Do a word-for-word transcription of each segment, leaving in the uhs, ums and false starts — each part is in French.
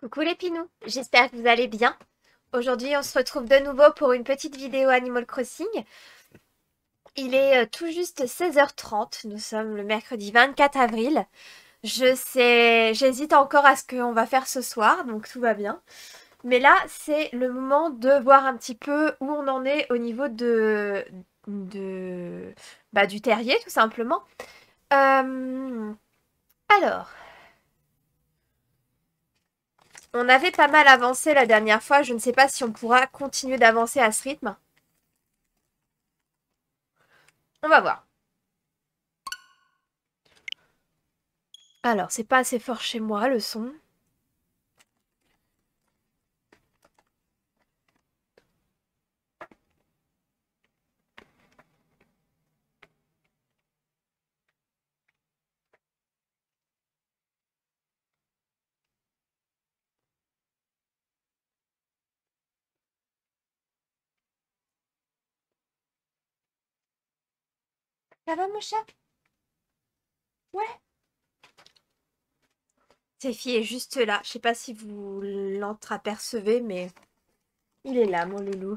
Coucou les pinous, j'espère que vous allez bien. Aujourd'hui on se retrouve de nouveau pour une petite vidéo Animal Crossing. Il est euh, tout juste seize heures trente, nous sommes le mercredi vingt-quatre avril. Je sais, j'hésite encore à ce qu'on va faire ce soir, donc tout va bien. Mais là c'est le moment de voir un petit peu où on en est au niveau de, de bah, du terrier tout simplement. Euh, alors... On avait pas mal avancé la dernière fois. Je ne sais pas si on pourra continuer d'avancer à ce rythme. On va voir. Alors, c'est pas assez fort chez moi, le son. Ça va, mon chat? Ouais. Tefi est juste là. Je sais pas si vous l'entreapercevez, mais il est là, mon loulou.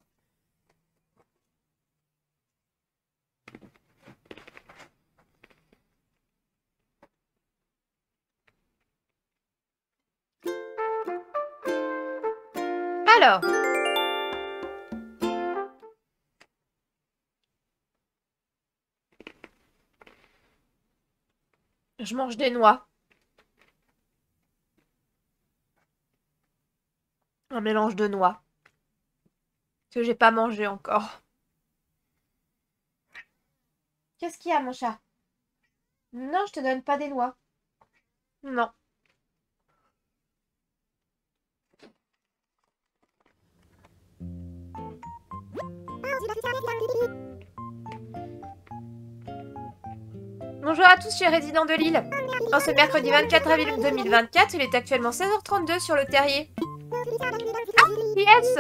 Alors. Je mange des noix. Un mélange de noix. Que j'ai pas mangé encore. Qu'est-ce qu'il y a, mon chat? Non, je te donne pas des noix. Non. Bonjour à tous chers résidents de l'île. En ce mercredi vingt-quatre avril deux mille vingt-quatre, il est actuellement seize heures trente-deux sur le terrier. Ah, yes.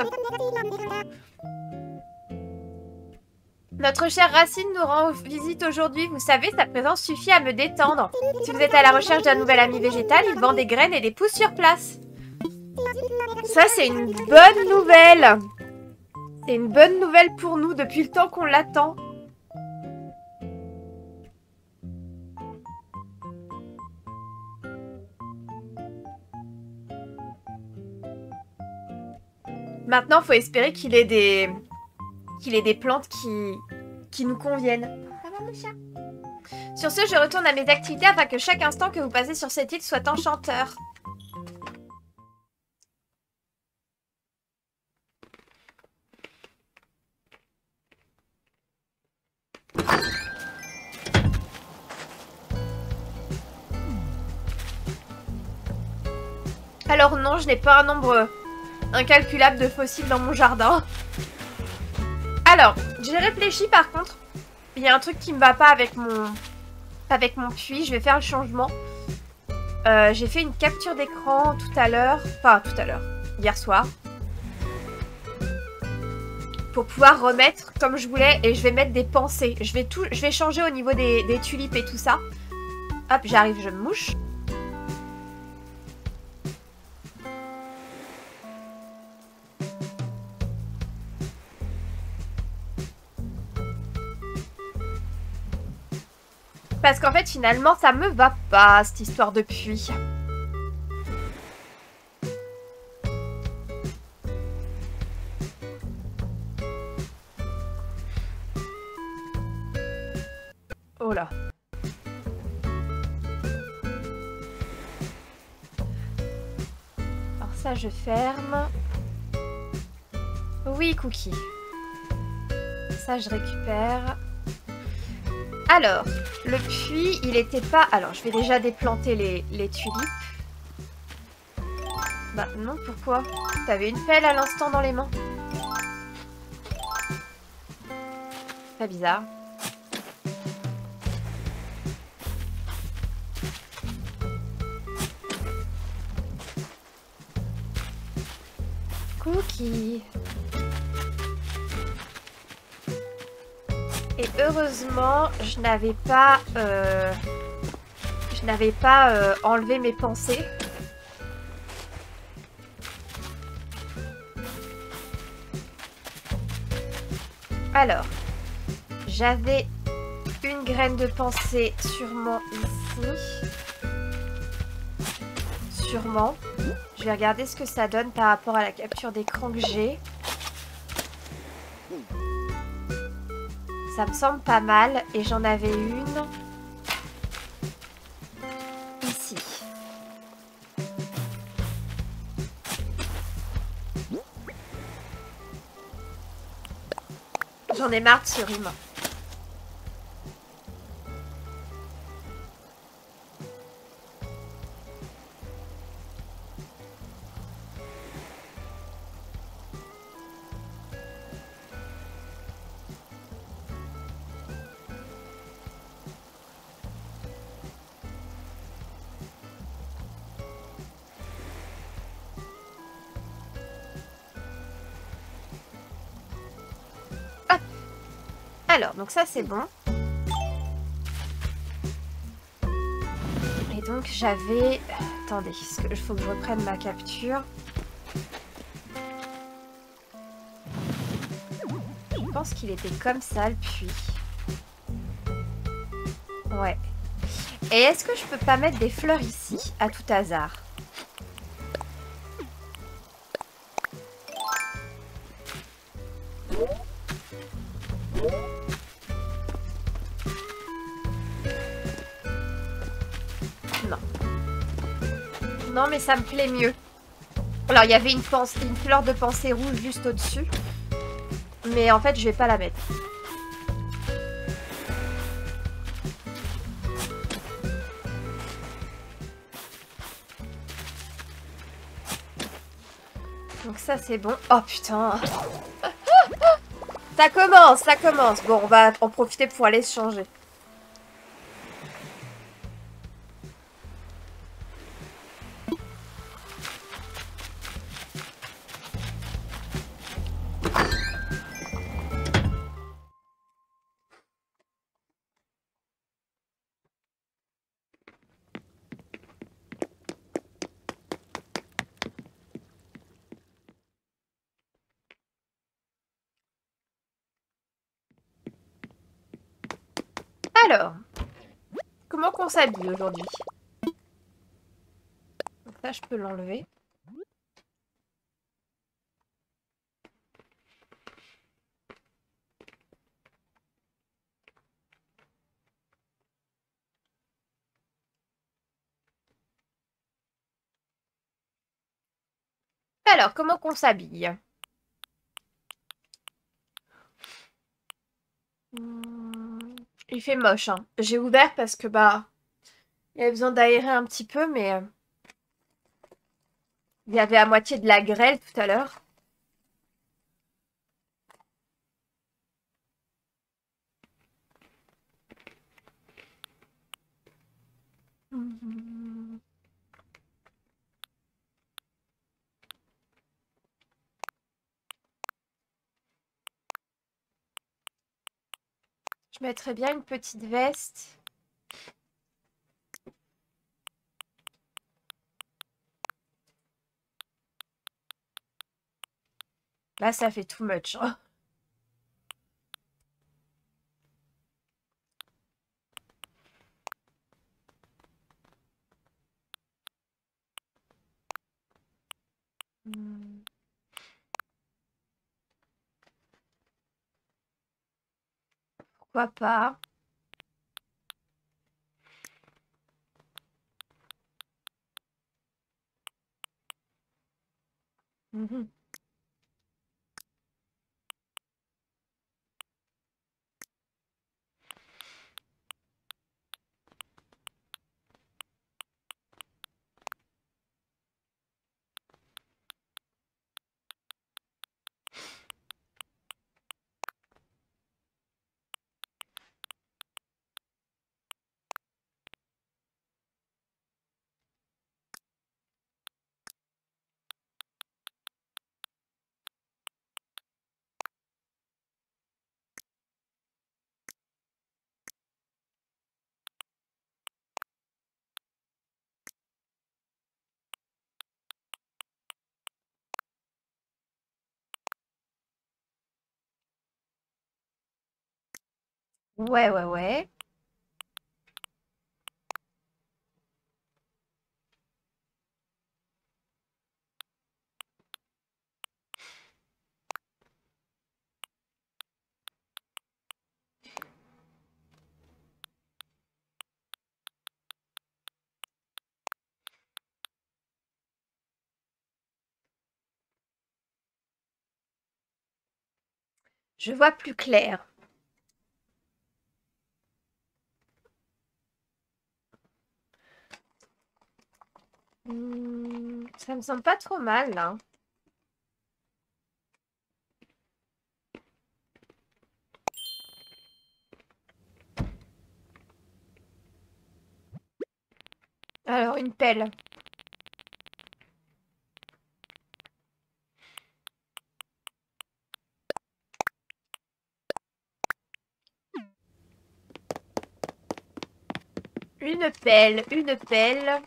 Notre chère Racine nous rend visite aujourd'hui. Vous savez, sa présence suffit à me détendre. Si vous êtes à la recherche d'un nouvel ami végétal, il vend des graines et des pousses sur place. Ça, c'est une bonne nouvelle. C'est une bonne nouvelle pour nous depuis le temps qu'on l'attend. Maintenant, il faut espérer qu'il ait des... qu'il ait des plantes qui... qui nous conviennent. Ça va, mon chat? Sur ce, je retourne à mes activités afin que chaque instant que vous passez sur cette île soit enchanteur. Alors non, je n'ai pas un nombre incalculable de fossiles dans mon jardin. Alors, j'ai réfléchi par contre. Il y a un truc qui me va pas avec mon avec mon puits. Je vais faire le changement. Euh, j'ai fait une capture d'écran tout à l'heure. Enfin, tout à l'heure. Hier soir. Pour pouvoir remettre comme je voulais. Et je vais mettre des pensées. Je vais, tout, je vais changer au niveau des, des tulipes et tout ça. Hop, j'arrive, je me mouche. Parce qu'en fait, finalement, ça me va pas, cette histoire de puits. Oh là. Alors ça, je ferme. Oui, Cookie. Ça, je récupère. Alors, le puits, il était pas... Alors, je vais déjà déplanter les, les tulipes. Bah non, pourquoi? T'avais une pelle à l'instant dans les mains. Très bizarre. Cookie. Et heureusement, je n'avais pas, euh, je n'avais pas euh, enlevé mes pensées. Alors, j'avais une graine de pensée sûrement ici. Sûrement. Je vais regarder ce que ça donne par rapport à la capture d'écran que j'ai. Ça me semble pas mal. Et j'en avais une ici. J'en ai marre de ce rhume. Alors, donc ça c'est bon. Et donc j'avais... Attendez, il faut que je reprenne ma capture. Je pense qu'il était comme ça le puits. Ouais. Et est-ce que je peux pas mettre des fleurs ici, à tout hasard? Non. Non, mais ça me plaît mieux. Alors, il y avait une, pensée, une fleur de pensée rouge juste au-dessus. Mais en fait, je vais pas la mettre. Donc ça, c'est bon. Oh, putain. Ça commence, ça commence. Bon, on va en profiter pour aller se changer. Alors, comment qu'on s'habille aujourd'hui? Donc ça, je peux l'enlever. Alors, comment qu'on s'habille? Hmm, il fait moche, hein. J'ai ouvert parce que, bah, il y avait besoin d'aérer un petit peu, mais... euh, il y avait à moitié de la grêle tout à l'heure. Hmm. Je mettrais bien une petite veste. Là, ça fait too much, hein. Hmm. Pourquoi pas? Mhm. Ouais, ouais, ouais. Je vois plus clair. Hmm, ça me semble pas trop mal, là. Alors, une pelle. Une pelle, une pelle.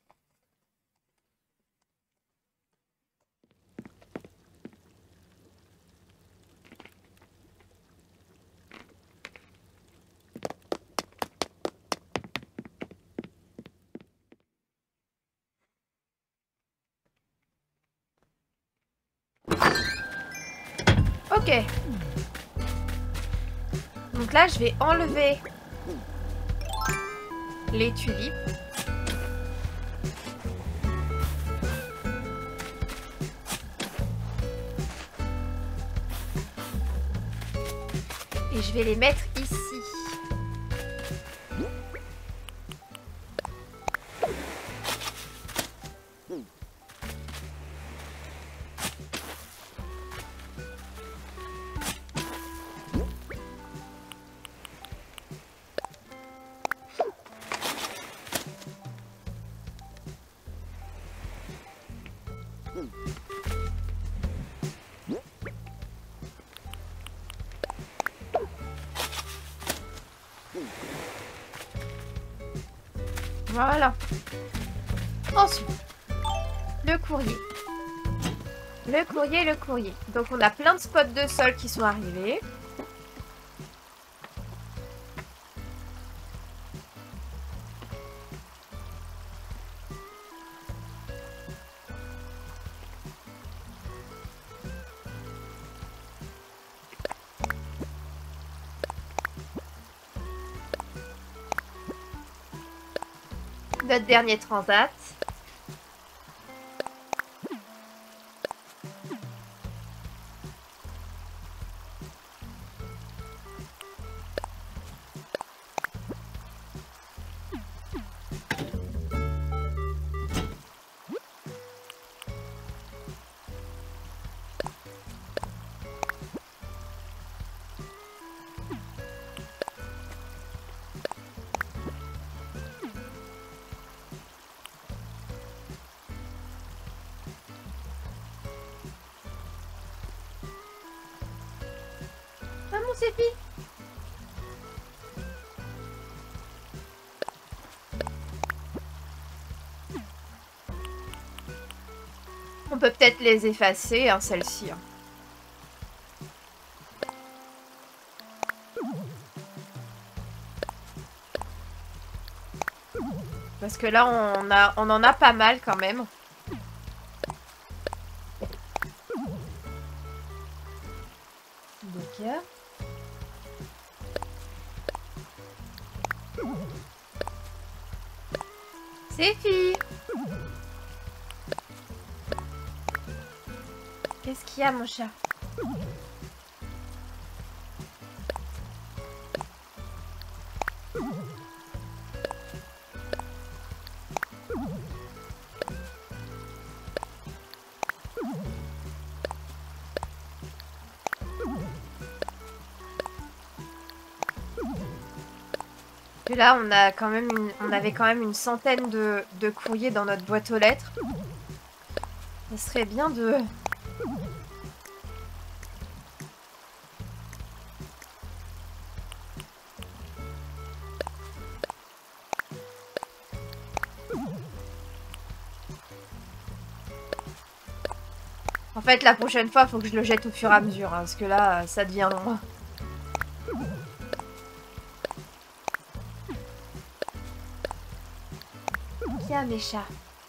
Ok. Donc là, je vais enlever les tulipes. Et je vais les mettre ici. Voilà. Ensuite, le courrier. Le courrier, le courrier. Donc on a plein de spots de sol qui sont arrivés. Notre dernier transat. Ah mon Sépi. On peut peut-être les effacer, hein, celles-ci. Hein. Parce que là, on, a, on en a pas mal quand même. Donc, Sépi. Qu'est-ce qu'il y a, mon chat? Et là, on a quand même une, on avait quand même une centaine de, de courriers dans notre boîte aux lettres. Ce serait bien de... En fait, la prochaine fois, il faut que je le jette au fur et à mesure, hein, parce que là, ça devient long. les chats.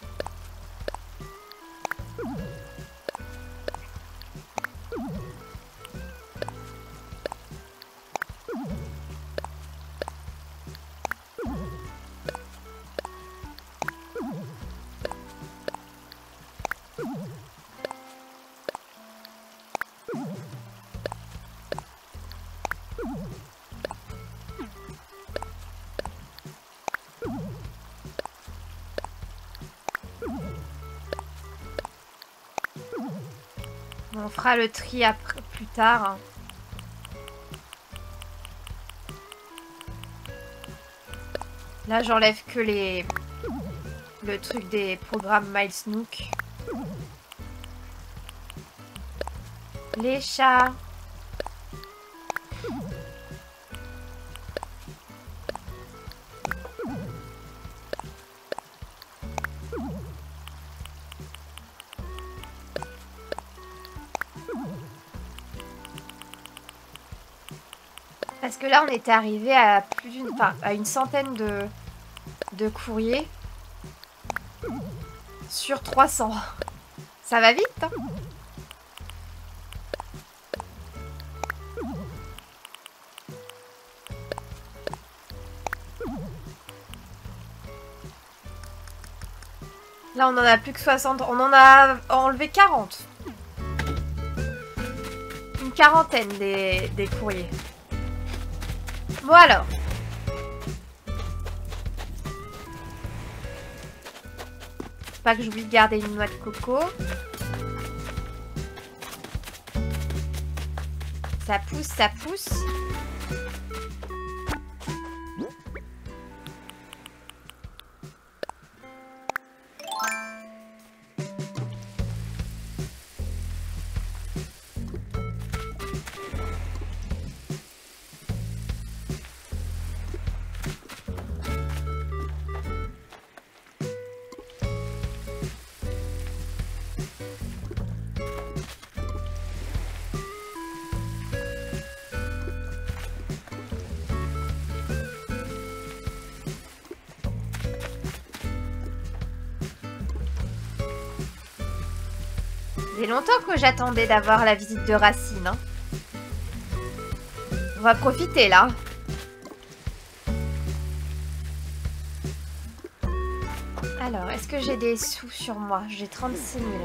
On fera le tri après, plus tard. Là, j'enlève que les... le truc des programmes MileSnook. Les chats. Parce que là, on était arrivé à plus d'une, enfin, à une centaine de, de courriers sur trois cents. Ça va vite, hein? Là, on en a plus que soixante. On en a enlevé quarante. Une quarantaine des, des courriers. Bon alors. Pas que j'oublie de garder une noix de coco. Ça pousse, ça pousse. Ça fait longtemps que j'attendais d'avoir la visite de Racine. Hein. On va profiter là. Alors, est-ce que j'ai des sous sur moi? J'ai trente-six mille.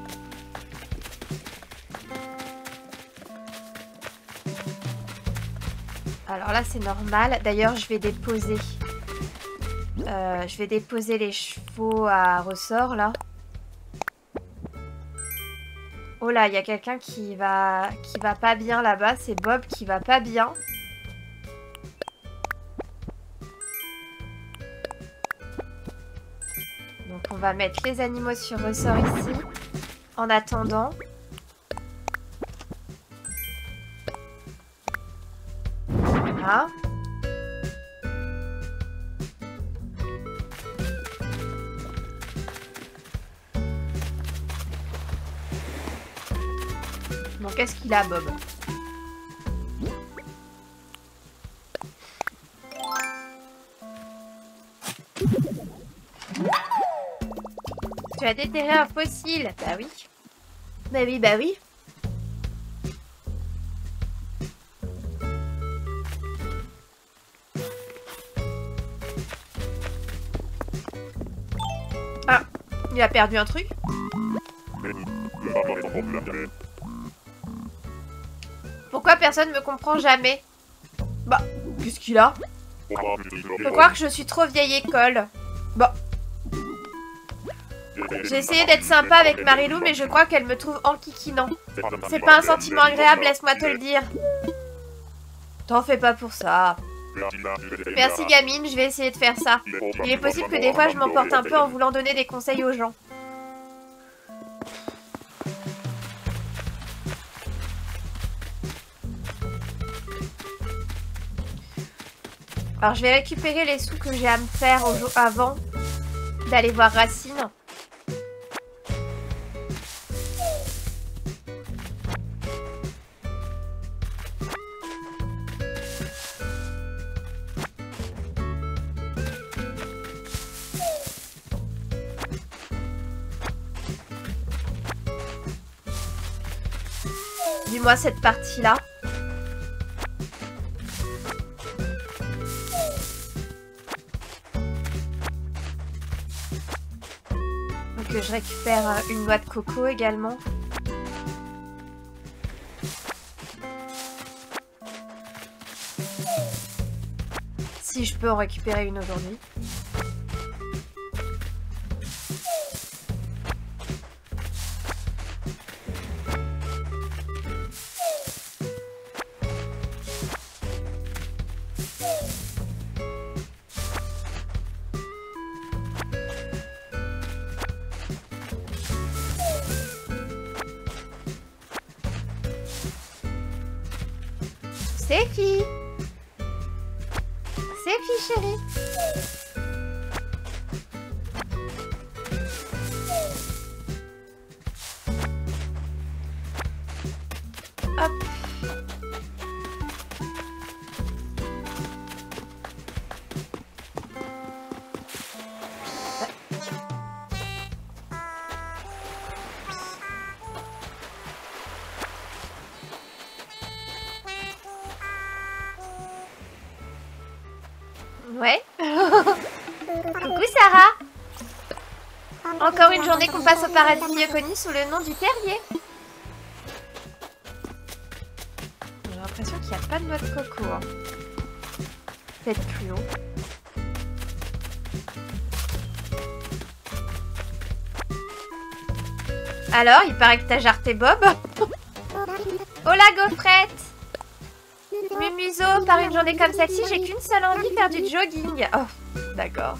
Alors là, c'est normal. D'ailleurs, je vais déposer... Euh, je vais déposer les chevaux à ressort, là. Oh là, il y a quelqu'un qui va... qui va pas bien là-bas. C'est Bob qui va pas bien. Donc, on va mettre les animaux sur ressort ici. En attendant... Voilà. Bon, qu'est-ce qu'il a, Bob? Tu as déterré un fossile. Bah oui. Bah oui, bah oui. Ah, il a perdu un truc. Pourquoi personne me comprend jamais? Bah, qu'est-ce qu'il a? Faut croire que je suis trop vieille école. Bah. J'ai essayé d'être sympa avec Marilou, mais je crois qu'elle me trouve enquiquinant. C'est pas un sentiment agréable, laisse-moi te le dire. T'en fais pas pour ça. Merci gamine, je vais essayer de faire ça. Il est possible que des fois je m'emporte un peu en voulant donner des conseils aux gens. Alors je vais récupérer les sous que j'ai à me faire au jour avant d'aller voir Racine. du moins cette partie-là. Donc je récupère une noix de coco également. Si je peux en récupérer une aujourd'hui. Séphie! Séphie, chérie! Hop! Ouais. Coucou Sarah. Encore une journée qu'on passe au paradis, mieux connu sous le nom du terrier. J'ai l'impression qu'il n'y a pas de noix de coco. Hein. Peut-être plus haut. Alors, il paraît que t'as jarté Bob. Oh la gaufrette! Mumuso, par une journée comme celle-ci, j'ai qu'une seule envie, faire du jogging. Oh, d'accord.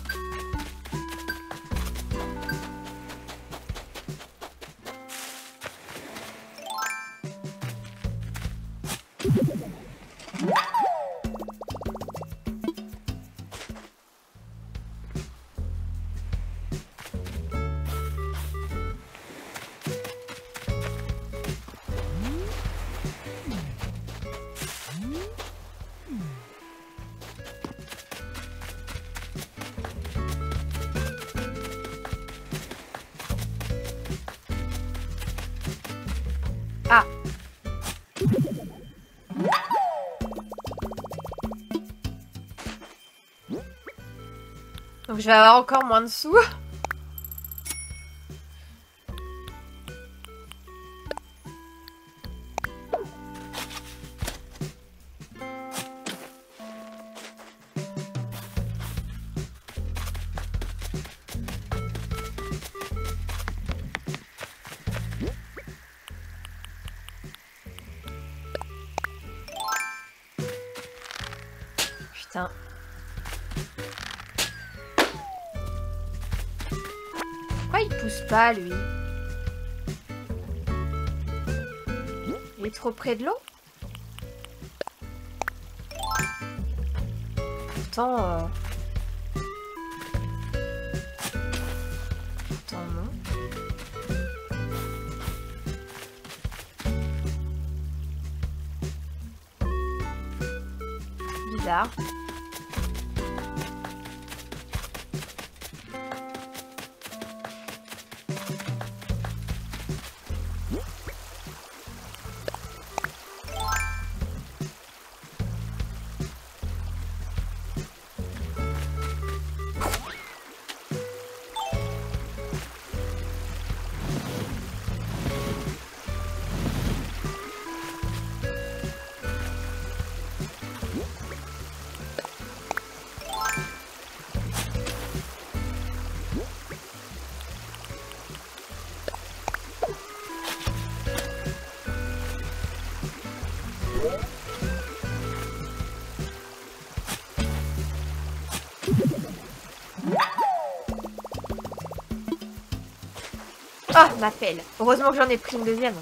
Ah. Donc je vais avoir encore moins de sous. Putain. Pourquoi il pousse pas, lui? Il est trop près de l'eau? Pourtant... Euh... Pourtant, non. Bizarre. Oh, ma pelle. Heureusement que j'en ai pris une deuxième.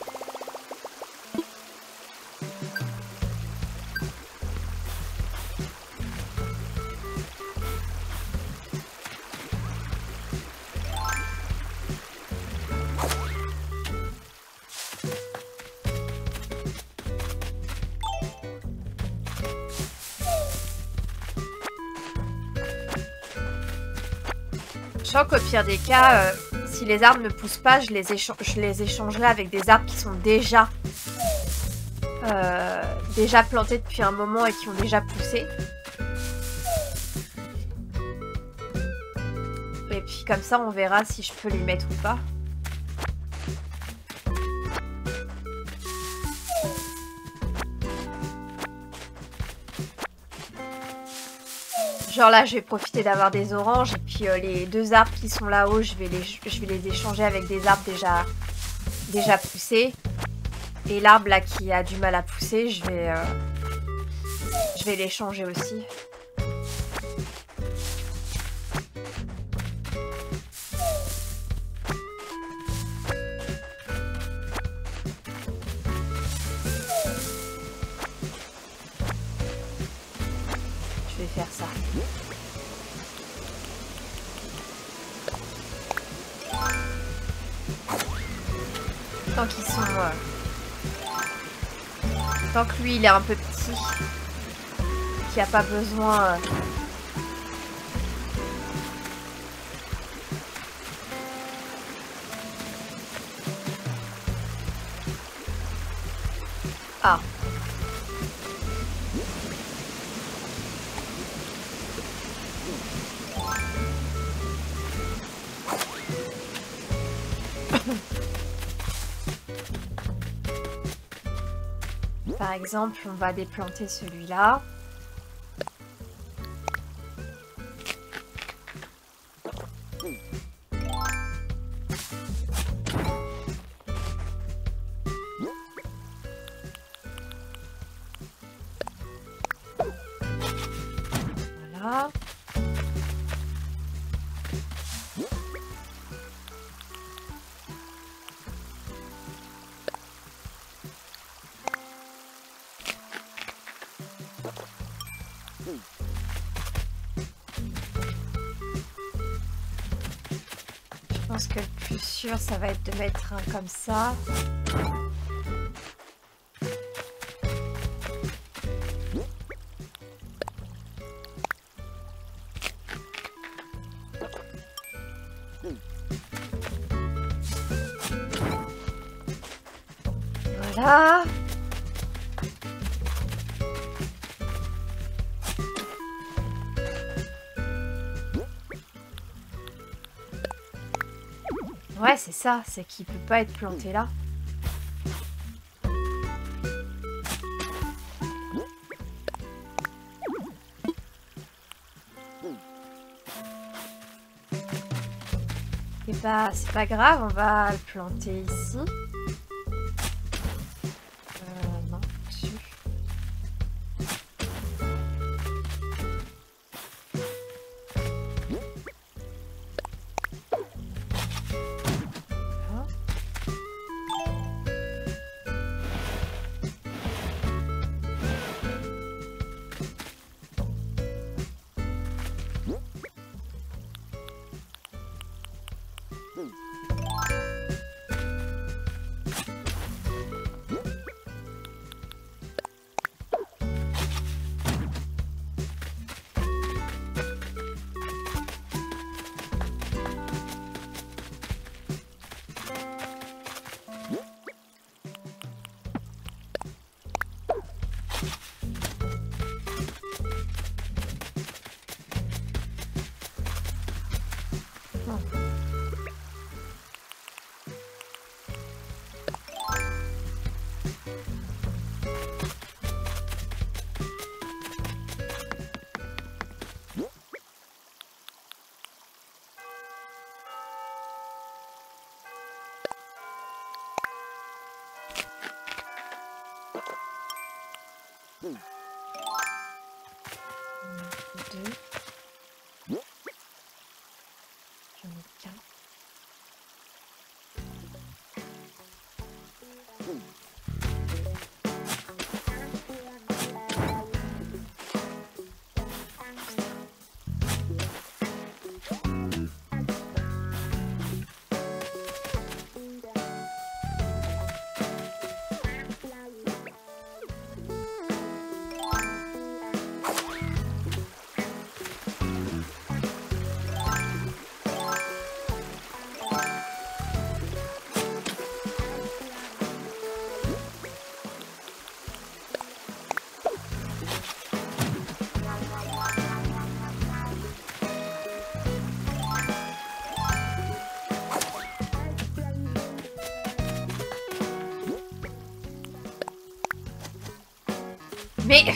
Je sens qu'au pire des cas... Euh... Si les arbres ne poussent pas, je les, échange, je les échangerai avec des arbres qui sont déjà euh, déjà plantés depuis un moment et qui ont déjà poussé. Et puis comme ça, on verra si je peux les mettre ou pas. Genre là, je vais profiter d'avoir des oranges et puis euh, les deux arbres qui sont là-haut, je vais les, je vais les échanger avec des arbres déjà, déjà poussés. Et l'arbre là qui a du mal à pousser, je vais, euh, je vais l'échanger aussi. Je vais faire ça. Tant qu'ils sont... Euh... Tant que lui, il est un peu petit. Qu'il n'y a pas besoin... Euh... Ah. Par exemple, on va déplanter celui-là. Voilà. Je pense que le plus sûr, ça va être de mettre un comme ça. Voilà. Ouais, c'est ça, c'est qu'il peut pas être planté là. C'est pas, c'est pas grave, on va le planter ici. Euh, non, dessus. Deux. J'en ai qu'un. Mais...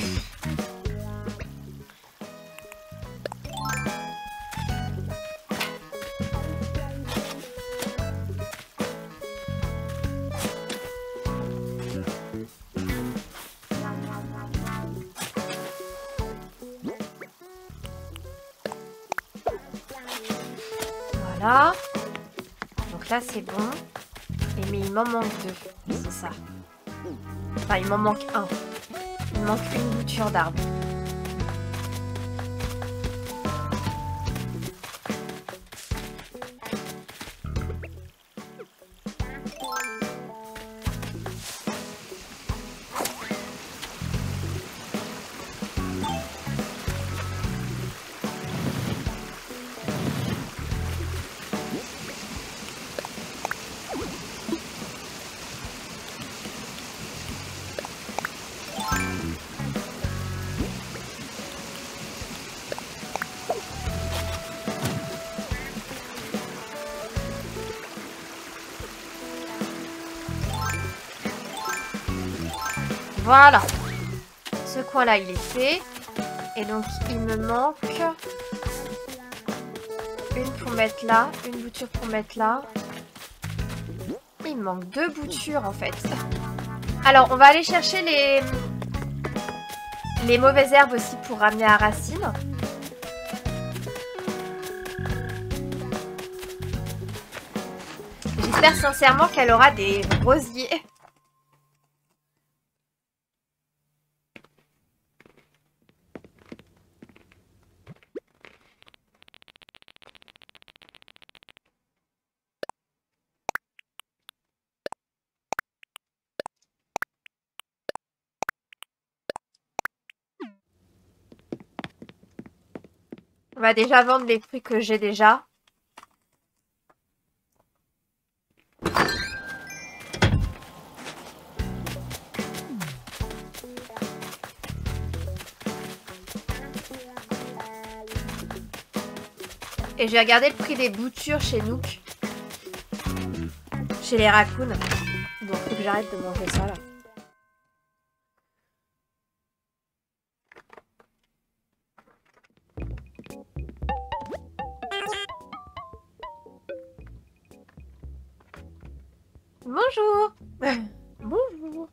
Voilà. Donc là, c'est bon. Et mais il m'en manque deux. C'est ça. Enfin, il m'en manque un. Il me manque une bouture d'arbre. Voilà. Ce coin-là, il est fait. Et donc, il me manque une pour mettre là, une bouture pour mettre là. Il me manque deux boutures, en fait. Alors, on va aller chercher les, les mauvaises herbes aussi pour ramener à Racine. J'espère sincèrement qu'elle aura des rosiers. On va déjà vendre les fruits que j'ai déjà. Et je vais regarder le prix des boutures chez Nook. Chez les raccoons. Bon, faut que j'arrête de manger ça là. Bonjour. Bonjour.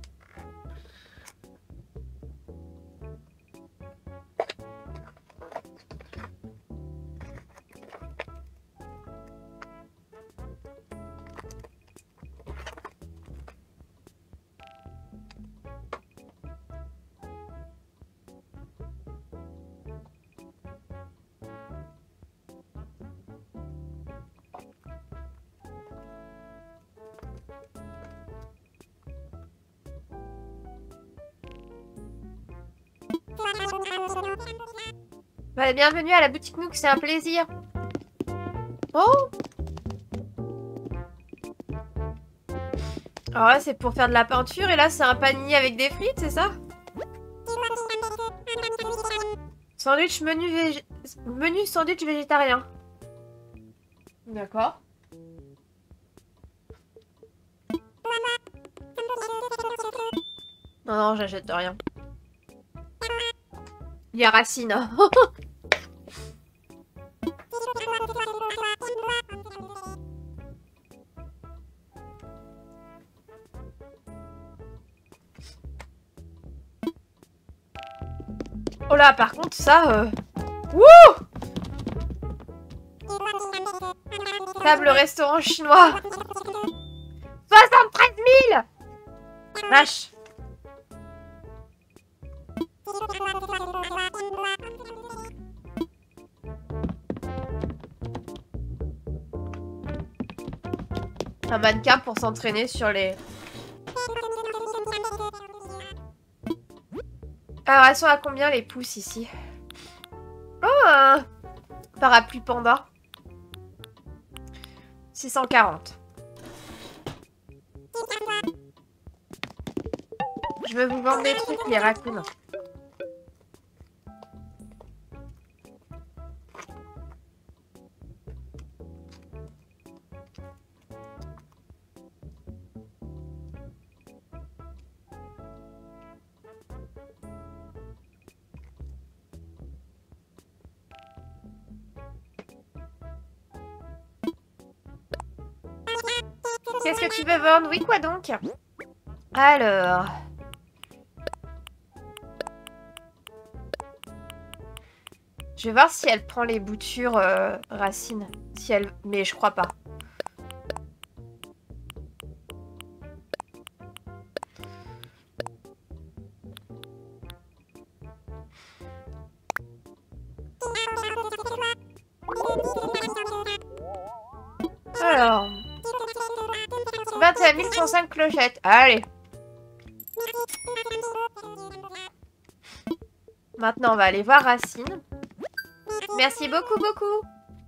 Bah, bienvenue à la boutique Nook, c'est un plaisir. Oh. Alors là, c'est pour faire de la peinture et là, c'est un panier avec des frites, c'est ça? Sandwich menu végé... menu sandwich végétarien. D'accord. Non, non, j'achète de rien. Il y a Racine. Oh là, par contre, ça... Euh... Wouh! Table restaurant chinois. soixante-treize mille! Vache. Un mannequin pour s'entraîner sur les... Alors, elles sont à combien les pouces ici? Oh, un parapluie panda. six cent quarante. Je veux vous vendre des trucs, les raccoons. Qu'est-ce que tu veux vendre? Oui, quoi donc? Alors... Je vais voir si elle prend les boutures euh, racines. Si elle... Mais je crois pas. Alors... vingt et un mille cent cinq clochettes. Allez. Maintenant, on va aller voir Racine. Merci beaucoup, beaucoup.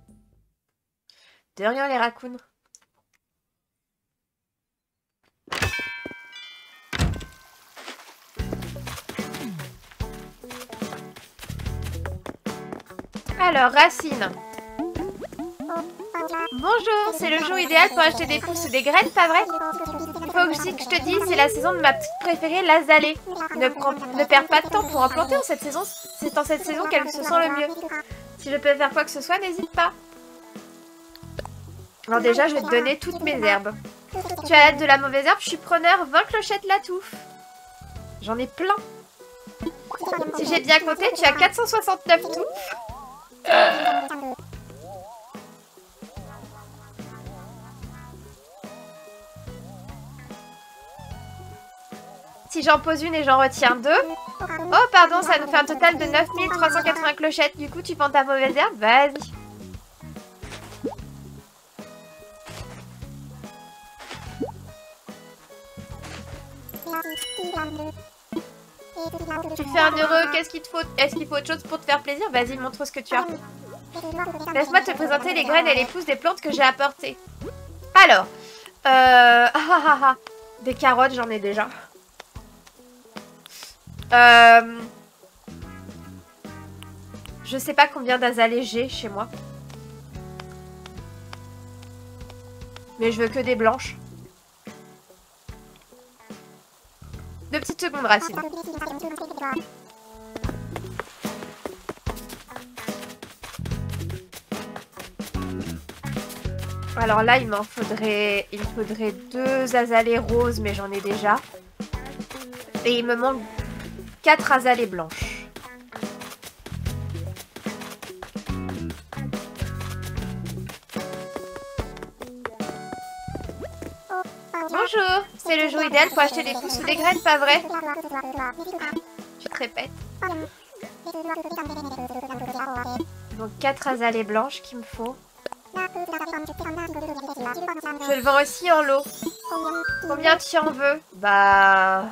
De rien, les raccoons. Alors, Racine. Bonjour, c'est le jour idéal pour acheter des pousses ou des graines, pas vrai? Faut aussi que je te dise, c'est la saison de ma petite préférée, l'azalée. Ne, prends- ne perds pas de temps pour en planter en cette saison. C'est en cette saison qu'elle se sent le mieux. Si je peux faire quoi que ce soit, n'hésite pas. Alors déjà, je vais te donner toutes mes herbes. Tu as de la mauvaise herbe, je suis preneur, vingt clochettes la touffe. J'en ai plein. Si j'ai bien compté, tu as quatre cent soixante-neuf touffes. Euh... Si j'en pose une et j'en retiens deux... Oh, pardon, ça nous fait un total de neuf mille trois cent quatre-vingts clochettes. Du coup, tu vends ta mauvaise herbe? Vas-y. Tu fais un heureux, qu'est-ce qu'il te faut? Est-ce qu'il faut autre chose pour te faire plaisir? Vas-y, montre ce que tu as. Laisse-moi te présenter les graines et les pousses des plantes que j'ai apportées. Alors, euh... ah, ah, ah, ah. Des carottes, j'en ai déjà. Euh... Je sais pas combien d'azalées j'ai chez moi. Mais je veux que des blanches. Deux petites secondes, Racine. Alors là, il m'en faudrait... Il me faudrait deux azalées roses, mais j'en ai déjà. Et il me manque quatre azalées blanches. Bonjour, c'est le jour idéal pour acheter des pousses ou des graines, pas vrai? Tu te répètes. Donc quatre azalées blanches qu'il me faut. Je le vends aussi en lot. Combien tu en veux? Bah...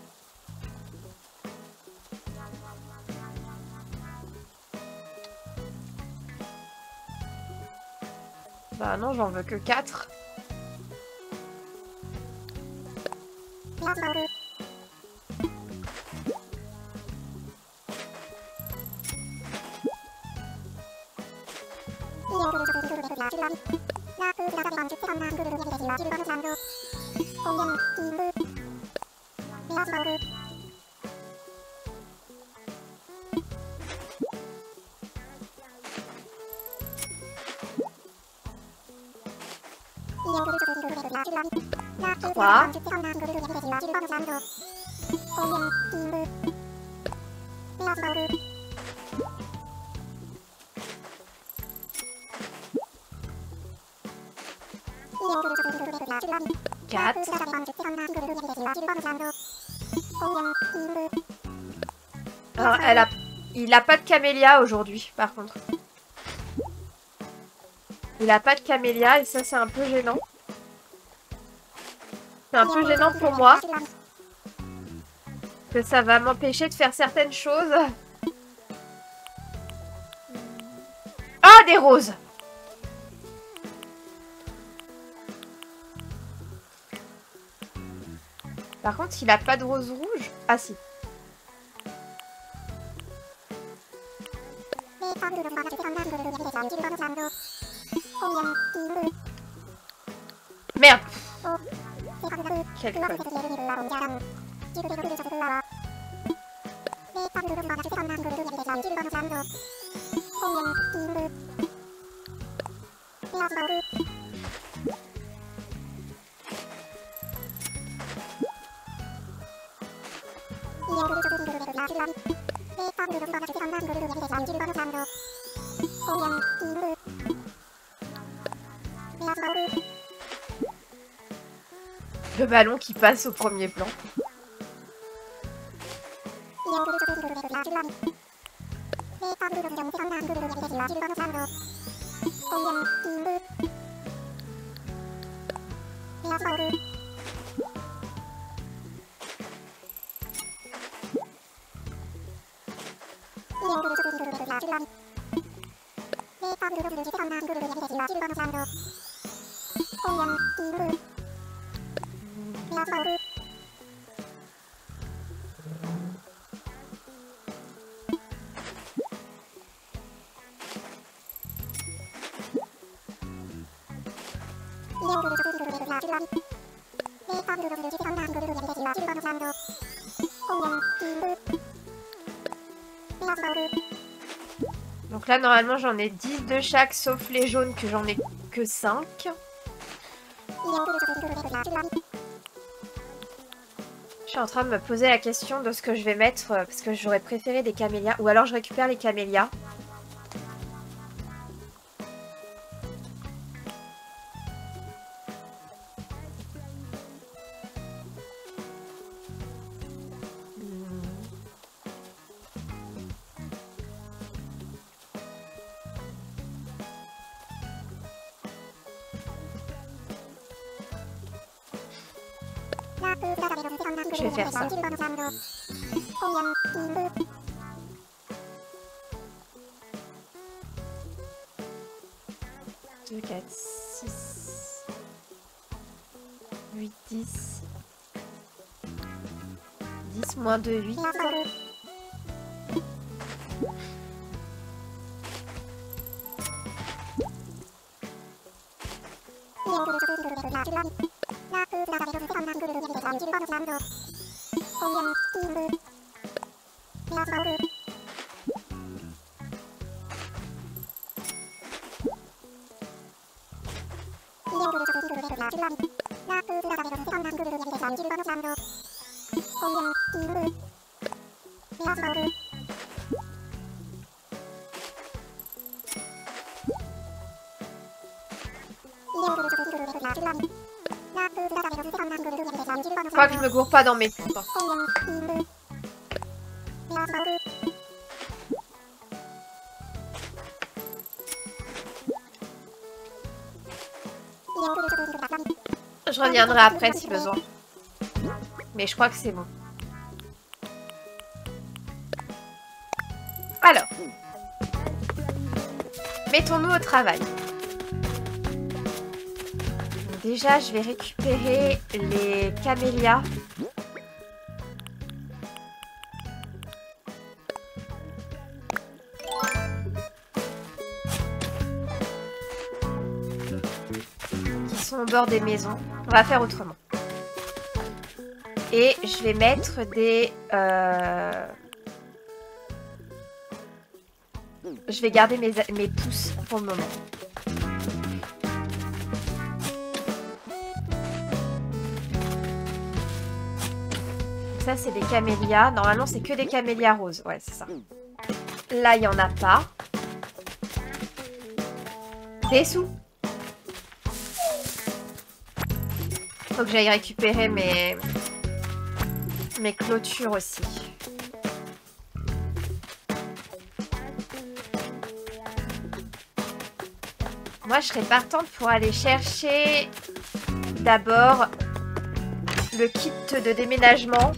Bah non, j'en veux que quatre. Trois. Quatre. Alors, elle a... il a pas de camélia aujourd'hui, par contre. Il a pas de camélia et ça, c'est un peu gênant. C'est un peu gênant pour moi. Que ça va m'empêcher de faire certaines choses. Ah, des roses! Par contre, il a pas de rose rouge. Ah, si. Merde. Quel con. Le ballon qui passe au premier plan. Donc là, normalement, j'en ai dix de chaque, sauf les jaunes que j'en ai que cinq. Je suis en train de me poser la question de ce que je vais mettre, parce que j'aurais préféré des camélias. Ou alors je récupère les camélias. Je vais faire ça. deux, quatre, six, huit, dix. dix moins deux, huit. Je crois que je me gourre pas dans mes comptes. Je reviendrai après si besoin. Mais je crois que c'est bon. Alors. Mettons-nous au travail. Déjà, je vais récupérer les camélias. Qui sont au bord des maisons. On va faire autrement. Et je vais mettre des... Euh... Je vais garder mes, mes pousses pour le moment. Ça, c'est des camélias. Normalement, c'est que des camélias roses. Ouais, c'est ça. Là, il n'y en a pas. Des sous. Faut que j'aille récupérer mes... mes clôtures aussi. Moi, je serais partante pour aller chercher d'abord le kit de déménagement.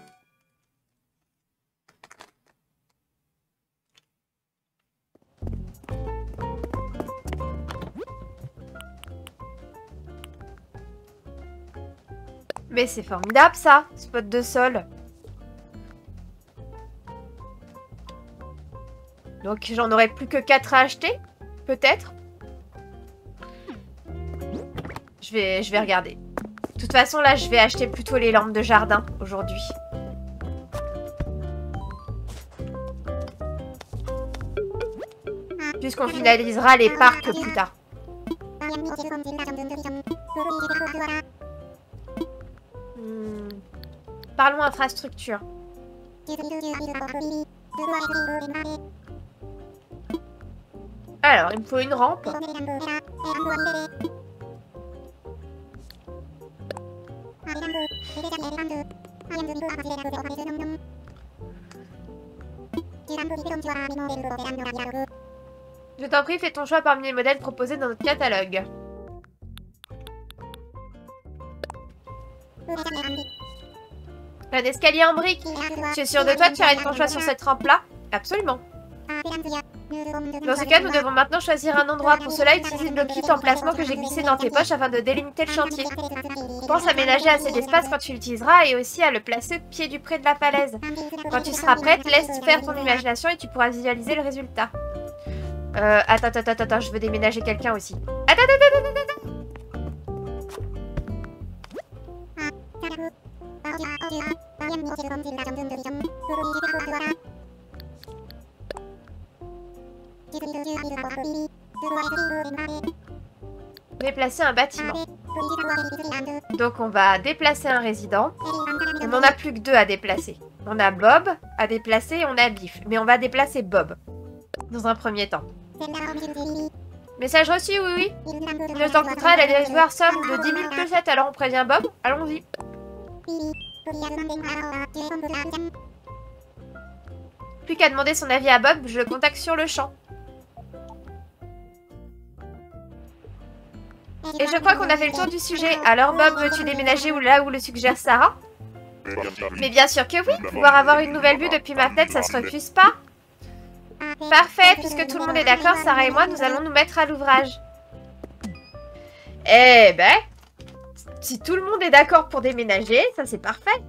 Mais c'est formidable ça, spot de sol. Donc j'en aurais plus que quatre à acheter, peut-être. Je vais, je vais regarder. De toute façon là je vais acheter plutôt les lampes de jardin aujourd'hui. Puisqu'on finalisera les parcs plus tard. Hmm. Parlons infrastructure. Alors, il me faut une rampe. Je t'en prie, fais ton choix parmi les modèles proposés dans notre catalogue. Un escalier en briques. Tu es sûr de toi de faire ton choix sur cette rampe-là? Absolument. Dans ce cas, nous devons maintenant choisir un endroit. Pour cela, utilise le kit emplacement que j'ai glissé dans tes poches afin de délimiter le chantier. Pense à ménager assez d'espace quand tu l'utiliseras et aussi à le placer au pied du près de la falaise. Quand tu seras prête, laisse faire ton imagination et tu pourras visualiser le résultat. Euh, attends, attends, attends, attends, je veux déménager quelqu'un aussi. Attends, attends, attends, attends, attends. Déplacer un bâtiment. Donc on va déplacer un résident. On n'en a plus que deux à déplacer. On a Bob à déplacer et on a Biff. Mais on va déplacer Bob. Dans un premier temps. Message reçu, oui, oui. Il nous en coûtera la dérisoire somme de dix mille pesettes. Alors on prévient Bob. Allons-y. Plus qu'à demander son avis à Bob, je le contacte sur le champ. Et je crois qu'on a fait le tour du sujet. Alors Bob, veux-tu déménager où là où le suggère Sarah? Mais bien sûr que oui. Pouvoir avoir une nouvelle vue depuis ma fenêtre, ça se refuse pas. Parfait, puisque tout le monde est d'accord, Sarah et moi, nous allons nous mettre à l'ouvrage. Eh ben, si tout le monde est d'accord pour déménager, ça c'est parfait.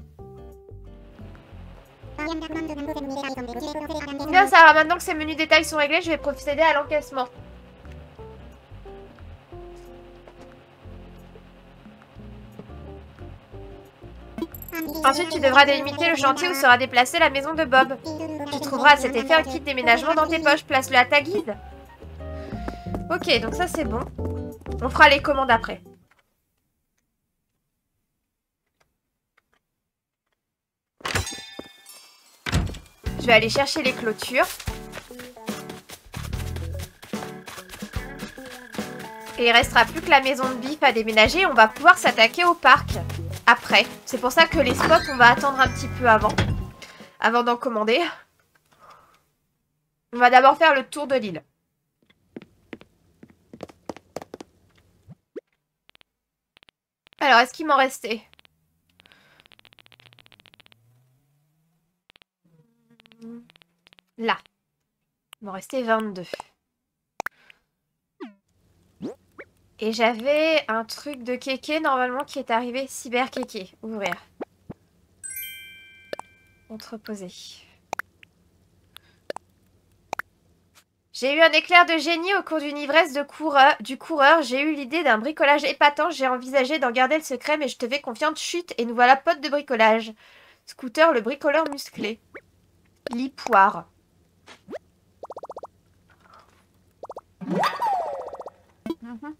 Bien Sarah, maintenant que ces menus détails sont réglés, je vais procéder à l'encaissement. Ensuite, tu devras délimiter le chantier où sera déplacée la maison de Bob. Tu trouveras à cet effet un kit déménagement dans tes poches. Place-le à ta guide. Ok, donc ça c'est bon. On fera les commandes après. Je vais aller chercher les clôtures. Et il restera plus que la maison de Biff à déménager. On va pouvoir s'attaquer au parc après. C'est pour ça que les spots, on va attendre un petit peu avant. Avant d'en commander. On va d'abord faire le tour de l'île. Alors, est-ce qu'il m'en restait? Là. Il m'en restait vingt-deux. Et j'avais un truc de kéké normalement qui est arrivé. Cyber kéké. Ouvrir. Entreposer. J'ai eu un éclair de génie au cours d'une ivresse de coureur, du coureur. J'ai eu l'idée d'un bricolage épatant. J'ai envisagé d'en garder le secret, mais je te fais confiance. Chut, et nous voilà potes de bricolage. Scooter, le bricoleur musclé. Lit poire. Mm-hmm.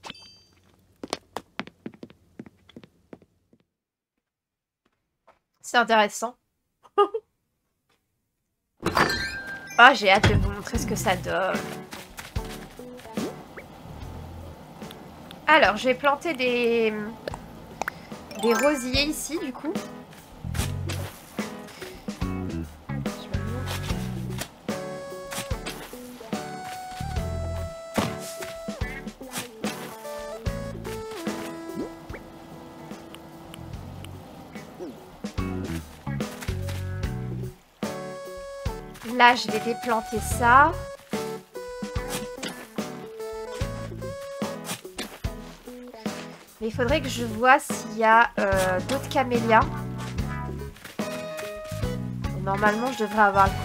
C'est intéressant. Ah, oh, j'ai hâte de vous montrer ce que ça donne. Alors, je vais planter des, des rosiers ici, du coup. Là, je vais déplanter ça. Mais il faudrait que je vois s'il y a euh, d'autres camélias. Normalement, je devrais avoir le coup.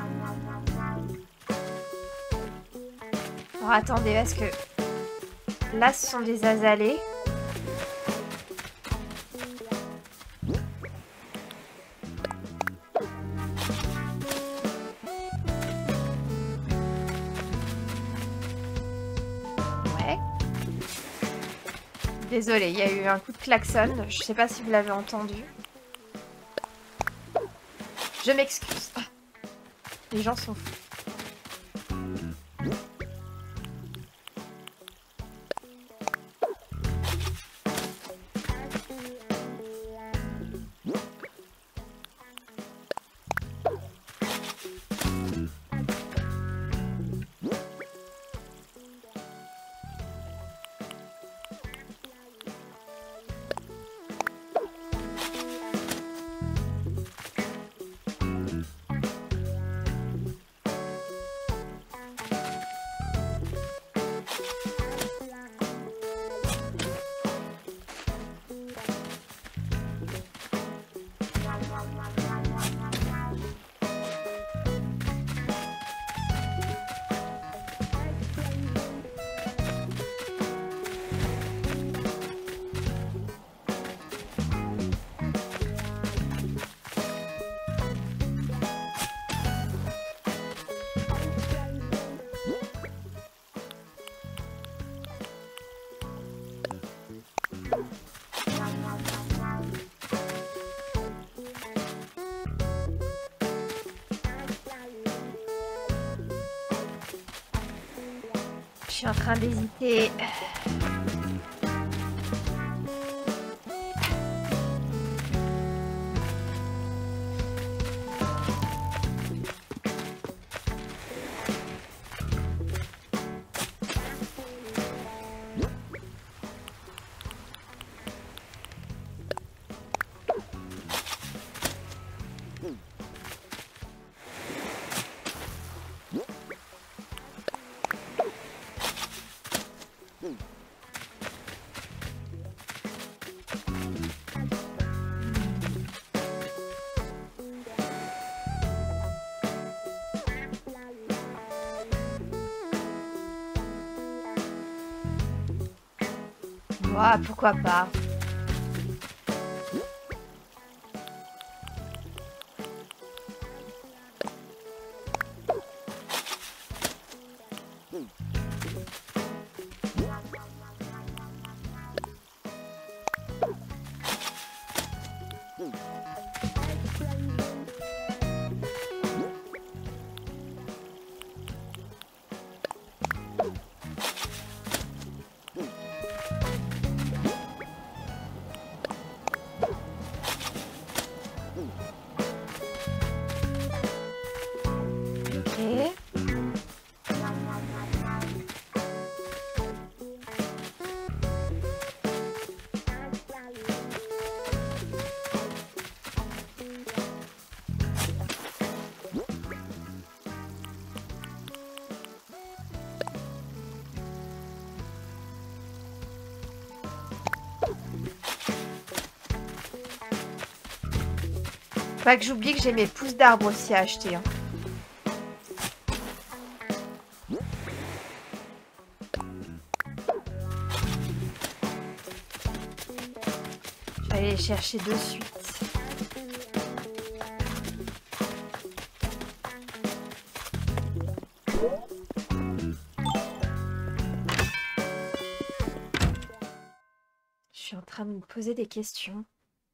Alors attendez, parce que Là, ce sont des azalées. Ouais. Désolée, il y a eu un coup de klaxon. Je sais pas si vous l'avez entendu. Je m'excuse. Les gens sont fous. Je suis en train d'hésiter. Ah, pourquoi pas. Ok. Pas que j'oublie que j'ai mes pousses d'arbres aussi à acheter. Hein. Je vais aller les chercher de suite. Je suis en train de me poser des questions.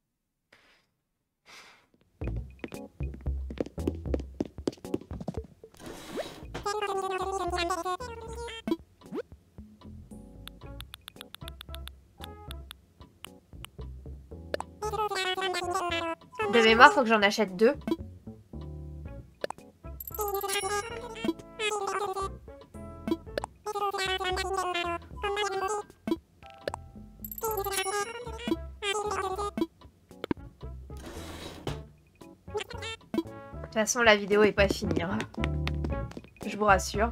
De mémoire, faut que j'en achète deux. De toute façon, la vidéo est pas finie. Hein. Je vous rassure.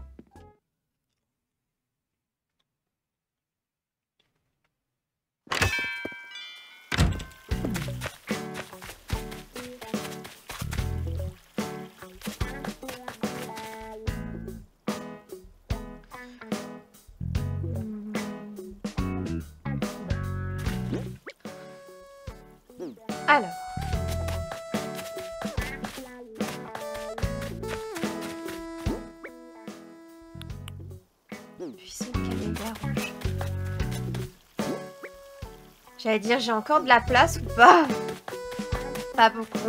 Alors. Buisson de camélia rouge. J'allais dire, j'ai encore de la place ou pas? Pas beaucoup.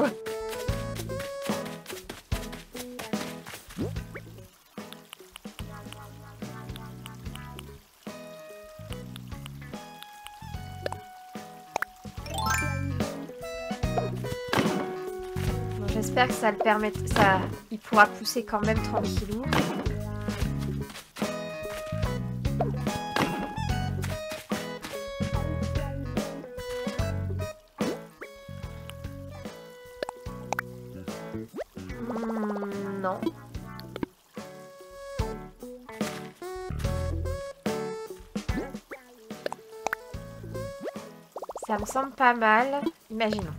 Bon, j'espère que ça le permet, ça, il pourra pousser quand même tranquillou. Ça me semble pas mal. Imaginons.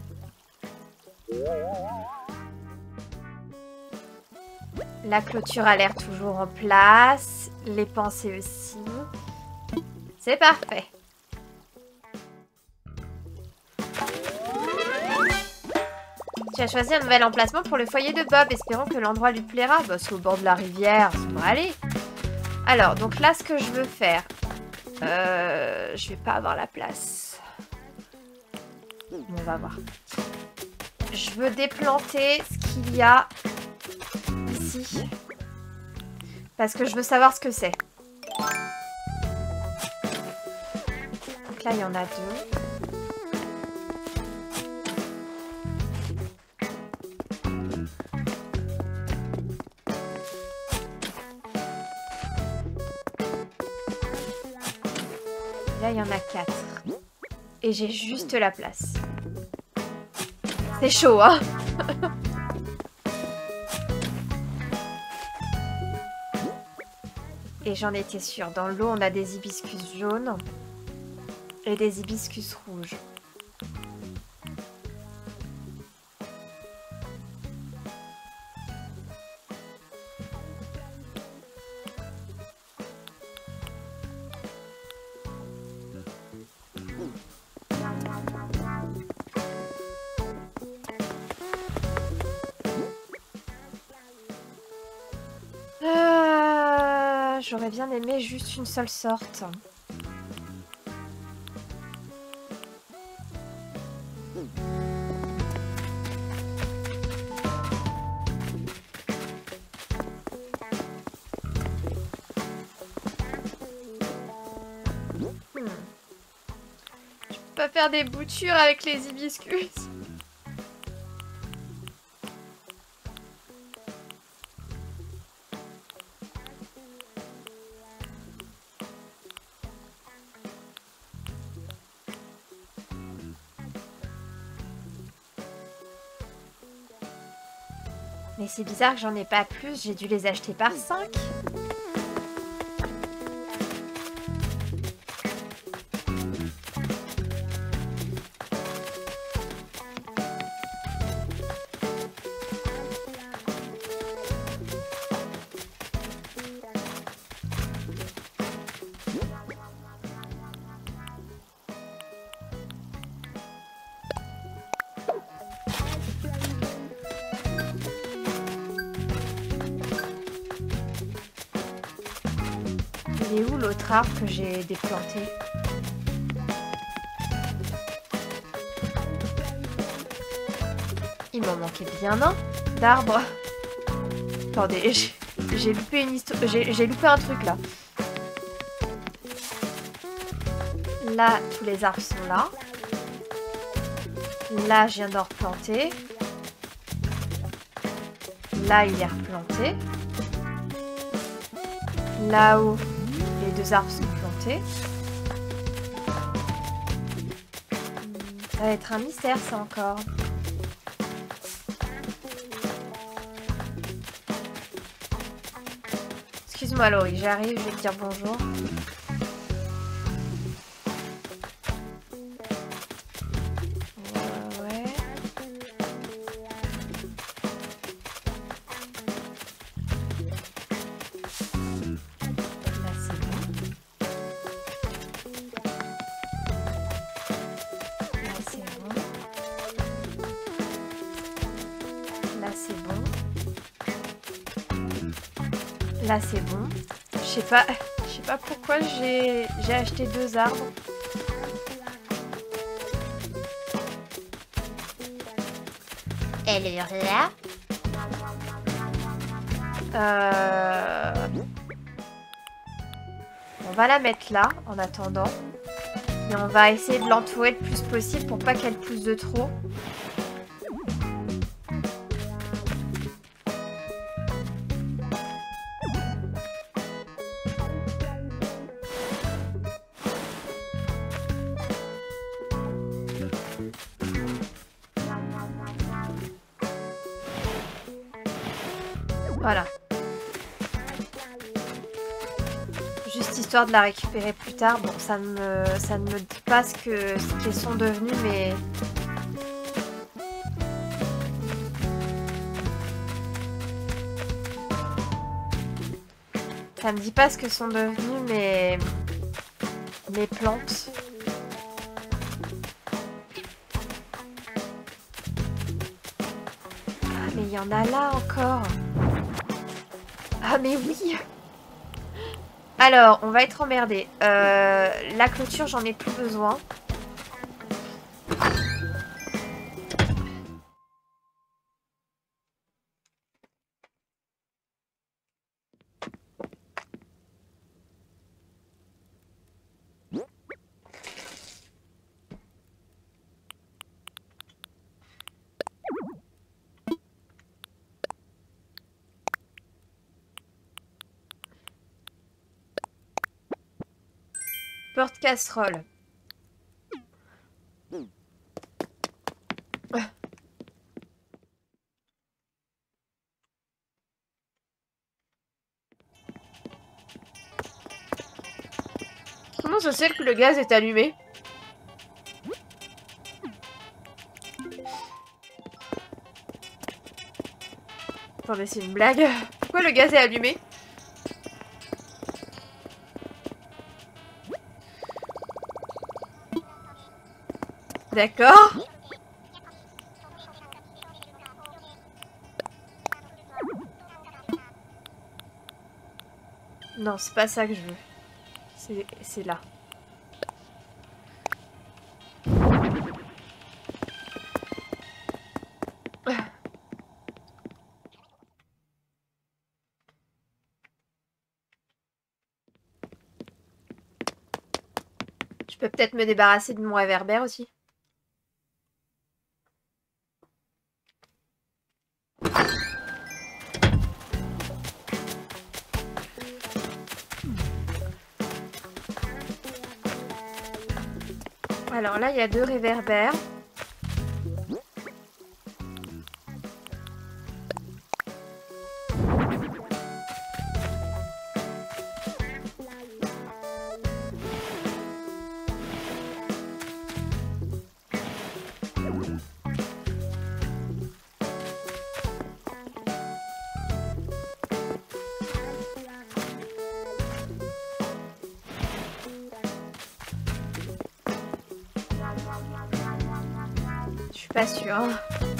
La clôture a l'air toujours en place. Les pensées aussi. C'est parfait. Tu as choisi un nouvel emplacement pour le foyer de Bob. Espérons que l'endroit lui plaira. Bah, c'est au bord de la rivière. Ça devrait aller. Alors, donc là, ce que je veux faire... Euh, je vais pas avoir la place. On va voir. Je veux déplanter ce qu'il y a ici. Parce que je veux savoir ce que c'est. Donc là, il y en a deux. Là, il y en a quatre. Et j'ai juste la place. C'est chaud, hein? Et j'en étais sûre. Dans l'eau, on a des hibiscus jaunes et des hibiscus rouges. J'aurais bien aimé juste une seule sorte. Hmm. Je peux pas faire des boutures avec les hibiscus. Mais c'est bizarre que j'en ai pas plus, j'ai dû les acheter par cinq. Il est où l'autre arbre que j'ai déplanté? Il m'en manquait bien un d'arbre. Attendez, j'ai loupé une histoire. J'ai loupé un truc là. Là, tous les arbres sont là. Là, je viens d'en replanter. Là, il est replanté. Là-haut, les deux arbres sont plantés. Ça va être un mystère, ça encore. Excuse-moi, Laurie, j'arrive, je vais te dire bonjour. Là c'est bon. Je sais pas, je sais pas pourquoi j'ai j'ai acheté deux arbres. Elle est là. Euh... On va la mettre là en attendant. Et on va essayer de l'entourer le plus possible pour pas qu'elle pousse de trop. Voilà. Juste histoire de la récupérer plus tard. Bon, ça, me, ça ne me dit pas ce que ce qu'elles sont devenues, mais... Ça me dit pas ce que sont devenues mes, mes plantes. Ah, mais il y en a là encore. Ah, mais oui. Alors, on va être emmerdé. Euh, la clôture, j'en ai plus besoin. Porte-casserole. Comment ça se fait que le gaz est allumé? Attendez, c'est une blague. Pourquoi le gaz est allumé? D'accord. Non, c'est pas ça que je veux. C'est là. Je peux peut-être me débarrasser de mon réverbère aussi. Alors là, il y a deux réverbères. Je suis pas sûre.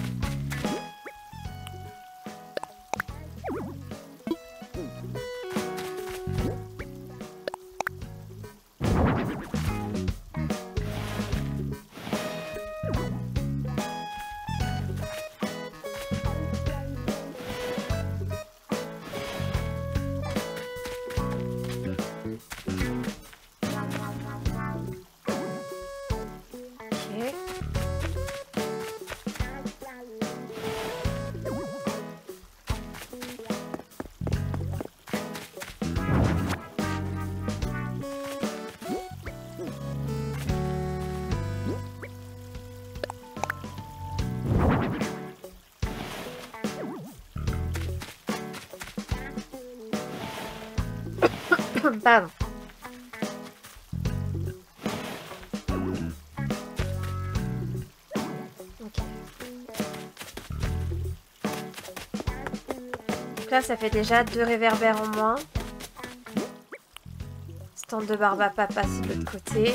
Pardon. Ok. Donc là, ça fait déjà deux réverbères en moins. Stand de barbe à papa, c'est de l'autre côté.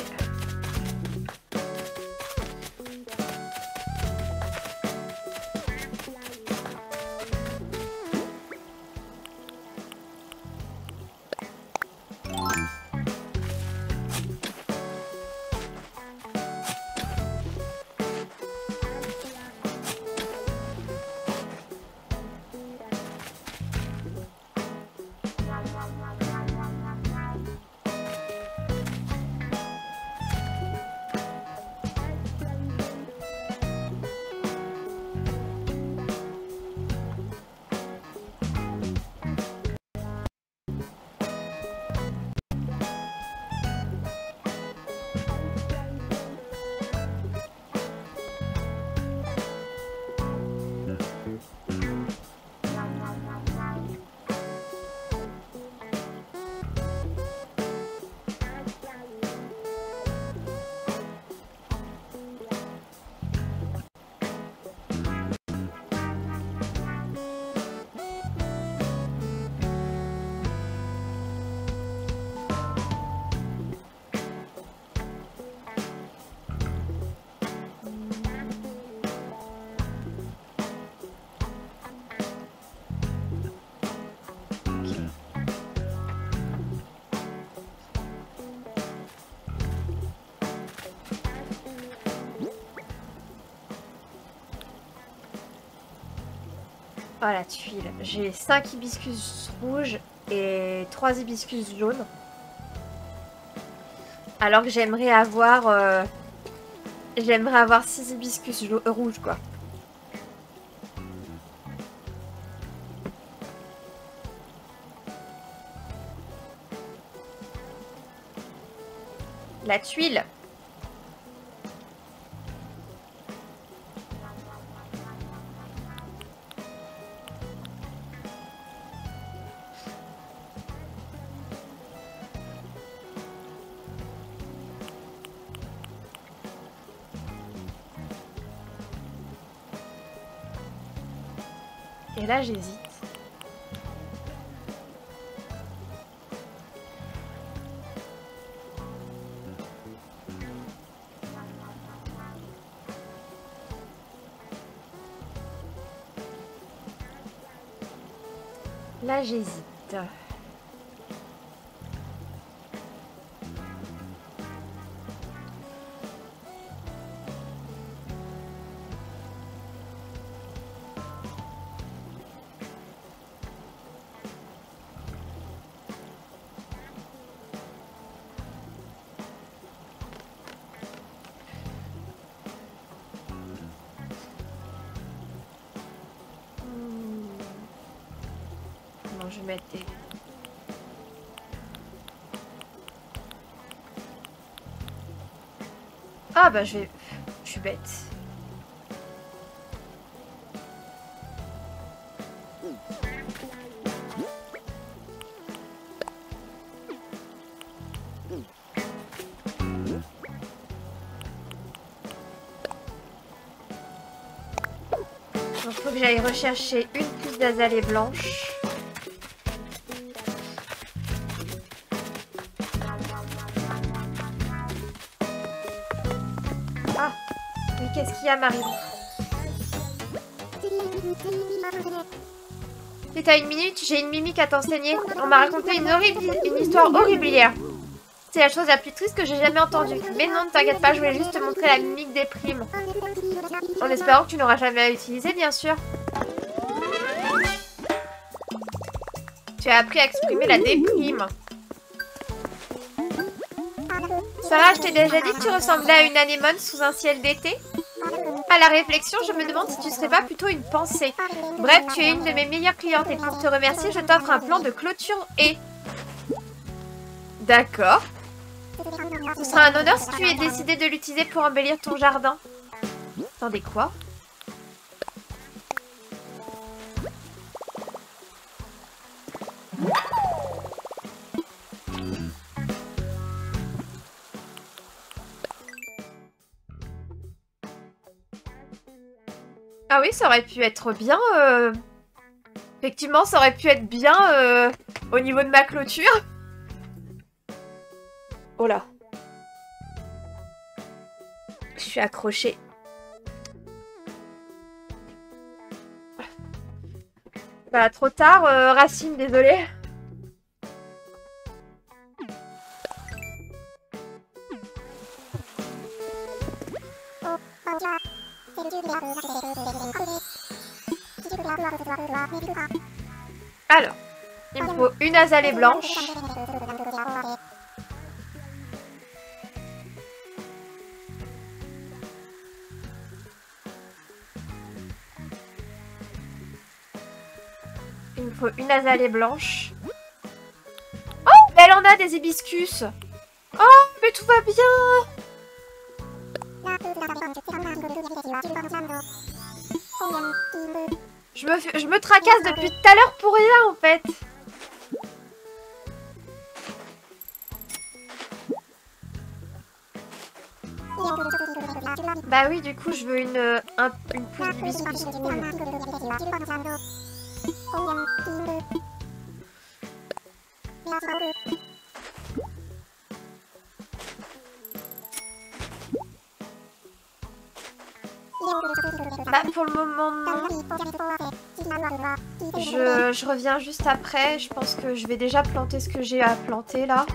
Oh la tuile. J'ai cinq hibiscus rouges et trois hibiscus jaunes. Alors que j'aimerais avoir... Euh, j'aimerais avoir six hibiscus rouges quoi. La tuile. Et là, j'hésite. Là, j'hésite. Je vais mettre des... Ah bah je vais... Je suis bête. Il faut que j'aille rechercher une puce d'azalée blanche. Qu'est-ce qu'il y a, Marie? Et t'as une minute? J'ai une mimique à t'enseigner. On m'a raconté une, horrible, une histoire horrible hier. C'est la chose la plus triste que j'ai jamais entendue. Mais non, ne t'inquiète pas, je voulais juste te montrer la mimique des primes. En espérant que tu n'auras jamais à utiliser, bien sûr. Tu as appris à exprimer la déprime. Sarah, je t'ai déjà dit que tu ressemblais à une anémone sous un ciel d'été? À la réflexion, je me demande si tu serais pas plutôt une pensée. Bref, tu es une de mes meilleures clientes et pour te remercier, je t'offre un plan de clôture et... D'accord. Ce sera un honneur si tu es décidé de l'utiliser pour embellir ton jardin. Attendez, quoi? Ah oui, ça aurait pu être bien... Euh... Effectivement, ça aurait pu être bien euh... au niveau de ma clôture. Oh là. Je suis accrochée. Bah, trop tard, euh, Racine, désolée. Alors, il me faut une azalée blanche. Il me faut une azalée blanche. Oh, elle en a des hibiscus. Oh, mais tout va bien. Je me, je me tracasse depuis tout à l'heure pour rien en fait. Bah oui, du coup je veux une, un, une pousse d'hibiscus rouge. Bah pour le moment non. Je, je reviens juste après. Je pense que je vais déjà planter ce que j'ai à planter là.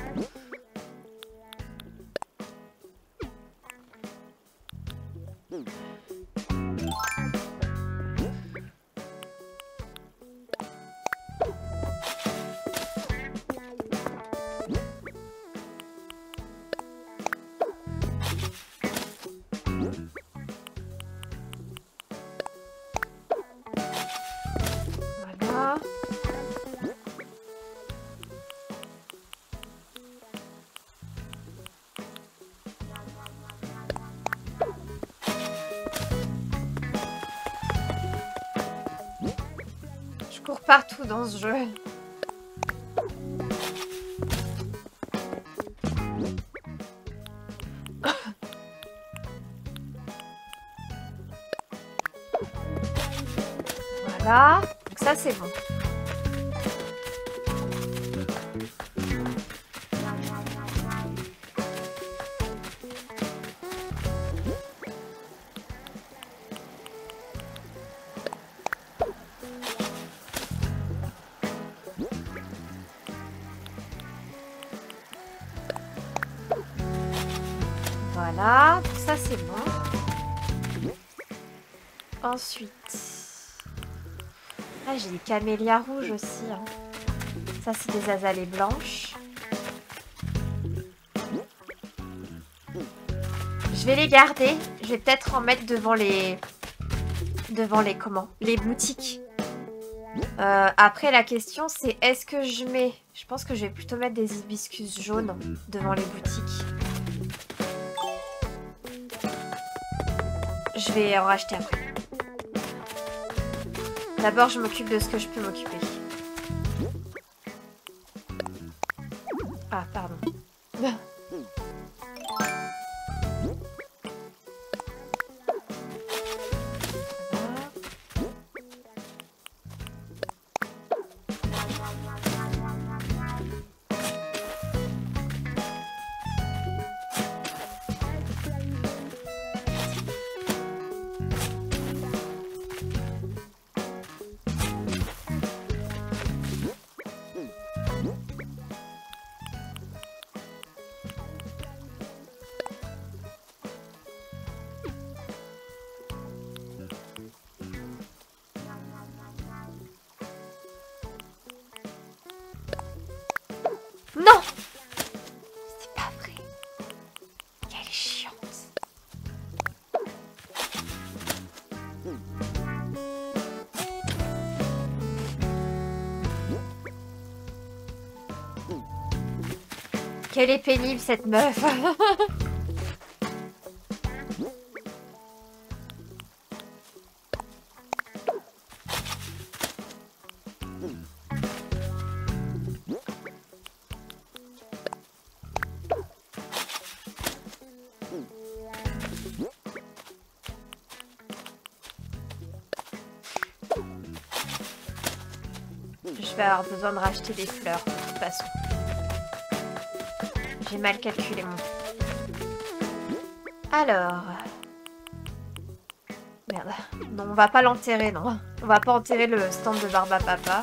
tout dans ce jeu. Voilà, donc ça c'est bon. Voilà, donc ça c'est bon. Ensuite, ah, j'ai des camélias rouges aussi. Hein. Ça c'est des azalées blanches. Je vais les garder. Je vais peut-être en mettre devant les, devant les comment, les boutiques. Euh, après la question c'est est-ce que je mets, je pense que je vais plutôt mettre des hibiscus jaunes devant les boutiques. Je vais en racheter après. D'abord, je m'occupe de ce que je peux m'occuper. Ah, pardon. Non! C'est pas vrai. Quelle chiante. Quelle est pénible cette meuf. Je vais avoir besoin de racheter des fleurs, de toute façon. J'ai mal calculé mon... Alors... Merde. Non, on va pas l'enterrer, non. On va pas enterrer le stand de Barbapapa.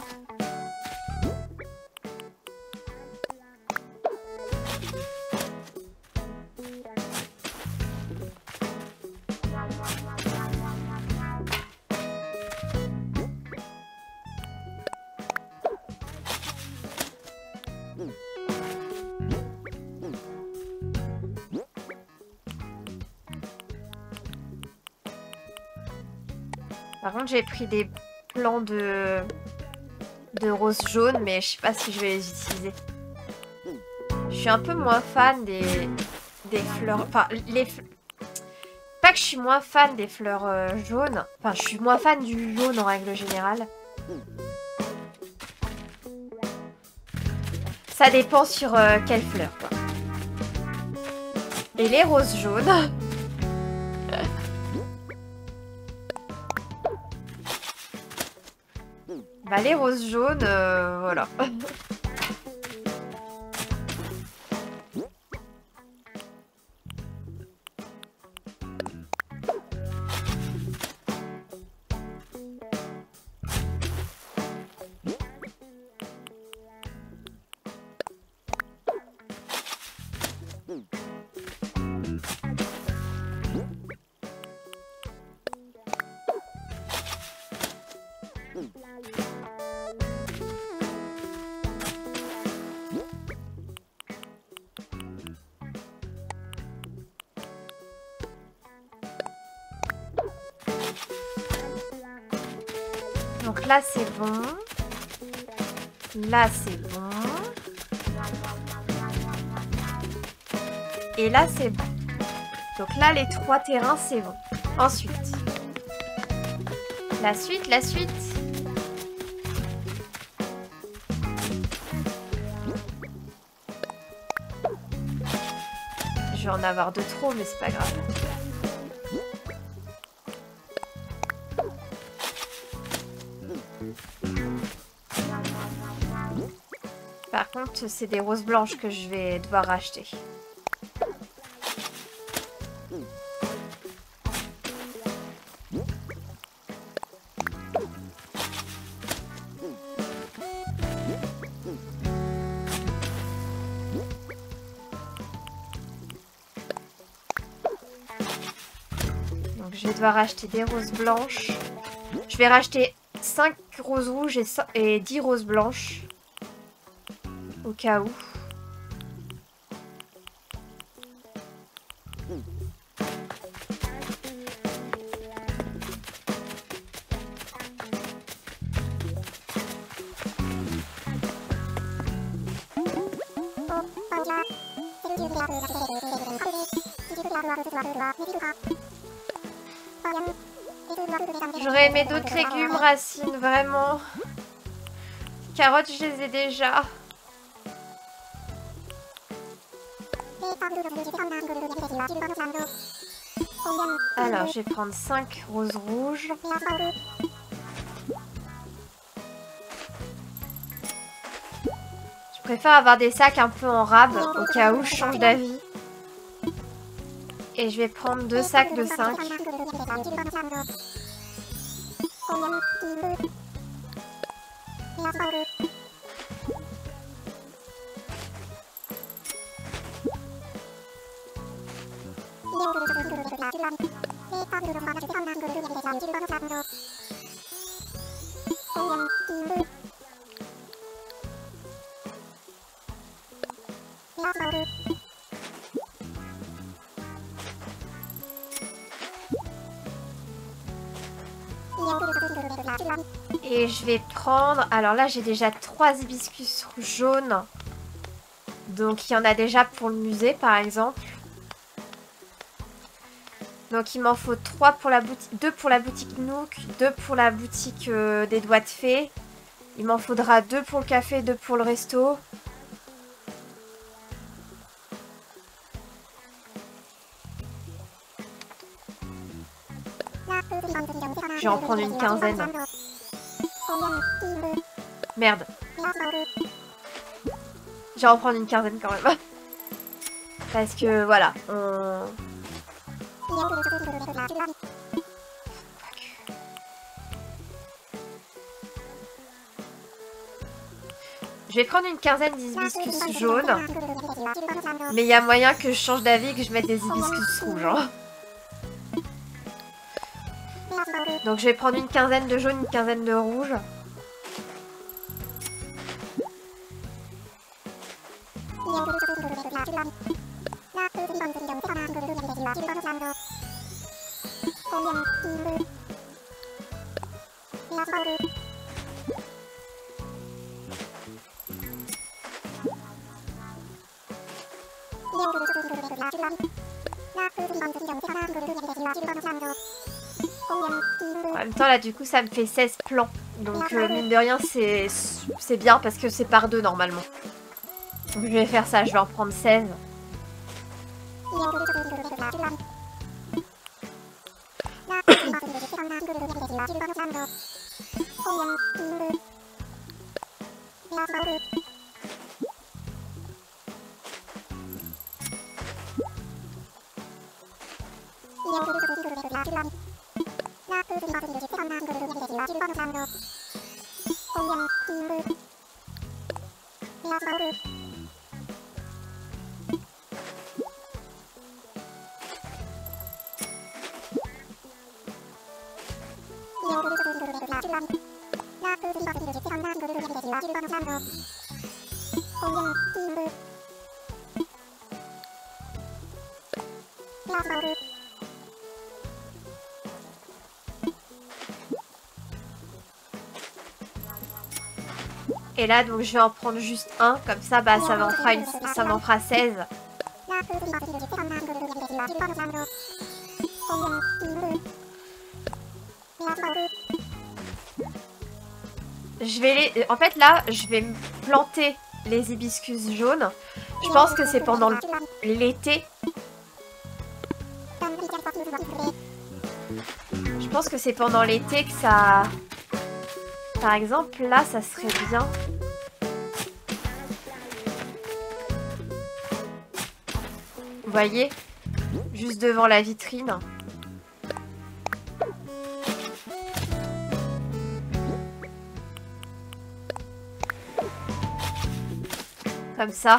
Par contre, j'ai pris des plants de... de rose jaune, mais je sais pas si je vais les utiliser. Je suis un peu moins fan des, des fleurs... Enfin, les... Pas que je suis moins fan des fleurs euh, jaunes. Enfin, je suis moins fan du jaune en règle générale. Ça dépend sur euh, quelle fleur, quoi. Et les roses jaunes... Bah, les roses jaunes, euh, voilà. Donc là, c'est bon. Là, c'est bon. Et là, c'est bon. Donc là, les trois terrains, c'est bon. Ensuite. La suite, la suite. je vais en avoir de trop, mais c'est pas grave. Par contre, c'est des roses blanches que je vais devoir racheter. Donc je vais devoir acheter des roses blanches. Je vais racheter cinq roses rouges et, et dix roses blanches. Au cas où. J'aurais aimé d'autres légumes, racines, vraiment. Carottes, je les ai déjà. Alors, je vais prendre cinq roses rouges. Je préfère avoir des sacs un peu en rab, au cas où je change d'avis. Et je vais prendre deux sacs de cinq. Et je vais prendre... Alors là, j'ai déjà trois hibiscus jaunes. Donc, il y en a déjà pour le musée, par exemple. Donc, il m'en faut trois pour la boutique, deux pour la boutique Nook, deux pour la boutique euh, des doigts de fée. Il m'en faudra deux pour le café, deux pour le resto. Je vais en prendre une quinzaine. Merde. Je vais en prendre une quinzaine quand même. Parce que voilà, on... Je vais prendre une quinzaine d'hibiscus jaunes. Mais il y a moyen que je change d'avis et que je mette des hibiscus rouges. Hein. Donc je vais prendre une quinzaine de jaunes, une quinzaine de rouges. En même temps là du coup ça me fait seize plans. Donc euh, mine de rien c'est c'est bien parce que c'est par deux normalement. Donc je vais faire ça, je vais en prendre seize. Et là donc je vais en prendre juste un, comme ça bah ça m'en fera, une... ça m'en fera seize. Je vais les... En fait là je vais planter les hibiscus jaunes. Je pense que c'est pendant l'été Je pense que c'est pendant l'été que ça... Par exemple, là, ça serait bien. Vous voyez? Juste devant la vitrine. Comme ça.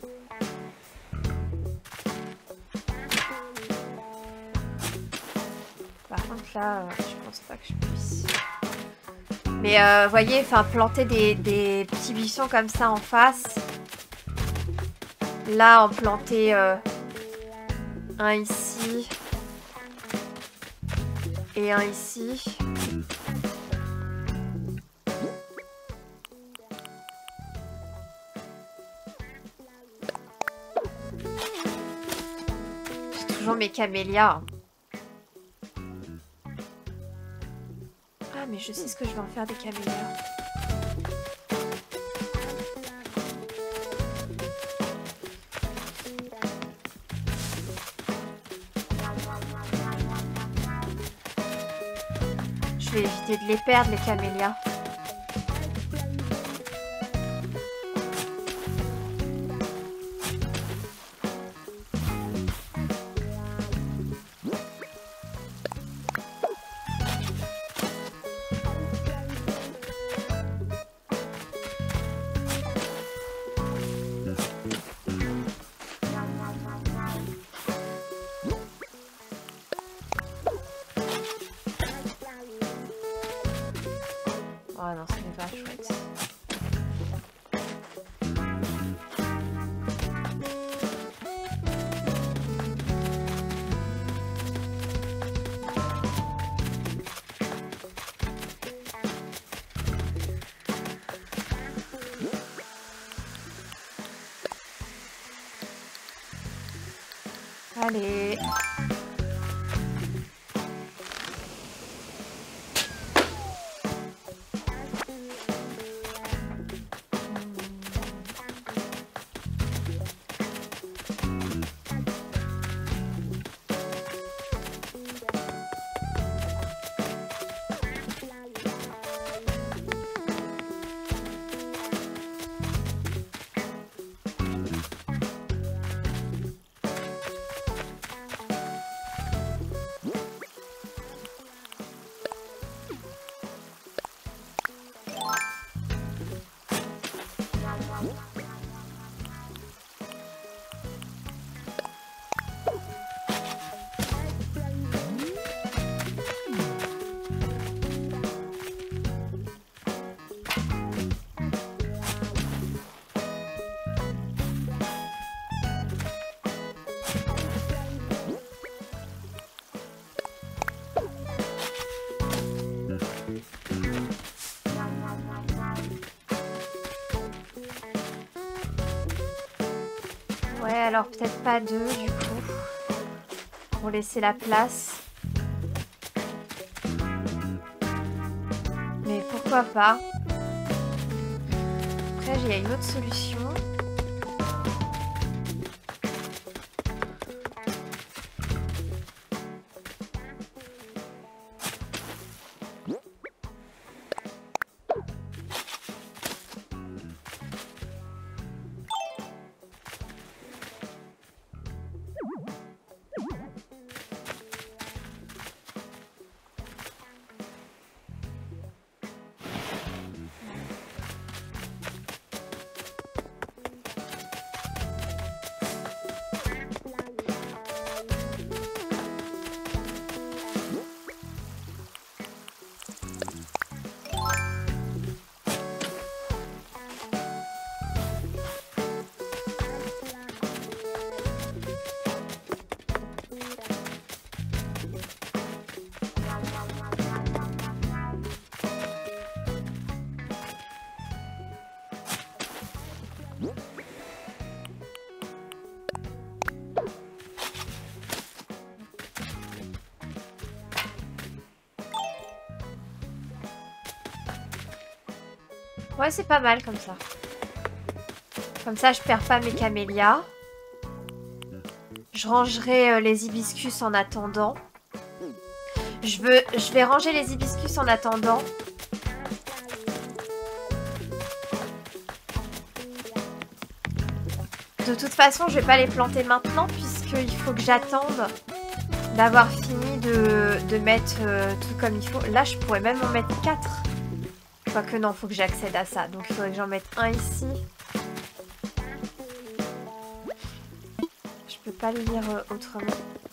Par contre là, euh, je pense pas que je puisse. Mais euh, vous voyez, enfin planter des, des petits buissons comme ça en face. Là, en planter euh, un ici. Et un ici. Mes camélias. Ah mais je sais ce que je vais en faire des camélias. Je vais éviter de les perdre les camélias. Oh non, ce n'est pas chouette. Allez. Ouais, alors peut-être pas deux du coup. Pour laisser la place. Mais pourquoi pas? Après, il y a une autre solution. Ouais, c'est pas mal comme ça. Comme ça, je perds pas mes camélias. Je rangerai euh, les hibiscus en attendant. Je, veux, je vais ranger les hibiscus en attendant. De toute façon, je vais pas les planter maintenant puisqu'il faut que j'attende d'avoir fini de, de mettre euh, tout comme il faut. Là, je pourrais même en mettre quatre. Quoique non, il faut que j'accède à ça. Donc, il faudrait que j'en mette un ici. Je peux pas le lire euh, autrement.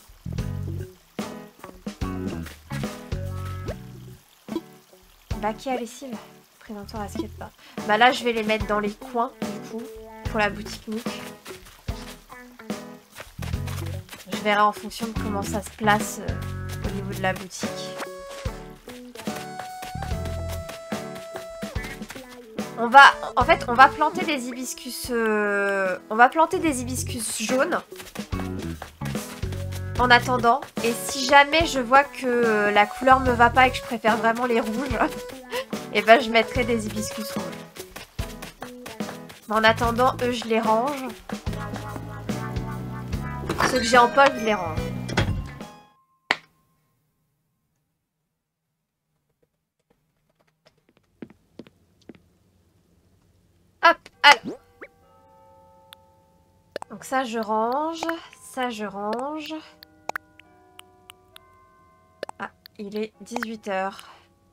Baquet à lessive. Présentoir à skatepark. Bah là, je vais les mettre dans les coins, du coup, pour la boutique Nick. Je verrai en fonction de comment ça se place euh, au niveau de la boutique. On va, en fait, on va planter des hibiscus, euh, on va planter des hibiscus jaunes en attendant. Et si jamais je vois que la couleur me va pas et que je préfère vraiment les rouges, et ben je mettrai des hibiscus rouges. Mais en attendant, eux, je les range. Ceux que j'ai en poche, je les range. Hop, alors. Donc ça, je range. Ça, je range. Ah, il est dix-huit heures.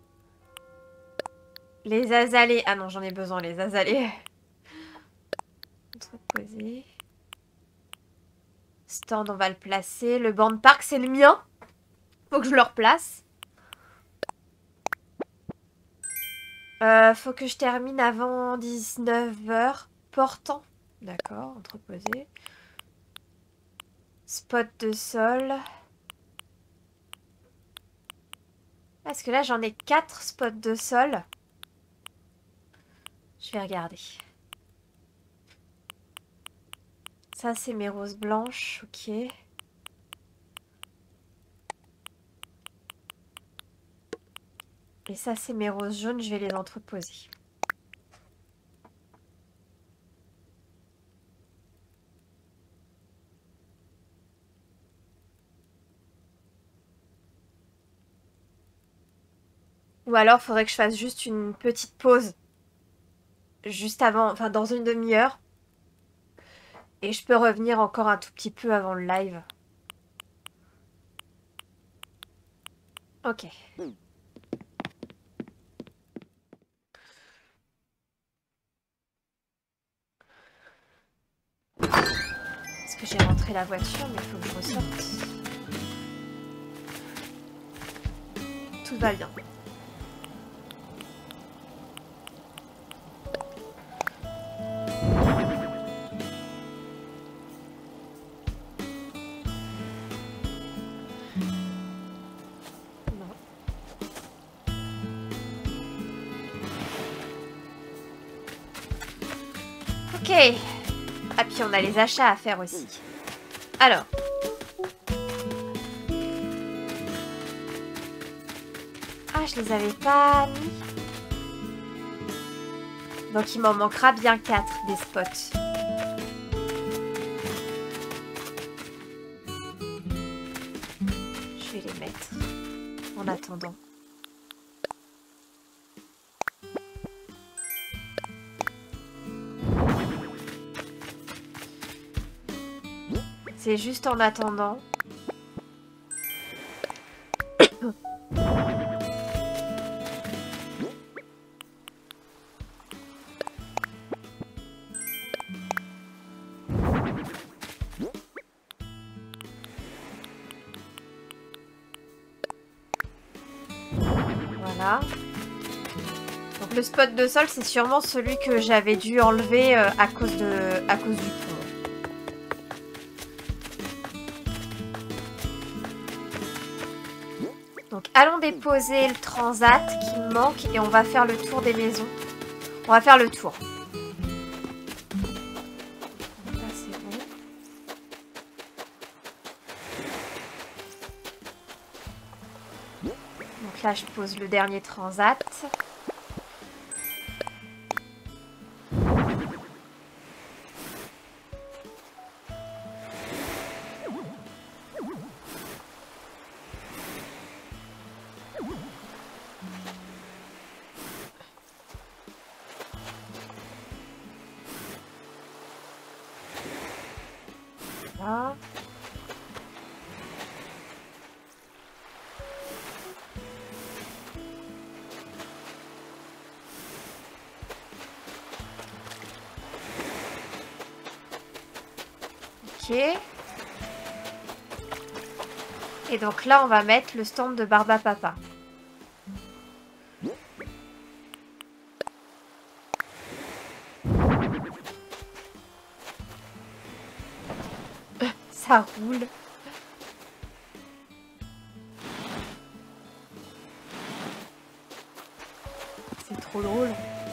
Les azalées. Ah non, j'en ai besoin, les azalées. Entreposer. Stand, on va le placer. Le banc de parc, c'est le mien. Faut que je le replace. Euh, faut que je termine avant dix-neuf heures. Portant. D'accord, entreposer. Spot de sol. Parce que là, j'en ai quatre spots de sol. Je vais regarder. Ça, c'est mes roses blanches. Ok. Et ça, c'est mes roses jaunes. Je vais les entreposer. Ou alors, il faudrait que je fasse juste une petite pause. Juste avant, enfin dans une demi-heure. Et je peux revenir encore un tout petit peu avant le live. Ok. Est-ce que j'ai rentré la voiture, mais il faut que je ressorte. Tout va bien. Ok. Ah, puis on a les achats à faire aussi. Alors. Ah, je les avais pas mis. Donc il m'en manquera bien quatre des spots. Je vais les mettre en attendant. C'est juste en attendant. Voilà. Donc le spot de sol, c'est sûrement celui que j'avais dû enlever euh, à cause de, à cause du pont. Donc allons déposer le transat qui me manque et on va faire le tour des maisons. On va faire le tour. Là c'est bon. Donc là je pose le dernier transat. Voilà. Ok. Et donc là, on va mettre le stand de Barbapapa. Ça roule. C'est trop drôle.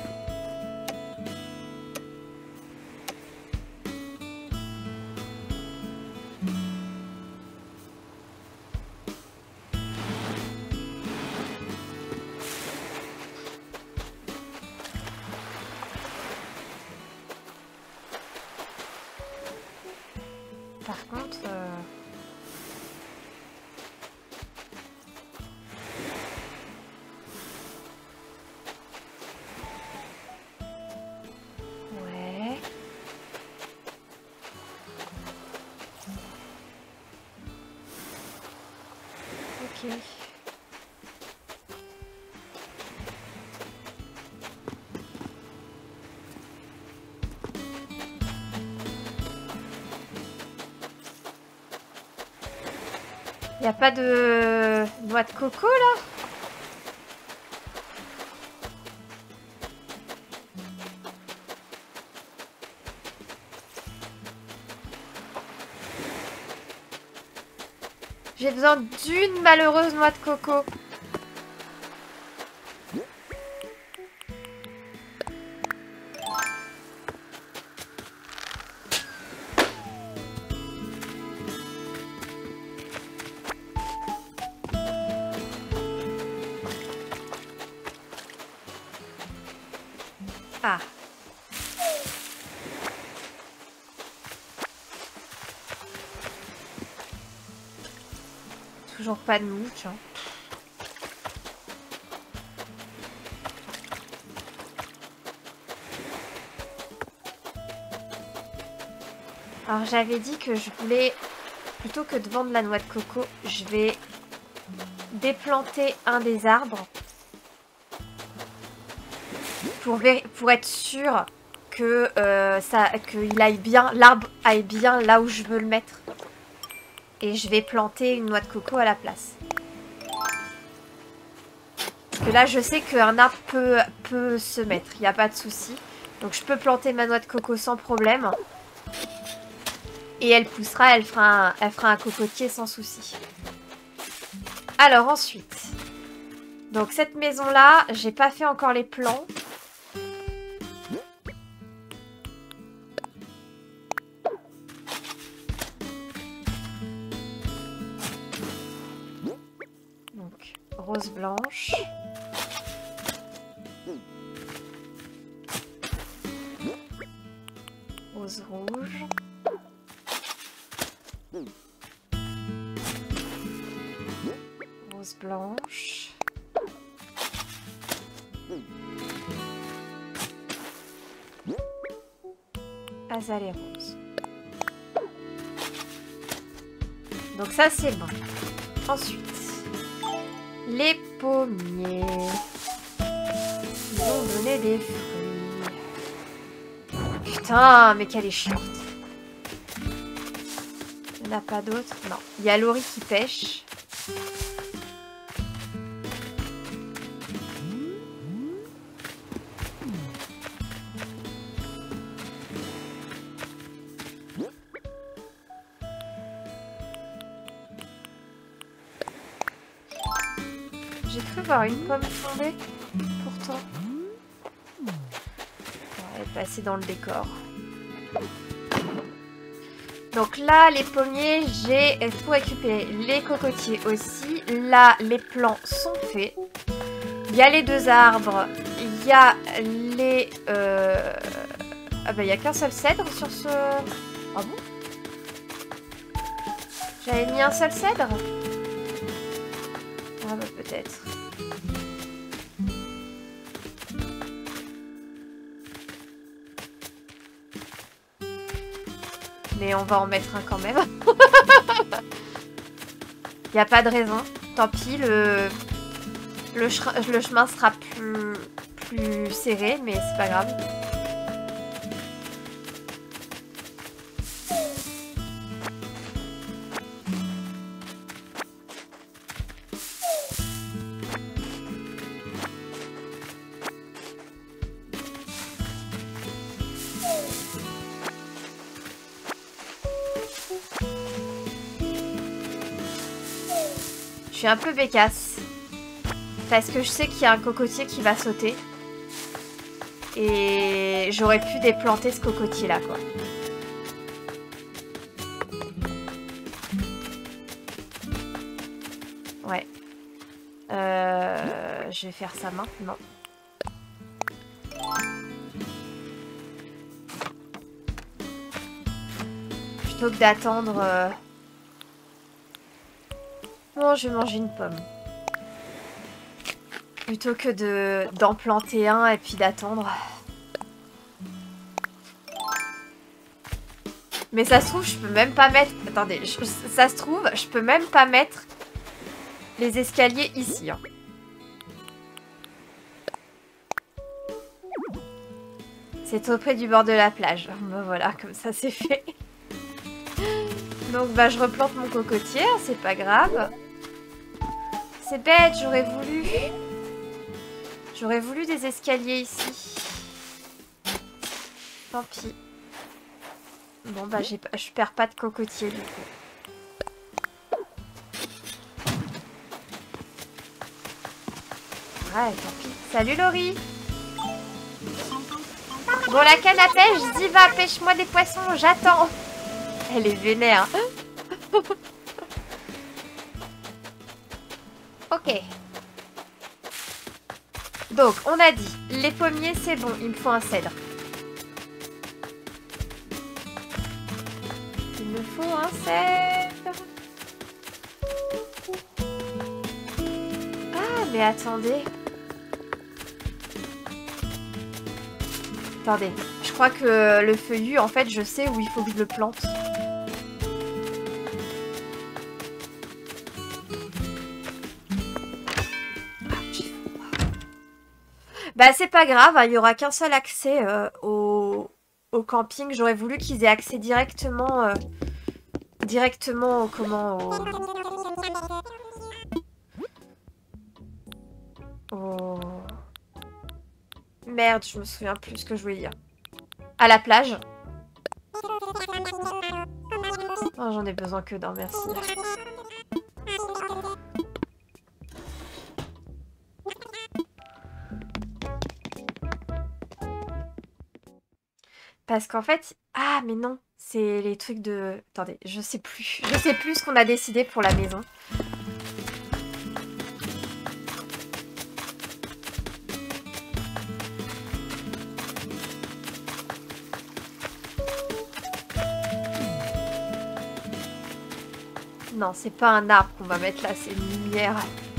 Par contre... Euh... Ouais... Ok... Y a pas de noix de coco là? J'ai besoin d'une malheureuse noix de coco. Ah. Toujours pas de mouche. Hein. Alors j'avais dit que je voulais, plutôt que de vendre la noix de coco, je vais déplanter un des arbres. Pour, pour être sûr que euh, ça, qu'il aille bien, l'arbre aille bien là où je veux le mettre. Et je vais planter une noix de coco à la place. Parce que là, je sais qu'un arbre peut, peut se mettre, il n'y a pas de souci. Donc je peux planter ma noix de coco sans problème. Et elle poussera, elle fera un, elle fera un cocotier sans souci. Alors ensuite, donc cette maison-là, j'ai pas fait encore les plans. Rose blanche. Rose rouge. Rose blanche. Azalée rose. Donc ça c'est bon. Ensuite. Les pommiers. Ils ont donné des fruits. Putain, mais qu'elle est chiante. Il n'y en a pas d'autres? Non. Il y a Laurie qui pêche. J'ai cru voir une pomme tomber, pourtant. Elle est passée dans le décor. Donc là, les pommiers, j'ai tout récupéré. Les cocotiers aussi. Là, les plants sont faits. Il y a les deux arbres. Il y a les... Euh... Ah bah, il n'y a qu'un seul cèdre sur ce... Ah bon? J'avais mis un seul cèdre? Ah bah peut-être. Mais on va en mettre un quand même. Il n'y a pas de raison. Tant pis, le, le, le chemin sera plus, plus serré, mais c'est pas grave. Je suis un peu bécasse. Parce que je sais qu'il y a un cocotier qui va sauter. Et j'aurais pu déplanter ce cocotier-là, quoi. Ouais. Euh, je vais faire ça maintenant. Plutôt que d'attendre... Euh... Bon, je vais manger une pomme. Plutôt que de d'en planter un et puis d'attendre. Mais ça se trouve, je peux même pas mettre... Attendez, je... ça se trouve, je peux même pas mettre les escaliers ici. Hein. C'est auprès du bord de la plage. Ben voilà, comme ça c'est fait. Donc bah je replante mon cocotier, hein, c'est pas grave. C'est bête, j'aurais voulu... J'aurais voulu des escaliers ici. Tant pis. Bon bah j'ai pas... je perds pas de cocotier du coup. Ouais, tant pis. Salut Laurie. Bon, la canne à pêche, dis va, pêche-moi des poissons, j'attends. Elle est vénère. Ok. Donc, on a dit, les pommiers, c'est bon, il me faut un cèdre. Il me faut un cèdre. Ah, mais attendez. Attendez, je crois que le feuillu, en fait, je sais où il faut que je le plante. Bah c'est pas grave, il hein, n'y aura qu'un seul accès euh, au, au camping. J'aurais voulu qu'ils aient accès directement, euh, directement au comment au... au... Merde, je me souviens plus ce que je voulais dire. À la plage. Oh, j'en ai besoin que d'un, merci. Parce qu'en fait... Ah, mais non. C'est les trucs de... Attendez, je sais plus. Je sais plus ce qu'on a décidé pour la maison. Non, c'est pas un arbre qu'on va mettre là, c'est une lumière.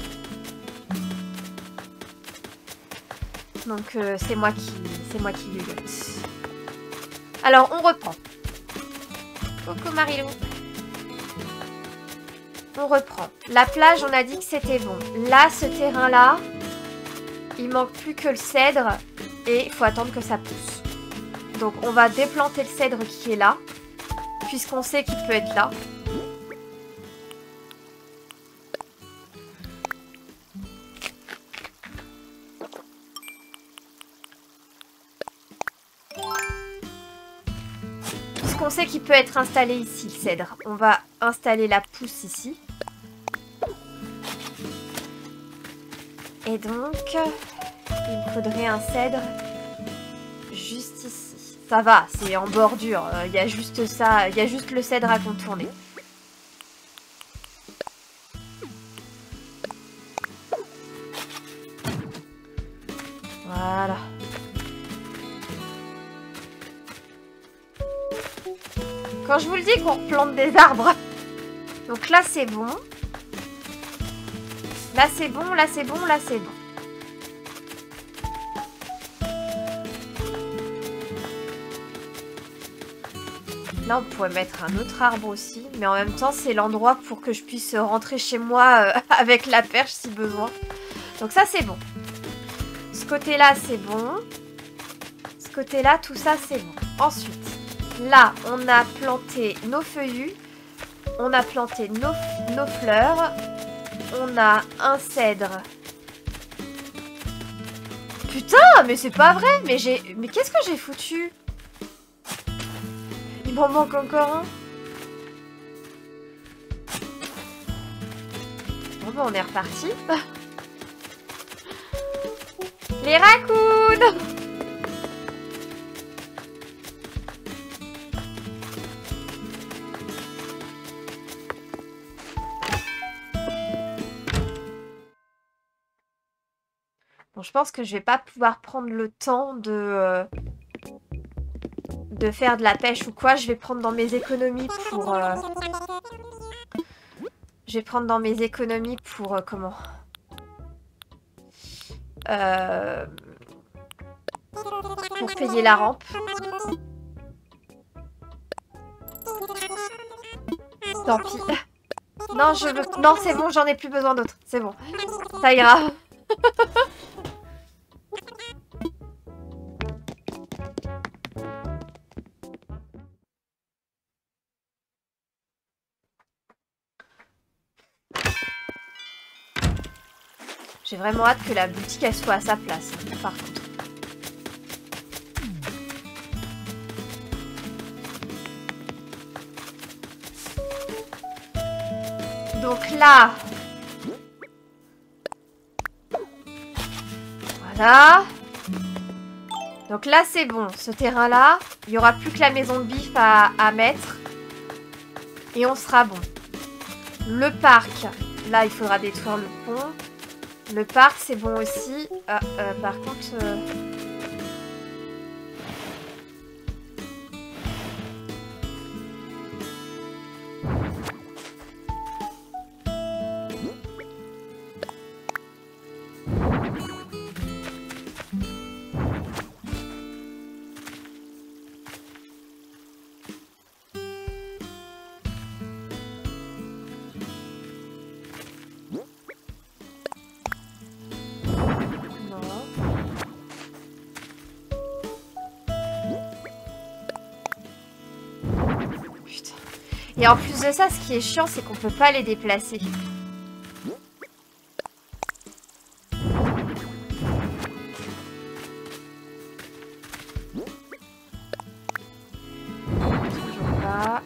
Donc euh, c'est moi qui... C'est moi qui lulote. Alors, on reprend. Coucou Marilou. On reprend. La plage, on a dit que c'était bon. Là, ce terrain-là, il manque plus que le cèdre et il faut attendre que ça pousse. Donc, on va déplanter le cèdre qui est là, puisqu'on sait qu'il peut être là. On sait qu'il peut être installé ici, le cèdre. On va installer la pousse ici. Et donc, il me faudrait un cèdre juste ici. Ça va, c'est en bordure. Il y a juste ça, il y a juste le cèdre à contourner. Voilà. Quand je vous le dis qu'on replante des arbres. Donc là c'est bon. Là c'est bon, là c'est bon, là c'est bon. là, on pourrait mettre un autre arbre aussi. Mais en même temps, c'est l'endroit pour que je puisse rentrer chez moi euh, avec la perche si besoin. Donc ça, c'est bon. Ce côté-là, c'est bon. Ce côté-là, tout ça, c'est bon. Ensuite, là, on a planté nos feuillus. On a planté nos, nos fleurs. On a un cèdre. Putain, mais c'est pas vrai. Mais j'ai, mais qu'est-ce que j'ai foutu? Il m'en manque encore un. Bon, ben, on est reparti. Les raccoons! Bon, je pense que je vais pas pouvoir prendre le temps de... Euh, de faire de la pêche ou quoi. Je vais prendre dans mes économies pour... Euh, je vais prendre dans mes économies pour... Euh, comment euh, pour payer la rampe. Tant pis. Non, je veux... Non, c'est bon, j'en ai plus besoin d'autres. C'est bon. Ça ira. J'ai vraiment hâte que la boutique elle soit à sa place, par contre. Donc là... Voilà. Donc là, c'est bon. Ce terrain-là, il n'y aura plus que la maison de bif à, à mettre. Et on sera bon. Le parc, là, il faudra détruire le pont. Le parc, c'est bon aussi. Ah, euh, par contre... Euh... Et en plus de ça, ce qui est chiant, c'est qu'on peut pas les déplacer. Toujours pas.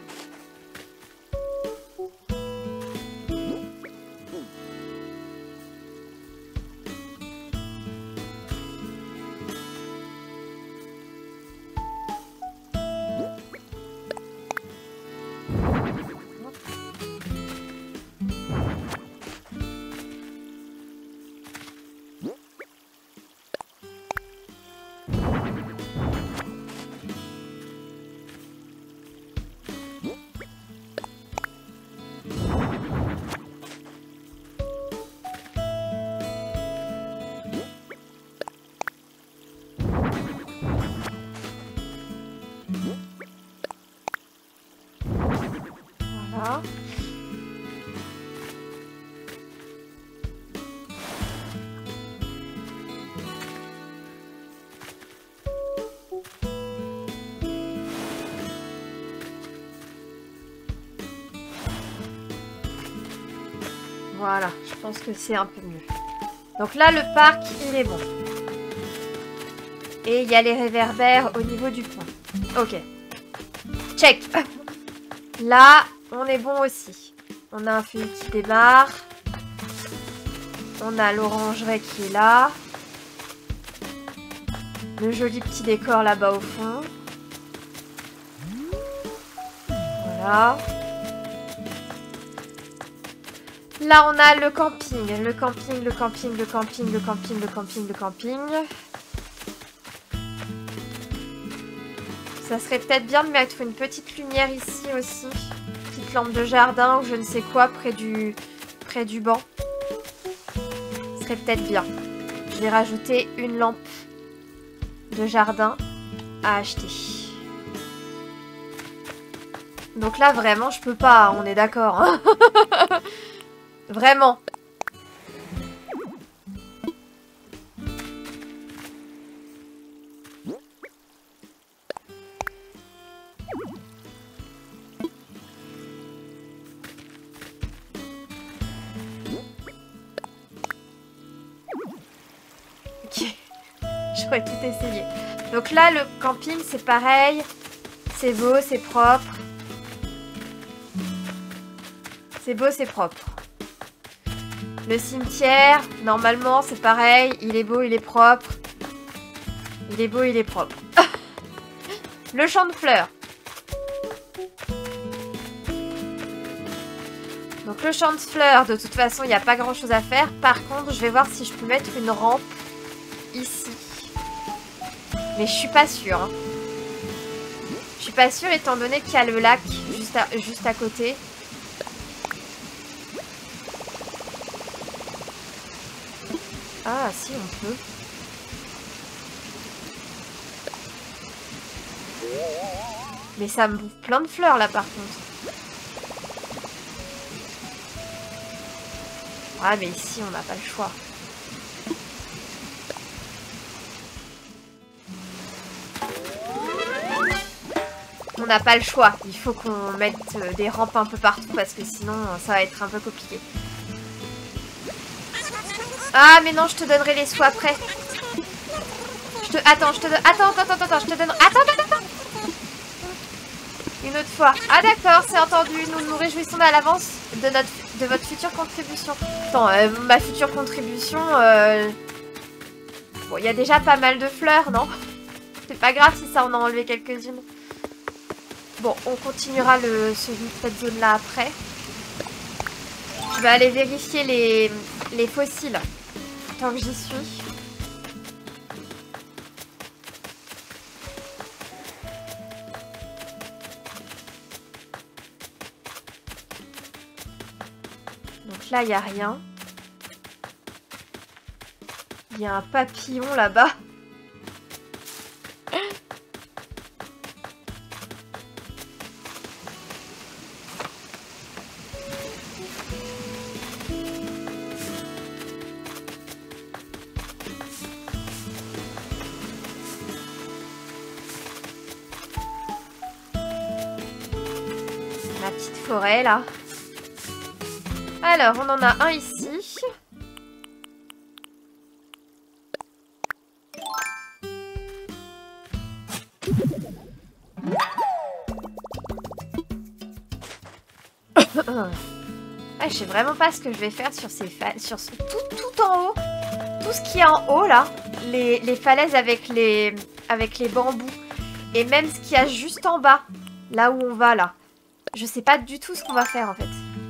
Voilà. Voilà, je pense que c'est un peu mieux. Donc là, le parc, il est bon. Et il y a les réverbères au niveau du pont. Ok. Check. Là, on est bon aussi. On a un feuillu qui démarre. On a l'orangerie qui est là. Le joli petit décor là-bas au fond. Voilà. Là, on a le camping. Le camping, le camping, le camping, le camping, le camping, le camping. Ça serait peut-être bien de mettre une petite lumière ici aussi. Petite lampe de jardin ou je ne sais quoi près du, près du banc. Ce serait peut-être bien. Je vais rajouter une lampe de jardin à acheter. Donc là, vraiment, je peux pas, on est d'accord. Hein. Vraiment. Ok. J'aurais tout essayé. Donc là, le camping, c'est pareil. C'est beau, c'est propre. C'est beau, c'est propre. Le cimetière, normalement, c'est pareil. Il est beau, il est propre. Il est beau, il est propre. Le champ de fleurs. Donc le champ de fleurs, de toute façon, il n'y a pas grand chose à faire. Par contre, je vais voir si je peux mettre une rampe ici. Mais je suis pas sûre. Hein. Je suis pas sûre étant donné qu'il y a le lac juste à, juste à côté. Ah si, on peut. Mais ça me bouffe plein de fleurs là par contre. Ah mais ici on n'a pas le choix. On n'a pas le choix. Il faut qu'on mette des rampes un peu partout parce que sinon ça va être un peu compliqué. Ah mais non, je te donnerai les sous après. Je te... Attends, je te donne... Attends, attends, attends, attends, je te donne... Attends, attends, attends. Une autre fois. Ah d'accord, c'est entendu. Nous nous réjouissons à l'avance de notre de votre future contribution. Attends, euh, ma future contribution... Euh... Bon, il y a déjà pas mal de fleurs, non? C'est pas grave si ça en a enlevé quelques-unes. Bon, on continuera le, ce, cette zone-là après. Je vais aller vérifier les, les fossiles tant que j'y suis. Donc là, il n'y a rien. Il y a un papillon là-bas. La petite forêt là. Alors, on en a un ici. Ah, je sais vraiment pas ce que je vais faire sur ces falaises, sur ce, tout, tout en haut, tout ce qui est en haut là, les, les falaises avec les, avec les bambous, et même ce qu'il y a juste en bas, là où on va là. Je sais pas du tout ce qu'on va faire en fait.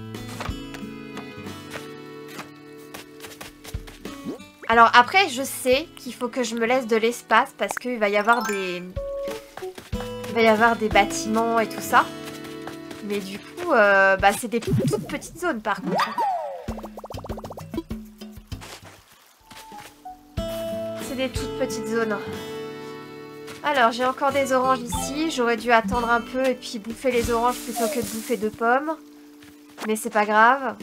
Alors après, je sais qu'il faut que je me laisse de l'espace parce qu'il va y avoir des, il va y avoir des bâtiments et tout ça. Mais du coup, euh, bah, c'est des toutes petites zones par contre. C'est des toutes petites zones. Alors, j'ai encore des oranges ici. J'aurais dû attendre un peu et puis bouffer les oranges plutôt que de bouffer deux pommes. Mais c'est pas grave.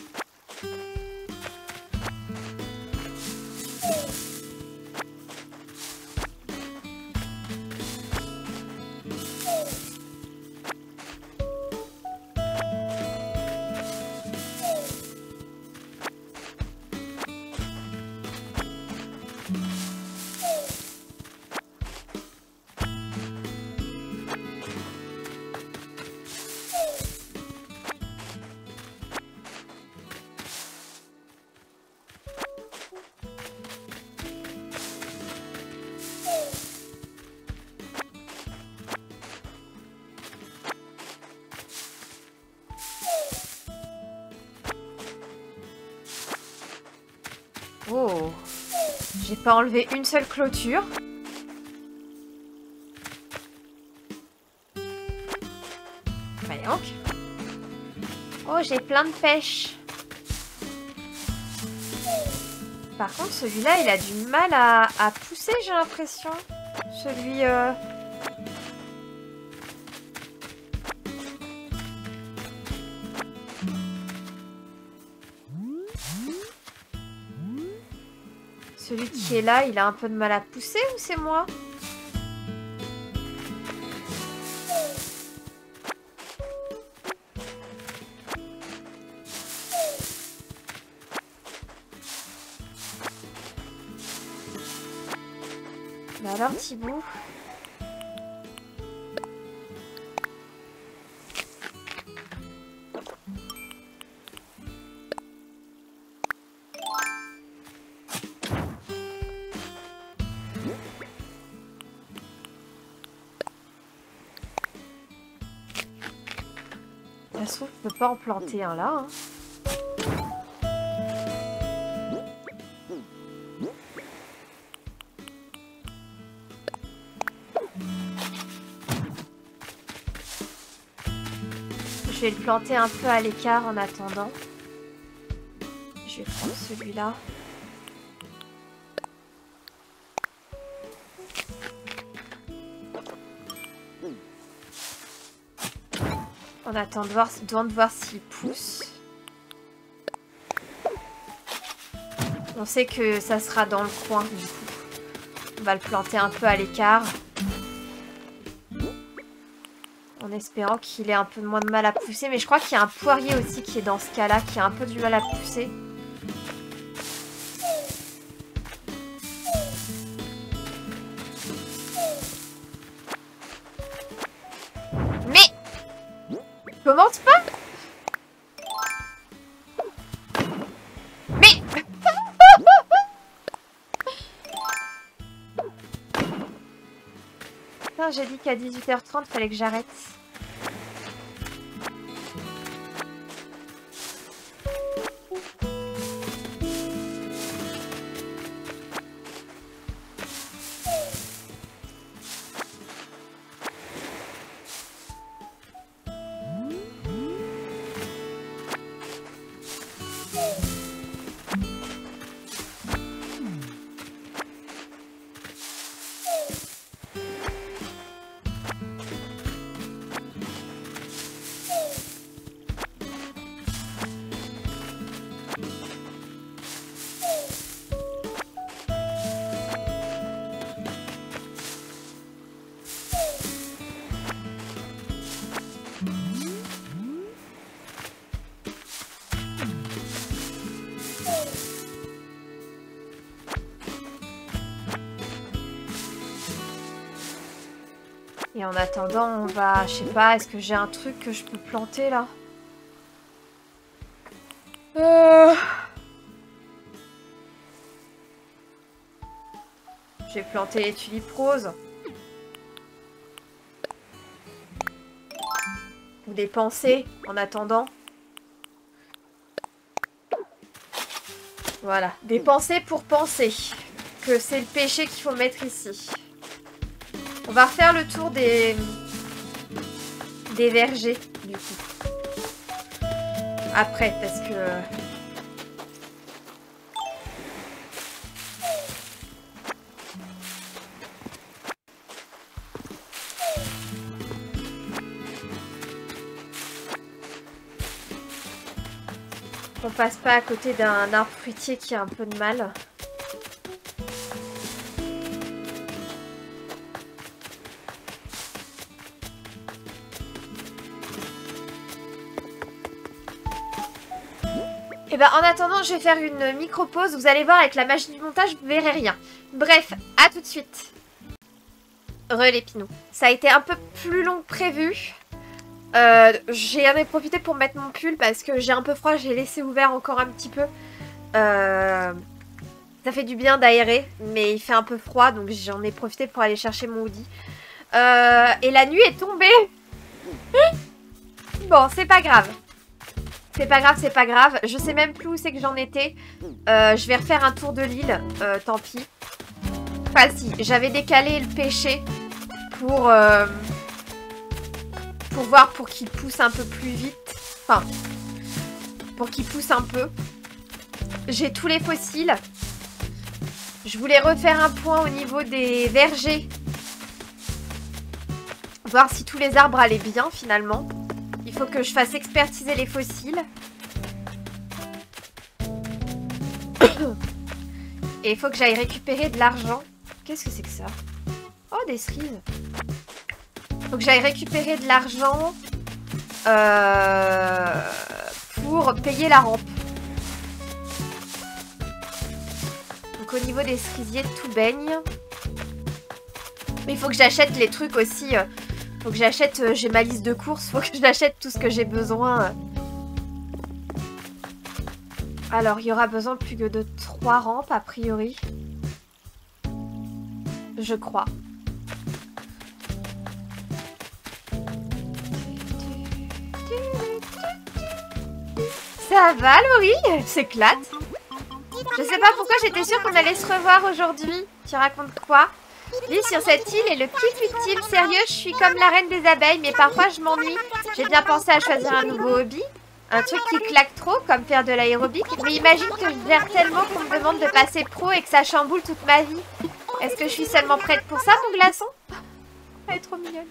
Oh, j'ai pas enlevé une seule clôture. Bah donc. Oh, j'ai plein de pêche. Par contre, celui-là, il a du mal à, à pousser, j'ai l'impression. Celui... Euh... Celui qui est là, il a un peu de mal à pousser ou c'est moi? Bah alors, petit bout. Ça se trouve, je peux pas en planter un là. Hein. Je vais le planter un peu à l'écart en attendant. Je vais prendre celui-là. On attend de voir, de voir s'il pousse. On sait que ça sera dans le coin du coup. On va le planter un peu à l'écart. En espérant qu'il ait un peu moins de mal à pousser. Mais je crois qu'il y a un poirier aussi qui est dans ce cas-là, qui a un peu du mal à pousser. Mais commente pas. Mais putain, j'ai dit qu'à dix-huit heures trente, fallait que j'arrête. Et en attendant, on va... Je sais pas, est-ce que j'ai un truc que je peux planter, là? euh... Je vais planter les tulipes roses. Ou des pensées, en attendant. Voilà, des pensées pour penser. Que c'est le péché qu'il faut mettre ici. On va refaire le tour des des vergers du coup. Après parce que on passe pas à côté d'un arbre fruitier qui a un peu de mal. Et bah en attendant, je vais faire une micro-pause. Vous allez voir, avec la magie du montage, vous verrez rien. Bref, à tout de suite. Re les pinous. Ça a été un peu plus long que prévu. Euh, J'en ai profité pour mettre mon pull parce que j'ai un peu froid. J'ai laissé ouvert encore un petit peu. Euh, ça fait du bien d'aérer, mais il fait un peu froid. Donc j'en ai profité pour aller chercher mon hoodie. Euh, et la nuit est tombée. Bon, c'est pas grave. C'est pas grave, c'est pas grave. Je sais même plus où c'est que j'en étais. Euh, je vais refaire un tour de l'île. Euh, tant pis. Enfin si, j'avais décalé le pêcher pour, euh, pour voir pour qu'il pousse un peu plus vite. Enfin, pour qu'il pousse un peu. J'ai tous les fossiles. Je voulais refaire un point au niveau des vergers. Voir si tous les arbres allaient bien finalement. Il faut que je fasse expertiser les fossiles. Et il faut que j'aille récupérer de l'argent. Qu'est-ce que c'est que ça? Oh, des cerises. Faut que j'aille récupérer de l'argent euh, pour payer la rampe. Donc au niveau des cerisiers, tout baigne. Mais il faut que j'achète les trucs aussi. Euh, faut que j'achète... Euh, j'ai ma liste de courses. Faut que j'achète tout ce que j'ai besoin. Euh. Alors, il y aura besoin plus que de trois rampes, a priori. Je crois. Ça va, Laurie? S'éclate. Je sais pas pourquoi j'étais sûre qu'on allait se revoir aujourd'hui. Tu racontes quoi? Vivre sur cette île est le plus futile. Sérieux, je suis comme la reine des abeilles, mais parfois je m'ennuie. J'ai bien pensé à choisir un nouveau hobby. Un truc qui claque trop, comme faire de l'aérobic. Mais imagine que je gère tellement qu'on me demande de passer pro et que ça chamboule toute ma vie. Est-ce que je suis seulement prête pour ça, mon glaçon? Elle est trop mignonne.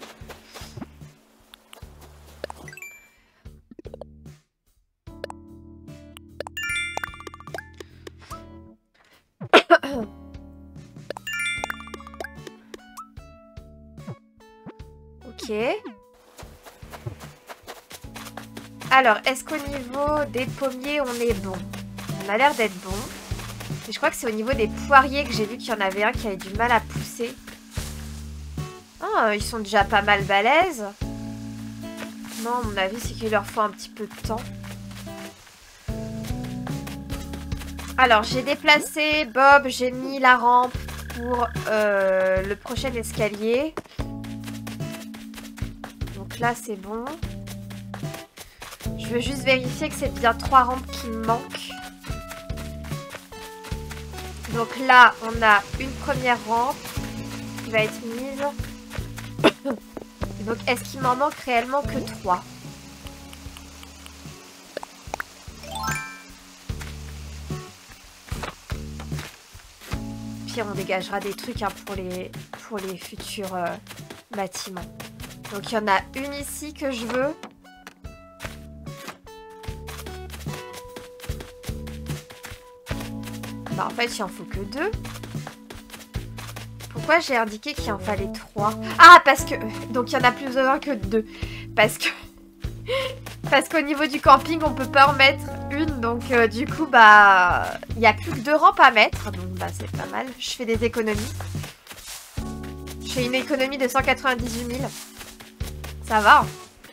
Ok. Alors, est-ce qu'au niveau des pommiers, on est bon? On a l'air d'être bon. Et je crois que c'est au niveau des poiriers que j'ai vu qu'il y en avait un qui avait du mal à pousser. Ah, ils sont déjà pas mal balèzes. Non, à mon avis, c'est qu'il leur faut un petit peu de temps. Alors, j'ai déplacé Bob, j'ai mis la rampe pour euh, le prochain escalier. Donc là, c'est bon. Je veux juste vérifier que c'est bien trois rampes qui me manquent. Donc là, on a une première rampe qui va être mise. Donc, est-ce qu'il m'en manque réellement que trois? Puis on dégagera des trucs hein, pour, les, pour les futurs euh, bâtiments. Donc il y en a une ici que je veux. Bah en fait il en faut que deux. Pourquoi j'ai indiqué qu'il en fallait trois? Ah parce que... Donc il y en a plus d'un que deux. Parce que... Parce qu'au niveau du camping on peut pas en mettre une. Donc euh, du coup bah... Il n'y a plus que deux rampes à mettre. Donc bah c'est pas mal. Je fais des économies. Je fais une économie de cent quatre-vingt-dix-huit mille. Ça va.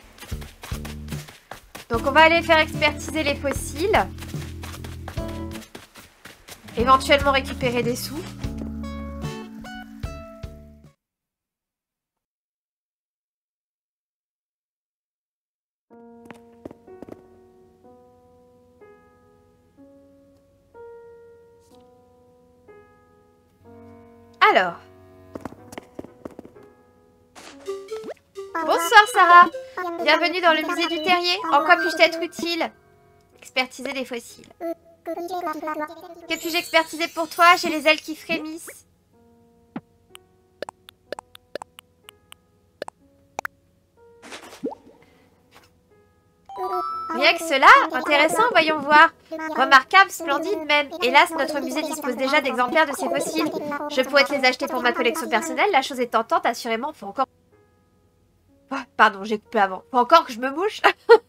Donc on va aller faire expertiser les fossiles. Éventuellement récupérer des sous. Alors. Bonsoir Sarah. Bienvenue dans le musée du terrier. En quoi puis-je être utile? Expertiser des fossiles. Que puis-je expertiser pour toi? J'ai les ailes qui frémissent. Rien que cela? Intéressant, voyons voir. Remarquable, splendide même. Hélas, notre musée dispose déjà d'exemplaires de ces fossiles. Je pourrais te les acheter pour ma collection personnelle. La chose est tentante, assurément. Faut encore... Oh, pardon, j'ai coupé avant. Faut encore que je me mouche.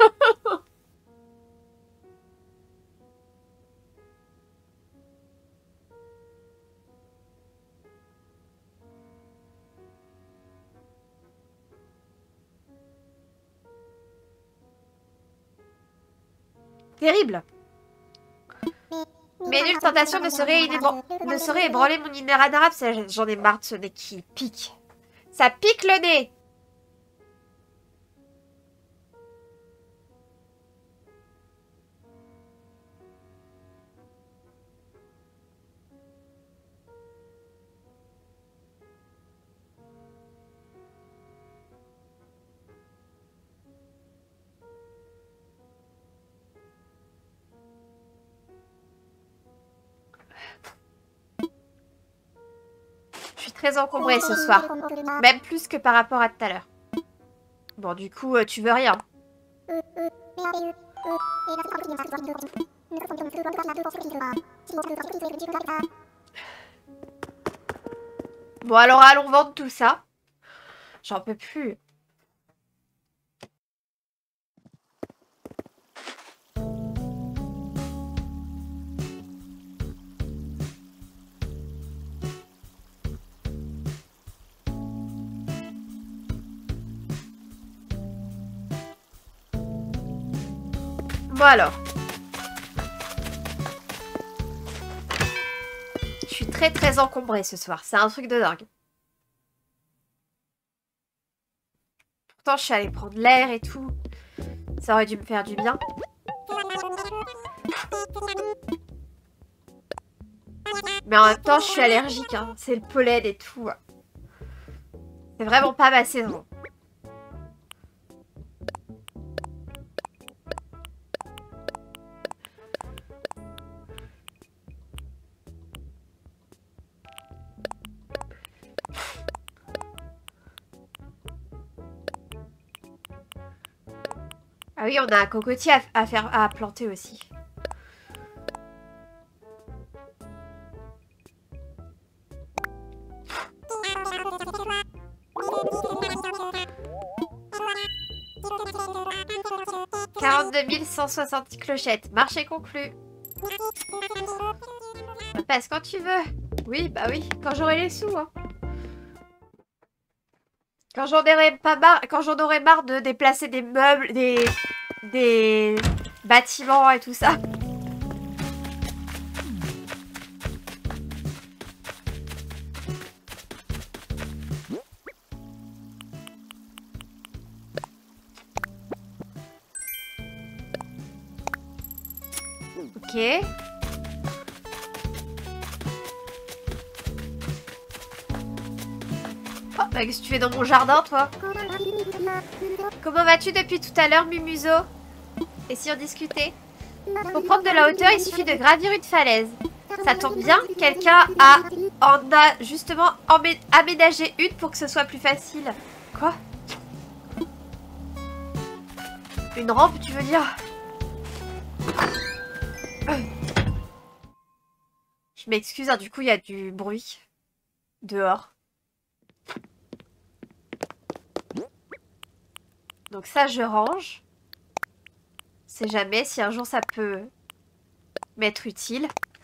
Terrible. Mais nulle tentation ne serait, ne serait ébranler mon inérable. J'en ai marre de ce nez qui pique. Ça pique le nez. Je suis très encombrée ce soir. Même plus que par rapport à tout à l'heure. Bon, du coup, euh, tu veux rien. Bon, alors allons vendre tout ça. J'en peux plus. Bon alors. Je suis très très encombrée ce soir. C'est un truc de dingue. Pourtant, je suis allée prendre l'air et tout. Ça aurait dû me faire du bien. Mais en même temps, je suis allergique. Hein. C'est le pollen et tout. C'est vraiment pas ma saison. Ah oui, on a un cocotier à, à faire à planter aussi. quarante-deux mille cent soixante clochettes. Marché conclu. Passe quand tu veux. Oui, bah oui, quand j'aurai les sous. Hein. Quand j'en aurai pas marre, quand j'en aurai marre de déplacer des meubles, des, des bâtiments et tout ça. Ok. Oh, bah, qu'est-ce que tu fais dans mon jardin, toi? Comment vas-tu depuis tout à l'heure, Mumuzo? Et si on discutait? Pour prendre de la hauteur, il suffit de gravir une falaise. Ça tombe bien, quelqu'un a, en a justement aménagé une pour que ce soit plus facile. Quoi? Une rampe, tu veux dire? Je m'excuse, hein, du coup, il y a du bruit dehors. Donc ça, je range. C'est jamais si un jour ça peut m'être utile.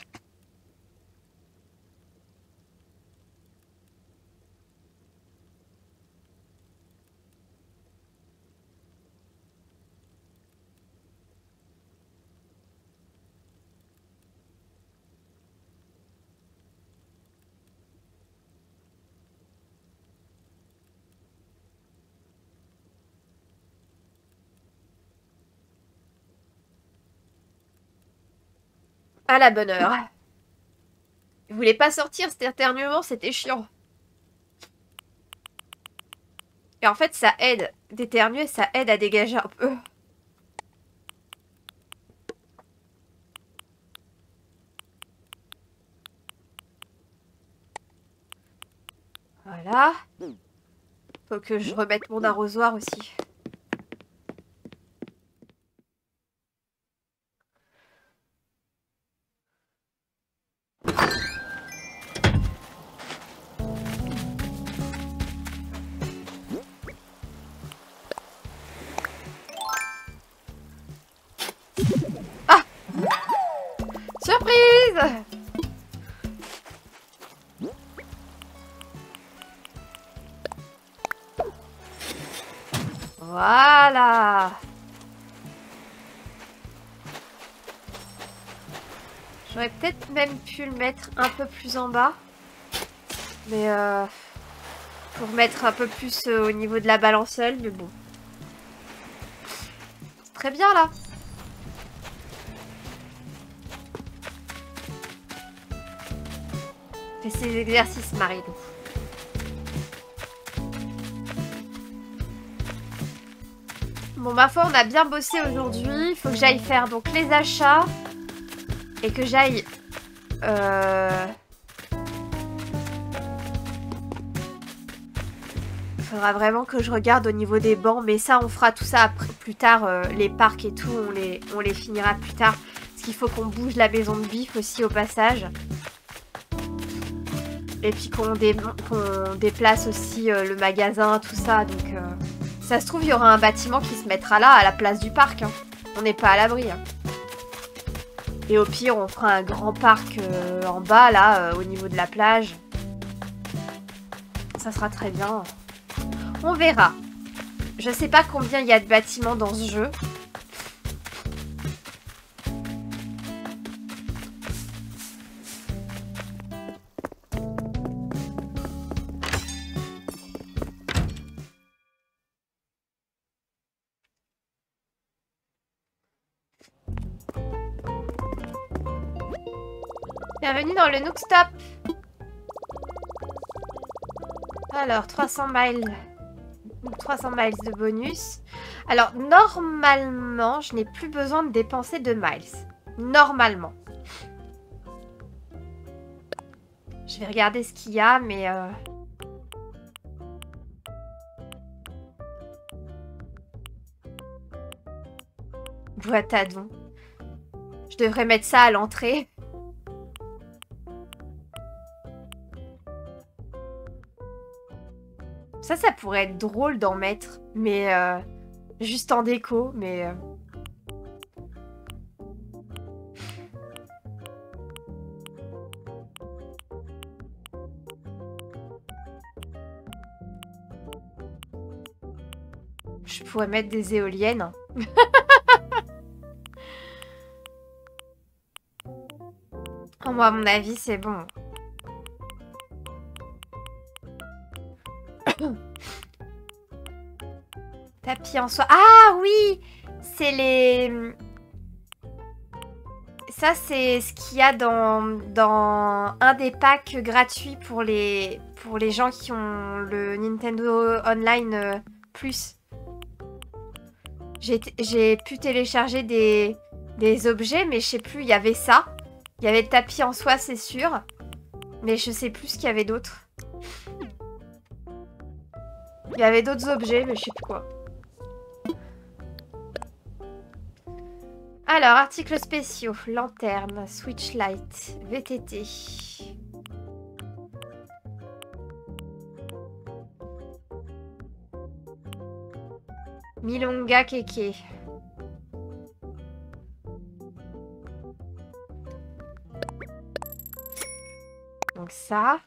À la bonne heure. Il voulait pas sortir, cet éternuement, c'était chiant. Et en fait, ça aide. D'éternuer, ça aide à dégager un peu. Voilà. Faut que je remette mon arrosoir aussi. Ah! Surprise! Voilà. J'aurais peut-être même pu le mettre un peu plus en bas. Mais euh, pour mettre un peu plus euh, au niveau de la balancelle, mais bon. C'est très bien là. Fais ces exercices, Marilou. Bon, ma foi, on a bien bossé aujourd'hui. Il faut que j'aille faire donc les achats. Et que j'aille... Euh... Il faudra vraiment que je regarde au niveau des bancs. Mais ça, on fera tout ça après, plus tard. Euh, les parcs et tout, on les, on les finira plus tard. Parce qu'il faut qu'on bouge la maison de bif aussi au passage. Et puis qu'on dé qu'on déplace aussi euh, le magasin, tout ça. Donc, euh, ça se trouve, il y aura un bâtiment qui se mettra là, à la place du parc. Hein. On n'est pas à l'abri. Hein. Et au pire, on fera un grand parc euh, en bas, là, euh, au niveau de la plage. Ça sera très bien. On verra. Je sais pas combien il y a de bâtiments dans ce jeu. Bienvenue dans le Nook Stop. Alors, trois cents miles. trois cents miles de bonus. Alors, normalement, je n'ai plus besoin de dépenser de miles. Normalement. Je vais regarder ce qu'il y a, mais... Euh... boîte à dons. Je devrais mettre ça à l'entrée. Ça, ça pourrait être drôle d'en mettre, mais euh, juste en déco, mais... Euh... Je pourrais mettre des éoliennes. Oh, moi, à mon avis, c'est bon. Tapis en soie. Ah oui! C'est les... Ça, c'est ce qu'il y a dans, dans un des packs gratuits pour les, pour les gens qui ont le Nintendo Online euh, Plus. J'ai pu télécharger des, des objets, mais je sais plus, il y avait ça. Il y avait le tapis en soie, c'est sûr. Mais je sais plus ce qu'il y avait d'autre. Il y avait d'autres objets, mais je sais plus quoi. Alors, articles spéciaux. Lanterne, Switch Light, V T T. Milonga Keke. Donc ça.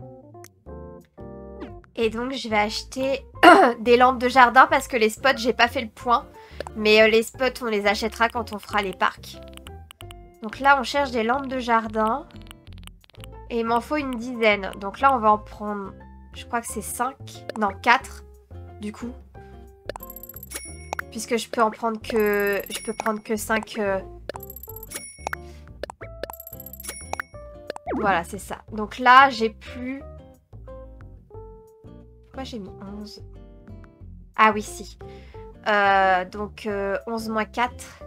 Et donc, je vais acheter des lampes de jardin parce que les spots, j'ai pas fait le point. Mais euh, les spots, on les achètera quand on fera les parcs. Donc là, on cherche des lampes de jardin. Et il m'en faut une dizaine. Donc là, on va en prendre... Je crois que c'est cinq. Non, quatre. Du coup. Puisque je peux en prendre que... Je peux prendre que cinq... Euh... Voilà, c'est ça. Donc là, j'ai plus... Pourquoi j'ai mis onze? Ah oui, si. Euh, donc euh, onze moins quatre.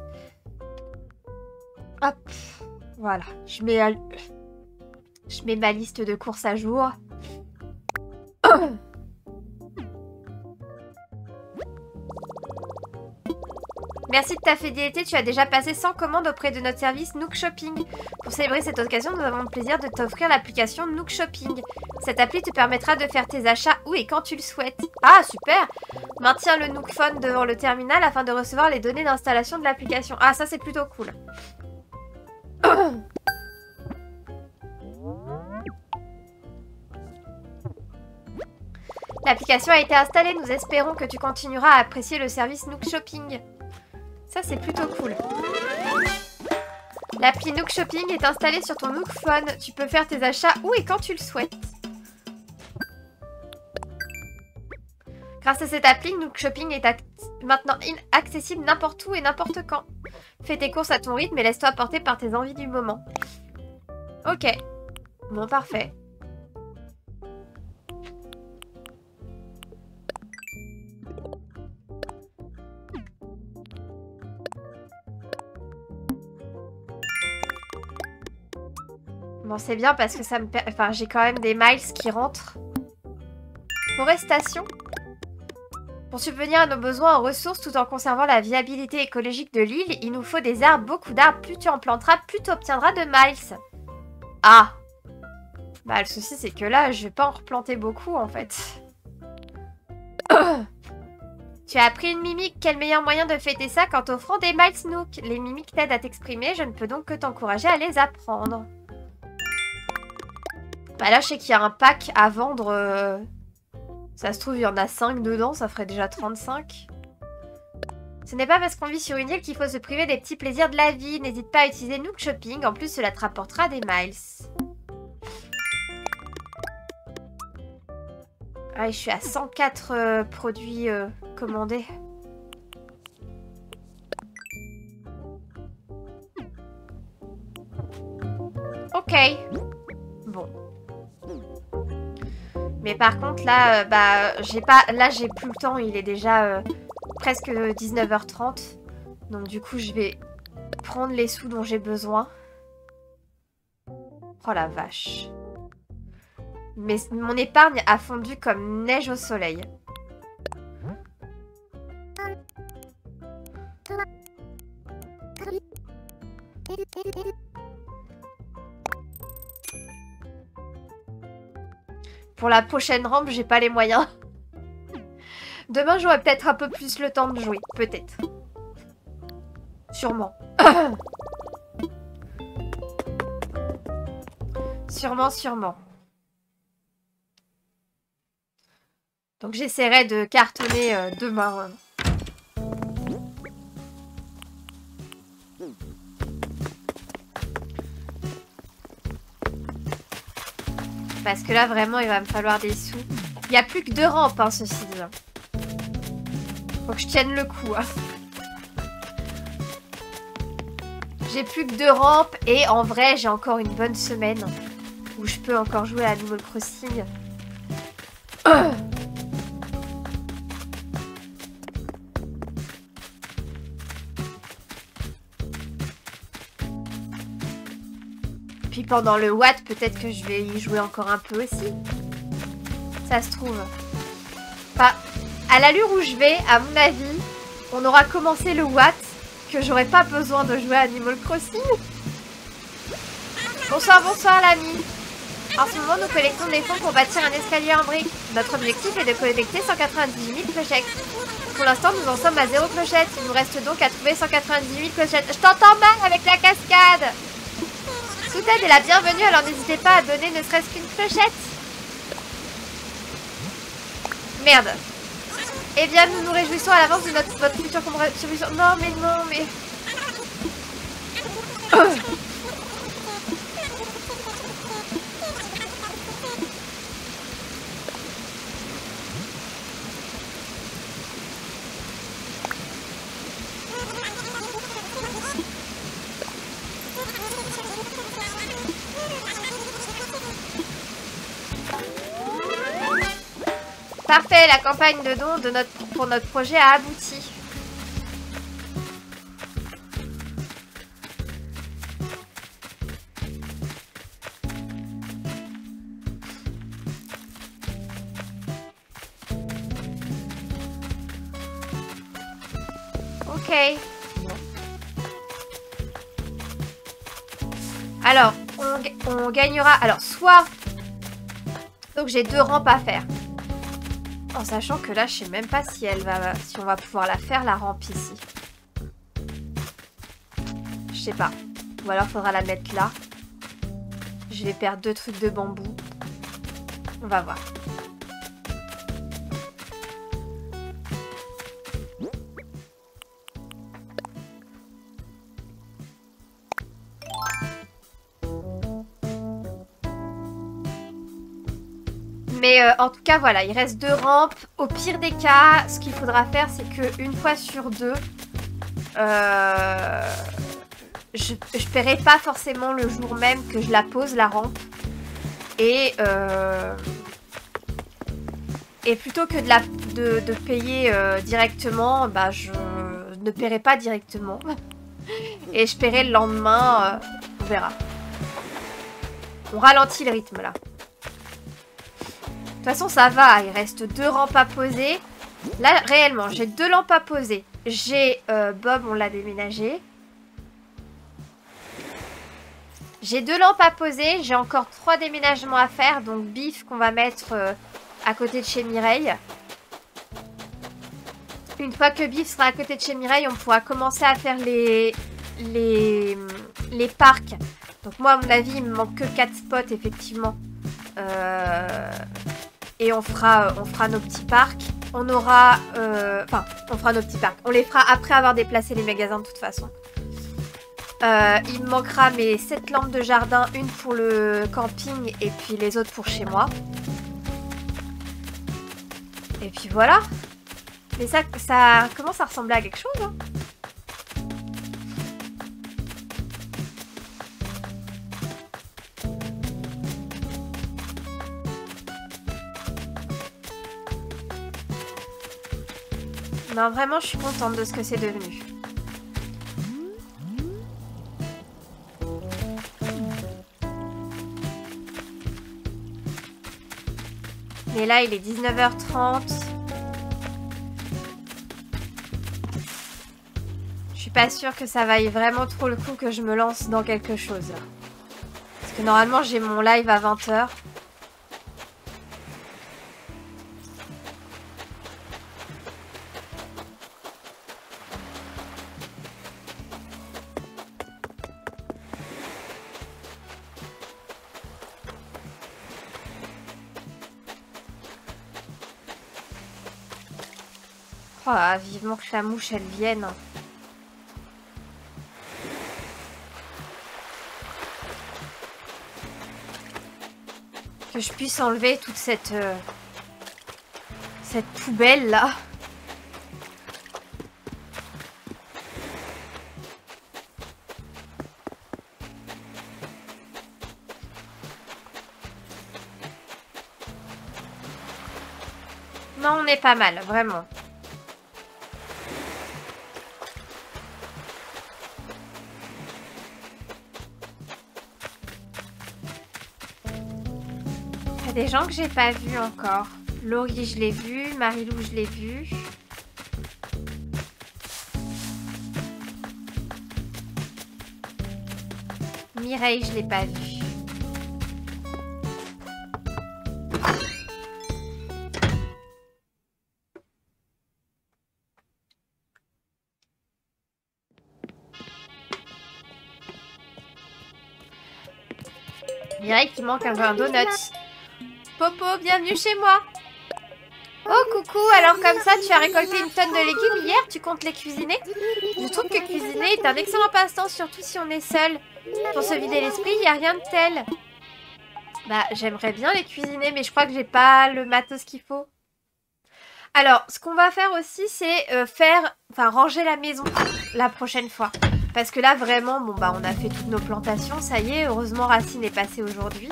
Hop. Voilà. Je mets, euh, je mets ma liste de courses à jour. Merci de ta fidélité, tu as déjà passé cent commandes auprès de notre service Nook Shopping. Pour célébrer cette occasion, nous avons le plaisir de t'offrir l'application Nook Shopping. Cette appli te permettra de faire tes achats où et quand tu le souhaites. Ah, super! Maintiens le Nook Phone devant le terminal afin de recevoir les données d'installation de l'application. Ah, ça c'est plutôt cool. L'application a été installée, nous espérons que tu continueras à apprécier le service Nook Shopping. Ça, c'est plutôt cool. L'appli Nook Shopping est installée sur ton Nook Phone. Tu peux faire tes achats où et quand tu le souhaites. Grâce à cette appli, Nook Shopping est maintenant accessible n'importe où et n'importe quand. Fais tes courses à ton rythme et laisse-toi porter par tes envies du moment. Ok. Bon, parfait. Bon, c'est bien parce que ça me... Enfin, j'ai quand même des miles qui rentrent. Forestation. Pour subvenir à nos besoins en ressources tout en conservant la viabilité écologique de l'île, il nous faut des arbres, beaucoup d'arbres. Plus tu en planteras, plus tu obtiendras de miles. Ah. Bah, le souci, c'est que là, je vais pas en replanter beaucoup, en fait. Tu as appris une mimique. Quel meilleur moyen de fêter ça qu'en t'offrant des miles Nook? Les mimiques t'aident à t'exprimer. Je ne peux donc que t'encourager à les apprendre. Bah là, je sais qu'il y a un pack à vendre. Euh... Ça se trouve, il y en a cinq dedans. Ça ferait déjà trente-cinq. Ce n'est pas parce qu'on vit sur une île qu'il faut se priver des petits plaisirs de la vie. N'hésite pas à utiliser Nook Shopping. En plus, cela te rapportera des miles. Ah, je suis à cent quatre euh, produits euh, commandés. Ok. Bon. Mais par contre, là, euh, bah, j'ai pas... Là, j'ai plus le temps. Il est déjà euh, presque dix-neuf heures trente. Donc, du coup, je vais prendre les sous dont j'ai besoin. Oh la vache. Mais mon épargne a fondu comme neige au soleil. Pour la prochaine rampe, j'ai pas les moyens. Demain, j'aurai peut-être un peu plus le temps de jouer. Peut-être. Sûrement. Sûrement, sûrement. Donc j'essaierai de cartonner euh, demain. Euh. Parce que là, vraiment, il va me falloir des sous. Il n'y a plus que deux rampes, hein, ceci dit. Faut que je tienne le coup. Hein. J'ai plus que deux rampes et en vrai, j'ai encore une bonne semaine où je peux encore jouer à Animal Crossing. Euh. Puis pendant le Watt, peut-être que je vais y jouer encore un peu aussi. Ça se trouve. Enfin, à l'allure où je vais, à mon avis, on aura commencé le Watt, que j'aurai pas besoin de jouer à Animal Crossing. Bonsoir, bonsoir l'ami. En ce moment, nous collectons des fonds pour bâtir un escalier en briques. Notre objectif est de collecter cent quatre-vingt-dix mille clochettes. Pour l'instant, nous en sommes à zéro clochette. Il nous reste donc à trouver cent quatre-vingt-dix mille clochettes. Je t'entends mal avec la cascade. Toute aide est la bienvenue, alors n'hésitez pas à donner ne serait-ce qu'une clochette. Merde. Eh bien, nous nous réjouissons à l'avance de notre, votre future contribution. Non, mais non, mais... Parfait, la campagne de dons de notre, pour notre projet a abouti. Ok. Alors, on, on gagnera... Alors, soit... Donc, j'ai deux rampes à faire. En sachant que là, je sais même pas si elle va, si on va pouvoir la faire, la rampe ici. Je sais pas. Ou alors, faudra la mettre là. Je vais perdre deux trucs de bambou. On va voir. Mais euh, en tout cas, voilà, il reste deux rampes. Au pire des cas, ce qu'il faudra faire, c'est qu'une fois sur deux, euh, je ne paierai pas forcément le jour même que je la pose, la rampe. Et, euh, et plutôt que de, la, de, de payer euh, directement, bah, je ne paierai pas directement. Et je paierai le lendemain, euh, on verra. On ralentit le rythme là. De toute façon, ça va. Il reste deux rampes à poser. Là, réellement, j'ai deux lampes à poser. J'ai euh, Bob, on l'a déménagé. J'ai deux lampes à poser. J'ai encore trois déménagements à faire. Donc Biff qu'on va mettre euh, à côté de chez Mireille. Une fois que Biff sera à côté de chez Mireille, on pourra commencer à faire les, les, les parcs. Donc moi, à mon avis, il me manque que quatre spots, effectivement. Euh, et on fera, on fera nos petits parcs. On aura... euh, Enfin, on fera nos petits parcs. On les fera après avoir déplacé les magasins, de toute façon. Euh, il me manquera mes sept lampes de jardin. Une pour le camping et puis les autres pour chez moi. Et puis voilà. Mais ça, ça commence à ressembler à quelque chose, hein. Non, vraiment, je suis contente de ce que c'est devenu. Mais là, il est dix-neuf heures trente. Je suis pas sûre que ça vaille vraiment trop le coup que je me lance dans quelque chose. Parce que normalement, j'ai mon live à vingt heures. Oh, vivement que la mouche, elle vienne. Que je puisse enlever toute cette... Euh, cette poubelle-là. Non, on est pas mal, vraiment. Des gens que j'ai pas vus encore. Laurie, je l'ai vu. Marilou, je l'ai vu. Mireille, je l'ai pas vu. Mireille qui manque un, un donut. Popo, bienvenue chez moi. Oh coucou, alors comme ça tu as récolté une tonne de légumes hier, tu comptes les cuisiner? Je trouve que cuisiner est un excellent passe-temps, surtout si on est seul. Pour se vider l'esprit, il n'y a rien de tel. Bah j'aimerais bien les cuisiner, mais je crois que j'ai pas le matos qu'il faut. Alors, ce qu'on va faire aussi, c'est euh, faire, enfin ranger la maison la prochaine fois. Parce que là vraiment, bon bah on a fait toutes nos plantations, ça y est, heureusement Racine est passée aujourd'hui.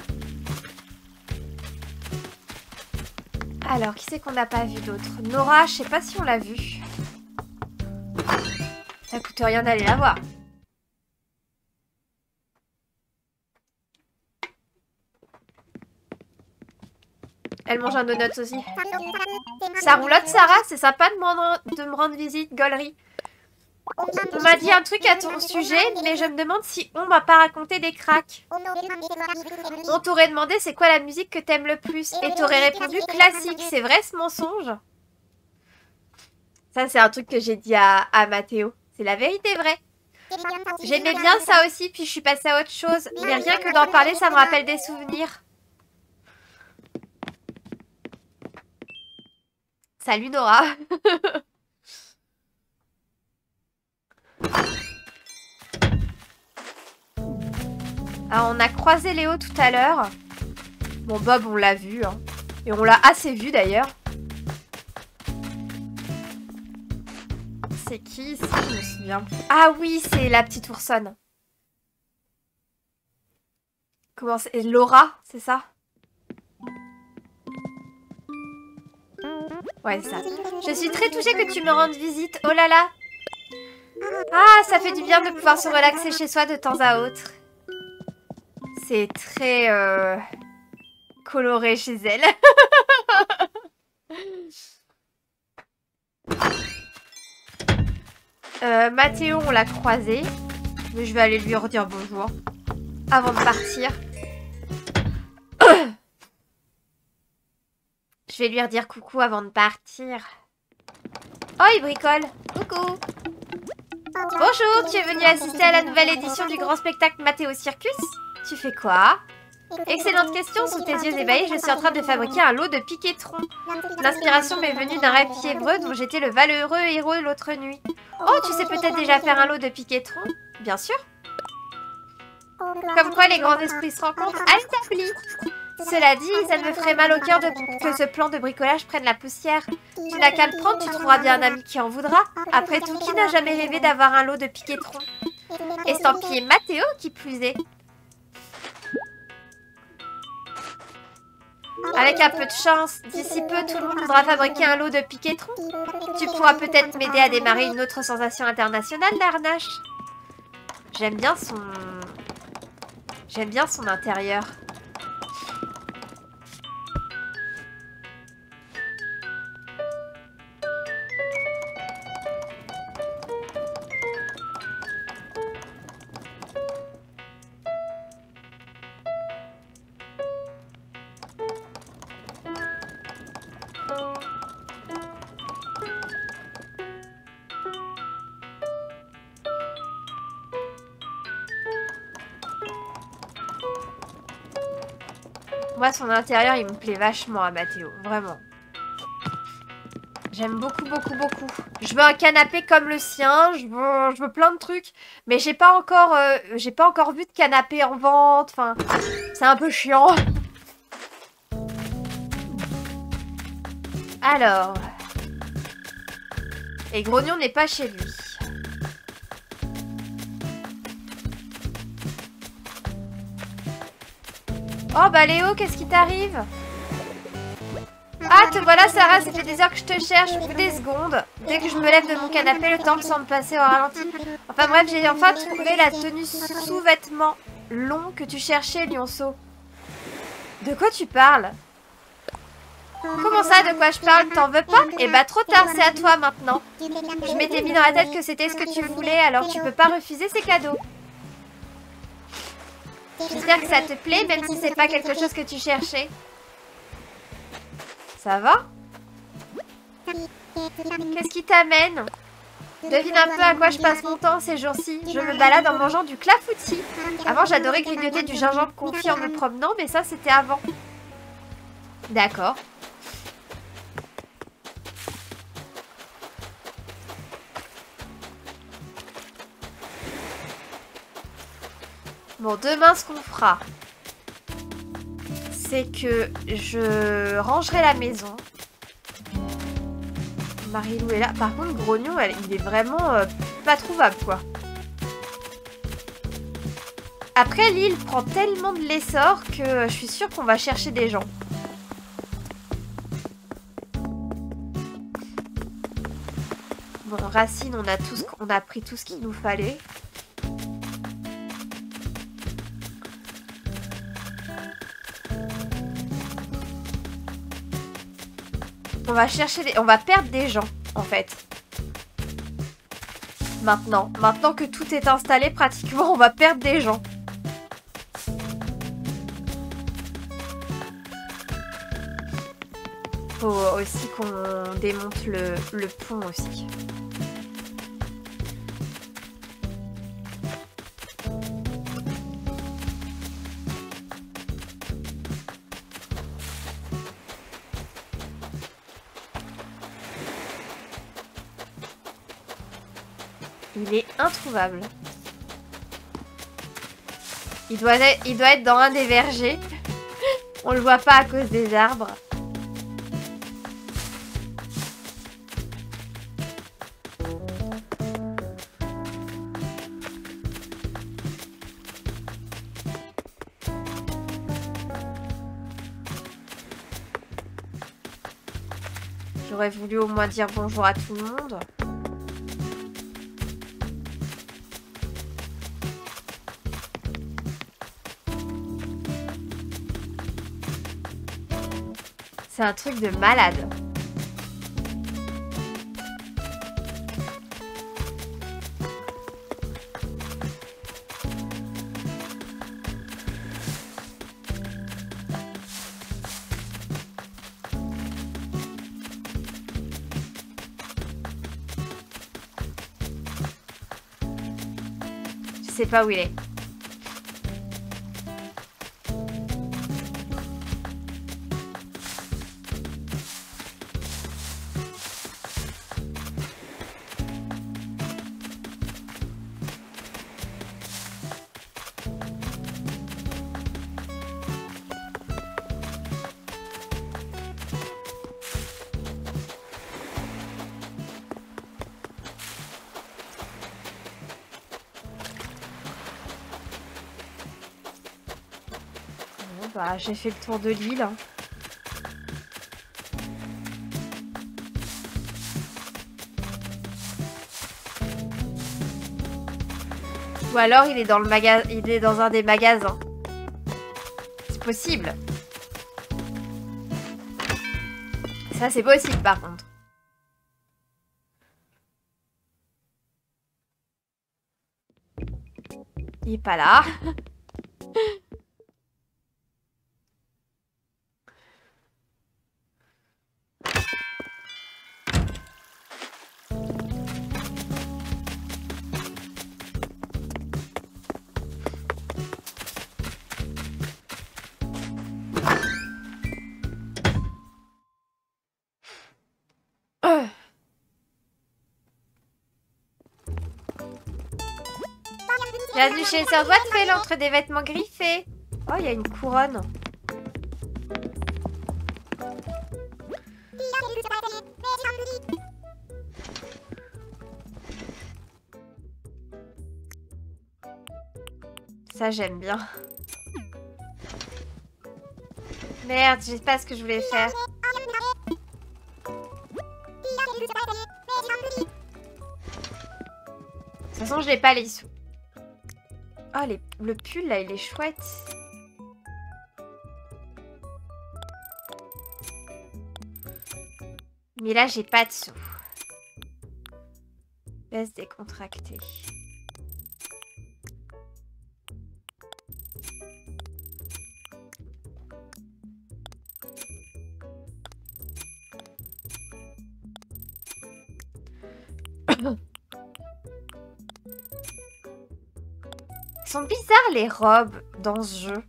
Alors, qui c'est qu'on n'a pas vu d'autre? Nora, je sais pas si on l'a vue. Ça coûte rien d'aller la voir. Elle mange un donut aussi. Ça roulotte, Sarah, c'est sympa de, rendre, de me rendre visite, Gollery. On m'a dit un truc à ton sujet, mais je me demande si on m'a pas raconté des cracks. On t'aurait demandé c'est quoi la musique que t'aimes le plus. Et t'aurais répondu classique. C'est vrai ce mensonge? Ça, c'est un truc que j'ai dit à, à Mathéo. C'est la vérité vraie. J'aimais bien ça aussi, puis je suis passée à autre chose. Mais rien que d'en parler, ça me rappelle des souvenirs. Salut Nora. Ah, on a croisé Léo tout à l'heure. Bon, Bob, on l'a vu. Hein. Et on l'a assez vu d'ailleurs. C'est qui ici? Je me souviens plus. Ah oui, c'est la petite oursonne. Comment c'est? Laura, c'est ça? Ouais, c'est ça. Je suis très touchée que tu me rendes visite. Oh là là. Ah, ça fait du bien de pouvoir se relaxer chez soi de temps à autre. C'est très euh, coloré chez elle. euh, Mathéo, on l'a croisé. Mais je vais aller lui redire bonjour. avant de partir. Je vais lui redire coucou avant de partir. Oh, il bricole. Coucou. Bonjour, tu es venu assister à la nouvelle édition du grand spectacle Mathéo Circus? Tu fais quoi? Excellente question, sous tes yeux ébahis, je suis en train de fabriquer un lot de piquetrons. L'inspiration m'est venue d'un rêve fiévreux dont j'étais le valeureux héros l'autre nuit. Oh, tu sais peut-être déjà faire un lot de piquetrons? Bien sûr. Comme quoi les grands esprits se rencontrent, établi. Cela dit, ça me ferait mal au cœur de... que ce plan de bricolage prenne la poussière. Tu n'as qu'à le prendre, tu trouveras bien un ami qui en voudra. Après tout, qui n'a jamais rêvé d'avoir un lot de piquetrons? Estampillé Mathéo, qui plus est. Avec un peu de chance, d'ici peu, tout le monde voudra fabriquer un lot de piquetrons. Tu pourras peut-être m'aider à démarrer une autre sensation internationale, Larnache. J'aime bien son... J'aime bien son intérieur. Moi, son intérieur, il me plaît vachement à Mathéo. Vraiment. J'aime beaucoup, beaucoup, beaucoup. Je veux un canapé comme le sien. Je veux, je veux plein de trucs. Mais j'ai pas encore, euh, j'ai pas encore vu de canapé en vente. Enfin, c'est un peu chiant. Alors. Et Grognon n'est pas chez lui. Oh bah Léo, qu'est-ce qui t'arrive? Ah, te voilà Sarah, ça fait des heures que je te cherche, ou des secondes. Dès que je me lève de mon canapé, le temps me semble passer au ralenti. Enfin bref, j'ai enfin trouvé la tenue sous-vêtement long que tu cherchais, Lionceau. De quoi tu parles? Comment ça, de quoi je parle? T'en veux pas? Eh bah trop tard, c'est à toi maintenant. Je m'étais mis dans la tête que c'était ce que tu voulais, alors tu peux pas refuser ces cadeaux. J'espère que ça te plaît, même si c'est pas quelque chose que tu cherchais. Ça va? Qu'est-ce qui t'amène? Devine un peu à quoi je passe mon temps ces jours-ci. Je me balade en mangeant du clafoutis. Avant, j'adorais grignoter du gingembre confit en me promenant, mais ça, c'était avant. D'accord. Bon, demain, ce qu'on fera, c'est que je rangerai la maison. Marilou est là. Par contre, Grognon, elle, il est vraiment euh, pas trouvable, quoi. Après, l'île prend tellement de l'essor que euh, je suis sûre qu'on va chercher des gens. Bon, Racine, on a, tout ce, on a pris tout ce qu'il nous fallait. On va chercher des... On va perdre des gens, en fait. Maintenant. Maintenant que tout est installé, pratiquement, on va perdre des gens. Faut aussi qu'on démonte le, le pont aussi. Il est introuvable. Il doit, être, il doit être dans un des vergers. On le voit pas à cause des arbres. J'aurais voulu au moins dire bonjour à tout le monde. C'est un truc de malade. sais pas où il est. Bah, j'ai fait le tour de l'île. Hein. Ou alors il est dans le magasin, il est dans un des magasins. C'est possible. Ça c'est possible par contre. Il est pas là. Bienvenue chez Sir Wattfell entre des vêtements griffés. Oh, il y a une couronne. Ça, j'aime bien. Merde, je sais pas ce que je voulais faire. De toute façon, je n'ai pas les sous. Oh, les... le pull, là, il est chouette. Mais là, j'ai pas de sous. Baisse décontractée. Ils sont bizarres les robes dans ce jeu.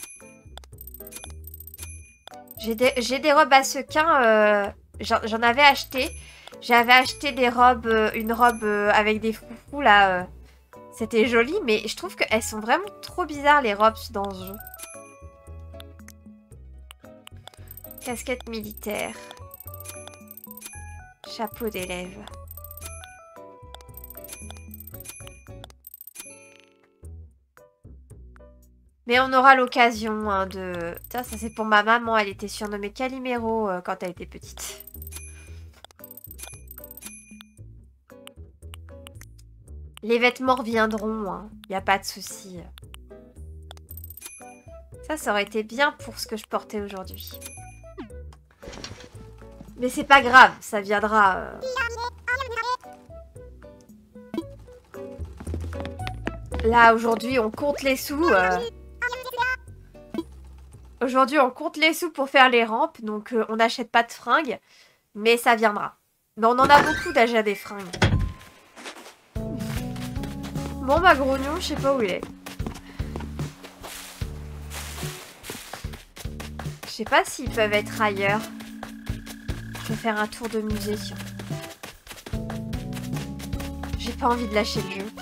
J'ai des, j'ai des robes à sequins. Euh, J'en avais acheté. J'avais acheté des robes, euh, une robe euh, avec des foufous là. Euh, C'était joli, mais je trouve qu'elles sont vraiment trop bizarres les robes dans ce jeu. Casquette militaire. Chapeau d'élève. Mais on aura l'occasion hein, de... Ça, ça c'est pour ma maman. Elle était surnommée Calimero euh, quand elle était petite. Les vêtements reviendront. Il hein. n'y a pas de souci. Ça, ça aurait été bien pour ce que je portais aujourd'hui. Mais c'est pas grave. Ça viendra... Euh... Là, aujourd'hui, on compte les sous. Euh... Aujourd'hui, on compte les sous pour faire les rampes, donc euh, on n'achète pas de fringues, mais ça viendra. Mais on en a beaucoup déjà des fringues. Bon, bah, grognon, je sais pas où il est. Je sais pas s'ils peuvent être ailleurs. Je vais faire un tour de musée. J'ai pas envie de lâcher le jeu.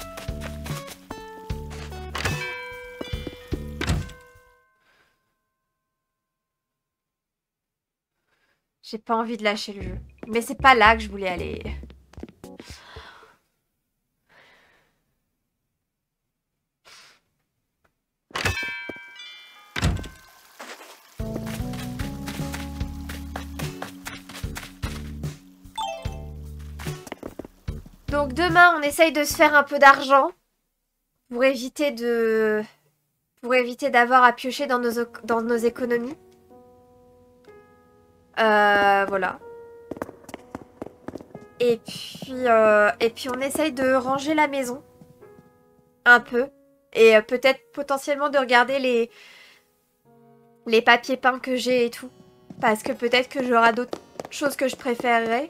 J'ai pas envie de lâcher le jeu. Mais c'est pas là que je voulais aller. Donc demain, on essaye de se faire un peu d'argent. Pour éviter de... Pour éviter d'avoir à piocher dans nos, dans nos économies. Euh, voilà. Et puis, euh, et puis on essaye de ranger la maison. Un peu. Et euh, peut-être potentiellement de regarder les, les papiers peints que j'ai et tout. Parce que peut-être que j'aurai d'autres choses que je préférerais.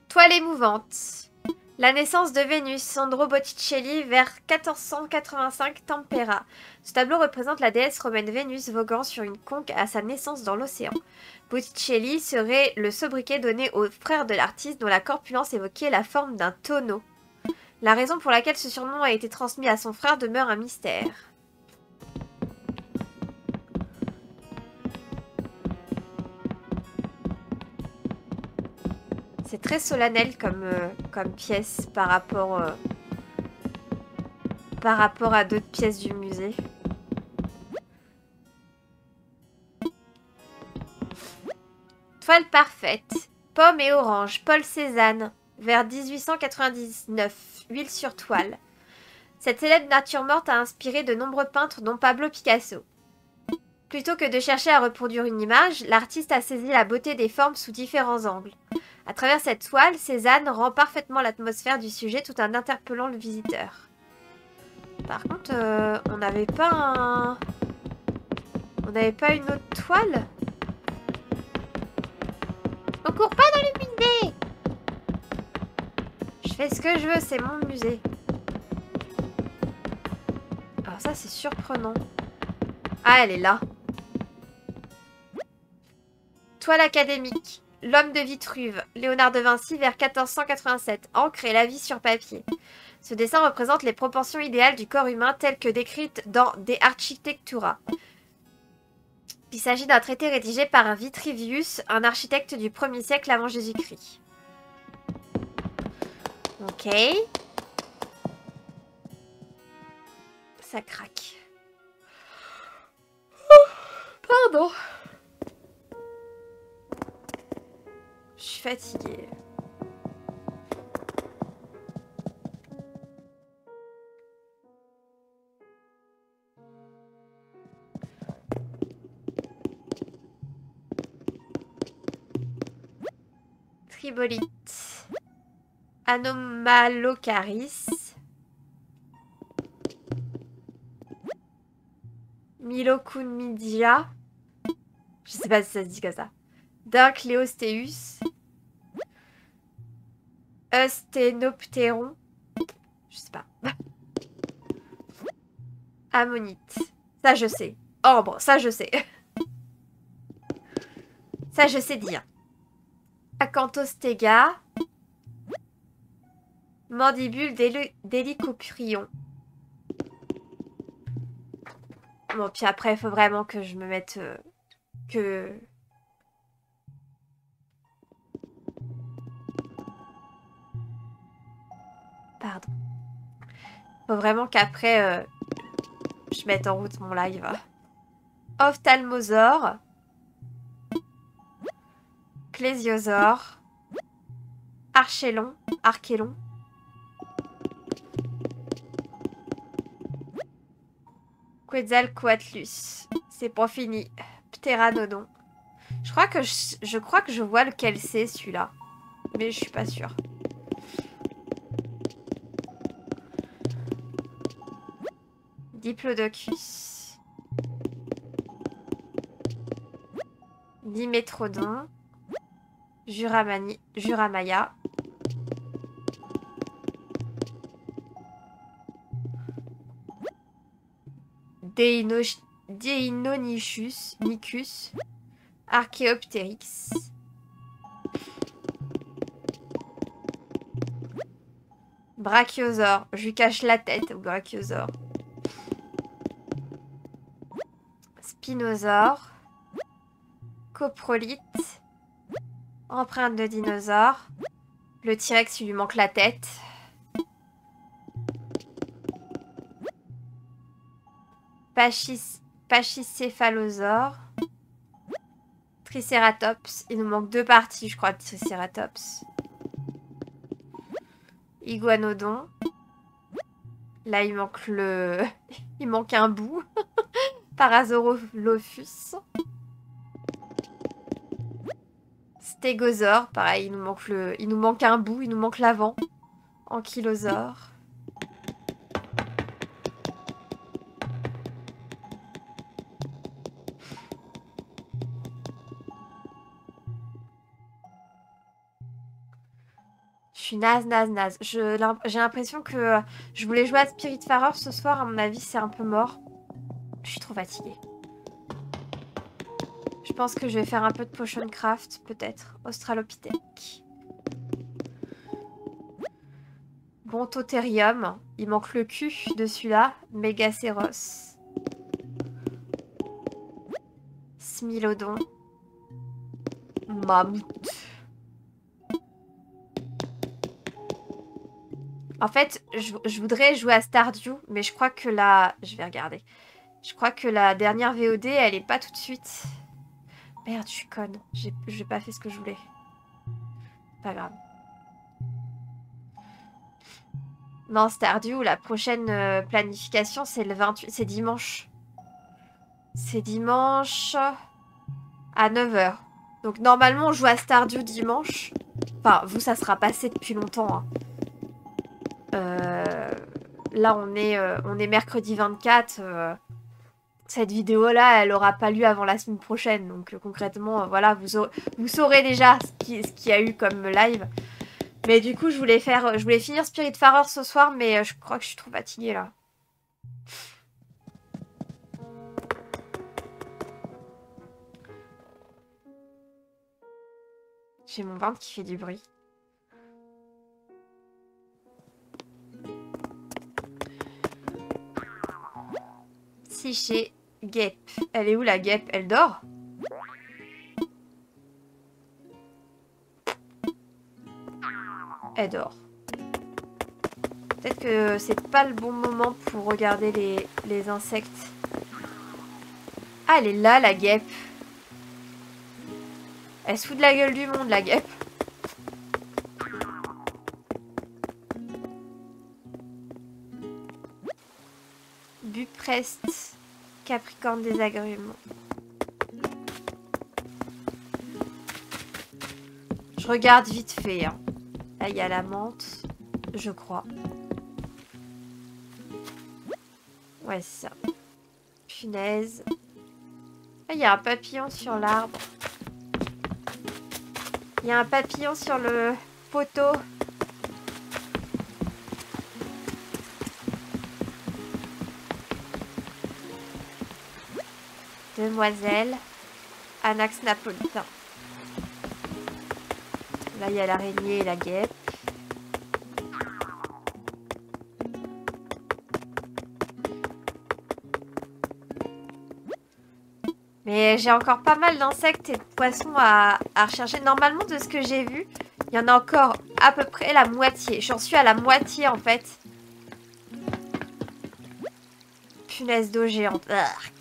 Toile émouvante. La naissance de Vénus, Sandro Botticelli, vers quatorze cent quatre-vingt-cinq Tempera. Ce tableau représente la déesse romaine Vénus voguant sur une conque à sa naissance dans l'océan. Botticelli serait le sobriquet donné au frère de l'artiste dont la corpulence évoquait la forme d'un tonneau. La raison pour laquelle ce surnom a été transmis à son frère demeure un mystère. C'est très solennel comme, euh, comme pièce par rapport, euh, par rapport à d'autres pièces du musée. Toile parfaite. Pomme et orange. Paul Cézanne. Vers dix-huit cent quatre-vingt-dix-neuf. Huile sur toile. Cette célèbre nature morte a inspiré de nombreux peintres dont Pablo Picasso. Plutôt que de chercher à reproduire une image, l'artiste a saisi la beauté des formes sous différents angles. À travers cette toile, Cézanne rend parfaitement l'atmosphère du sujet tout en interpellant le visiteur. Par contre, euh, on n'avait pas un... On n'avait pas une autre toile? On court pas dans le musée! Je fais ce que je veux, c'est mon musée. Alors ça, c'est surprenant. Ah, elle est là. Toile académique. L'homme de Vitruve, Léonard de Vinci, vers quatorze cent quatre-vingt-sept. Encre et la vie sur papier. Ce dessin représente les proportions idéales du corps humain telles que décrites dans De Architectura. Il s'agit d'un traité rédigé par un Vitruvius, un architecte du premier siècle avant Jésus-Christ. Ok. Ça craque. Pardon. Je suis fatiguée. Tribolite. Anomalocaris. Milocunmidia. Je sais pas si ça se dit comme ça. Dincleosteus. Eusthenopteron. Je sais pas. Ammonite. Ça je sais. Ambre, ça je sais. Ça je sais dire. Acanthostega. Mandibule d'hélicoprion. Bon, puis après, il faut vraiment que je me mette... Euh, que... Pardon. Faut vraiment qu'après, euh, je mette en route mon live. Ophtalmosaure. Plésiosaure. Archélon. Archélon. Quetzalcoatlus. C'est pas fini. Pteranodon. Je crois que je, je crois que je vois lequel c'est celui-là. Mais je suis pas sûre. Diplodocus. Dimétrodon. Juramani, Juramaya. Deinoch, Deinonychus. Nicus. Archaeopteryx. Brachiosaure. Je lui cache la tête au brachiosaure. Spinosaure. Coprolite. Empreinte de dinosaure. Le T-Rex, il lui manque la tête. Pachys, Pachycéphalosaure. Triceratops. Il nous manque deux parties, je crois, de Triceratops. Iguanodon. Là, il manque le... il manque un bout. Parasaurolophus. Stégosaure. Pareil, il nous manque le... il nous manque un bout, il nous manque l'avant. Ankylosaure. Je suis naze, naze, naze. J'ai l'impression que je voulais jouer à Spiritfarer ce soir. À mon avis, c'est un peu mort. Je suis trop fatiguée. Je pense que je vais faire un peu de potion craft, peut-être. Australopithèque. Bon Totherium. Il manque le cul de celui-là. Mégacéros. Smilodon. Mammouth. En fait, je, je voudrais jouer à Stardew, mais je crois que la... Je vais regarder. Je crois que la dernière V O D, elle est pas tout de suite. Merde, je suis conne. J'ai pas fait ce que je voulais. Pas grave. Non, Stardew, la prochaine euh, planification, c'est le vingt-huit. C'est dimanche. C'est dimanche à neuf heures. Donc normalement, on joue à Stardew dimanche. Enfin, vous, ça sera passé depuis longtemps. Hein. Euh, là, on est, euh, on est mercredi vingt-quatre. Euh, cette vidéo-là, elle aura pas lieu avant la semaine prochaine. Donc euh, concrètement, euh, voilà, vous, vous saurez déjà ce qu'il ce qu'il y a eu comme live. Mais du coup, je voulais faire, je voulais finir Spiritfarer ce soir, mais euh, je crois que je suis trop fatiguée là. J'ai mon ventre qui fait du bruit. Psyché, guêpe. Elle est où la guêpe? Elle dort? Elle dort. Peut-être que c'est pas le bon moment pour regarder les, les insectes. Ah, elle est là, la guêpe. Elle se fout de la gueule du monde, la guêpe. Bupreste, Capricorne des agrumes. Je regarde vite fait. Hein. Là, il y a la menthe, je crois. Ouais, c'est ça. Punaise. Ah, il y a un papillon sur l'arbre. Il y a un papillon sur le poteau. Demoiselle. Anax napolitain. Là, il y a l'araignée et la guêpe. Mais j'ai encore pas mal d'insectes et de poissons à, à rechercher. Normalement, de ce que j'ai vu, il y en a encore à peu près la moitié. J'en suis à la moitié, en fait. Punaise d'eau géante.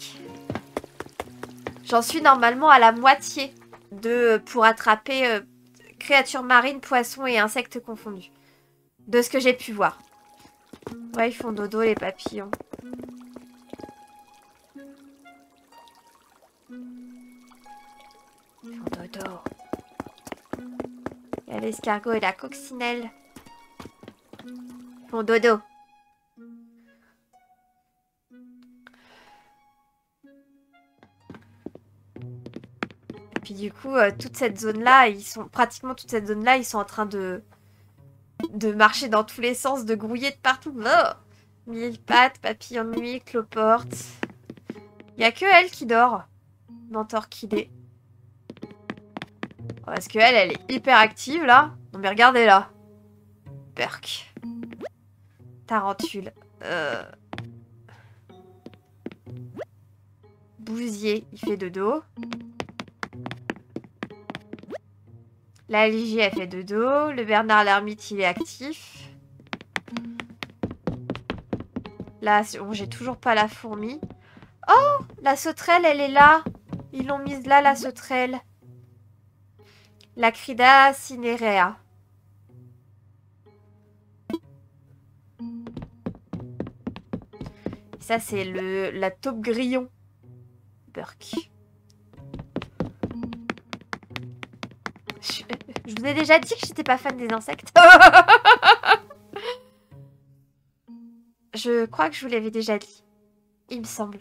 J'en suis normalement à la moitié de pour attraper euh, créatures marines, poissons et insectes confondus. De ce que j'ai pu voir. Ouais, ils font dodo, les papillons. Ils font dodo. Il y a l'escargot et la coccinelle. Ils font dodo. Et puis du coup, euh, toute cette zone-là, ils sont pratiquement toute cette zone-là, ils sont en train de de marcher dans tous les sens, de grouiller de partout. Oh, mille pattes, papillon de nuit, cloporte. Il y a que elle qui dort. Mentorchidée. Parce que elle, elle est hyper active là. Non mais regardez là. Perk. Tarentule. Euh... Bousier, il fait dodo. La Ligie, elle fait dodo. Le Bernard l'ermite, il est actif. Là, bon, j'ai toujours pas la fourmi. Oh, la sauterelle, elle est là. Ils l'ont mise là, la sauterelle. La Crida cinerea. Ça, c'est le la taupe grillon. Burk. Je, je vous ai déjà dit que j'étais pas fan des insectes. Je crois que je vous l'avais déjà dit. Il me semble.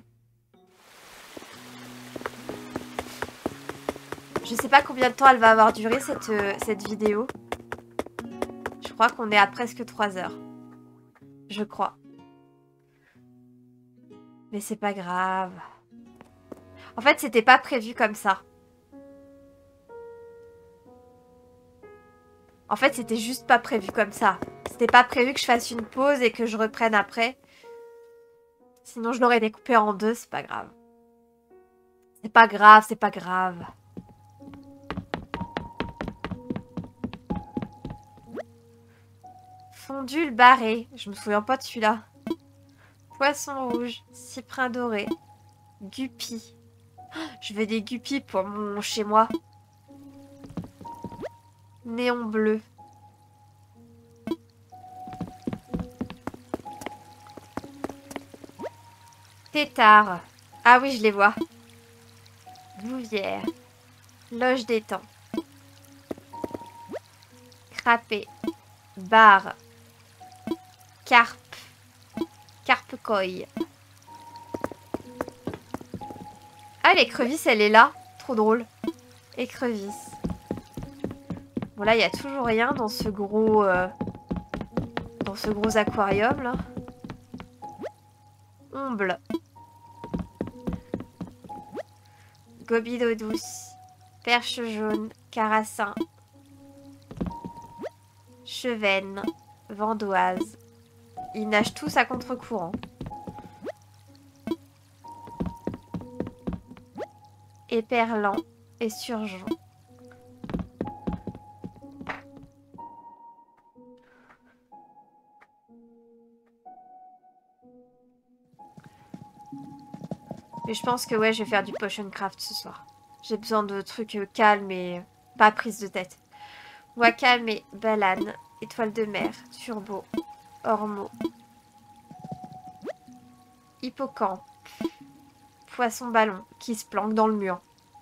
Je sais pas combien de temps elle va avoir duré cette, euh, cette vidéo. Je crois qu'on est à presque trois heures. Je crois. Mais c'est pas grave. En fait, c'était pas prévu comme ça. En fait, c'était juste pas prévu comme ça. C'était pas prévu que je fasse une pause et que je reprenne après. Sinon, je l'aurais découpé en deux, c'est pas grave. C'est pas grave, c'est pas grave. Fondue barré. Je me souviens pas de celui-là. Poisson rouge. Cyprin doré. Guppy. Je veux des guppies pour mon chez moi. Néon bleu. Tétard. Ah oui, je les vois. Bouvière. Loge d'étang. Crapé. Bar. Carpe. Carpe koi. Ah, l'écrevisse, elle est là. Trop drôle. Écrevisse. Bon, là, il n'y a toujours rien dans ce gros... Euh, dans ce gros aquarium, là. Omble. Gobie d'eau douce. Perche jaune. Carassin. Chevaine. Vandoise. Ils nagent tous à contre-courant. Éperlant et surgeon. Mais je pense que ouais, je vais faire du potion craft ce soir. J'ai besoin de trucs euh, calmes et pas prise de tête. Wakame, banane, étoile de mer, turbo, ormeau, hippocampe, poisson ballon qui se planque dans le mur.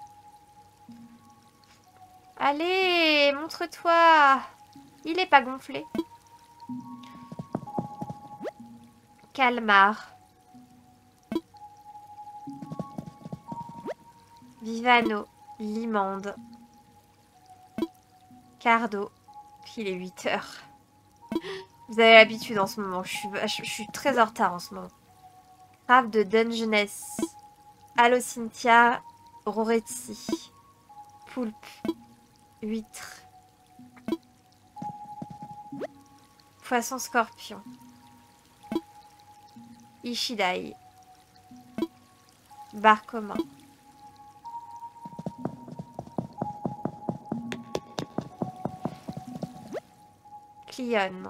Allez, montre-toi. Il est pas gonflé. Calmar. Vivano, limande. Cardo. Il est huit heures. Vous avez l'habitude en ce moment. Je suis, je, je suis très en retard en ce moment. Crabe de Dungeness. Allocynthia roretsi. Poulpe. Huître. Poisson scorpion. Ishidai. Bar commun. Clionne.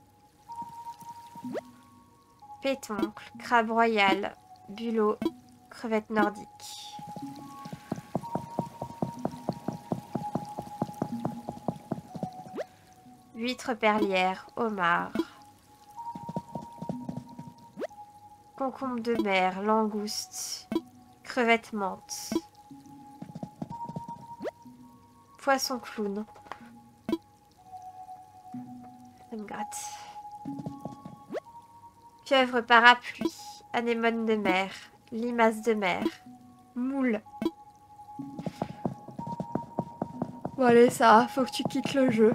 Pétoncle. Crabe royal. Bulot. Crevette nordique. Huître perlière. Homard. Concombre de mer. Langouste. Crevette menthe. Poisson clown. Ça me gratte. Pieuvre parapluie. Anémone de mer. Limace de mer. Moule. Bon allez, ça, faut que tu quittes le jeu.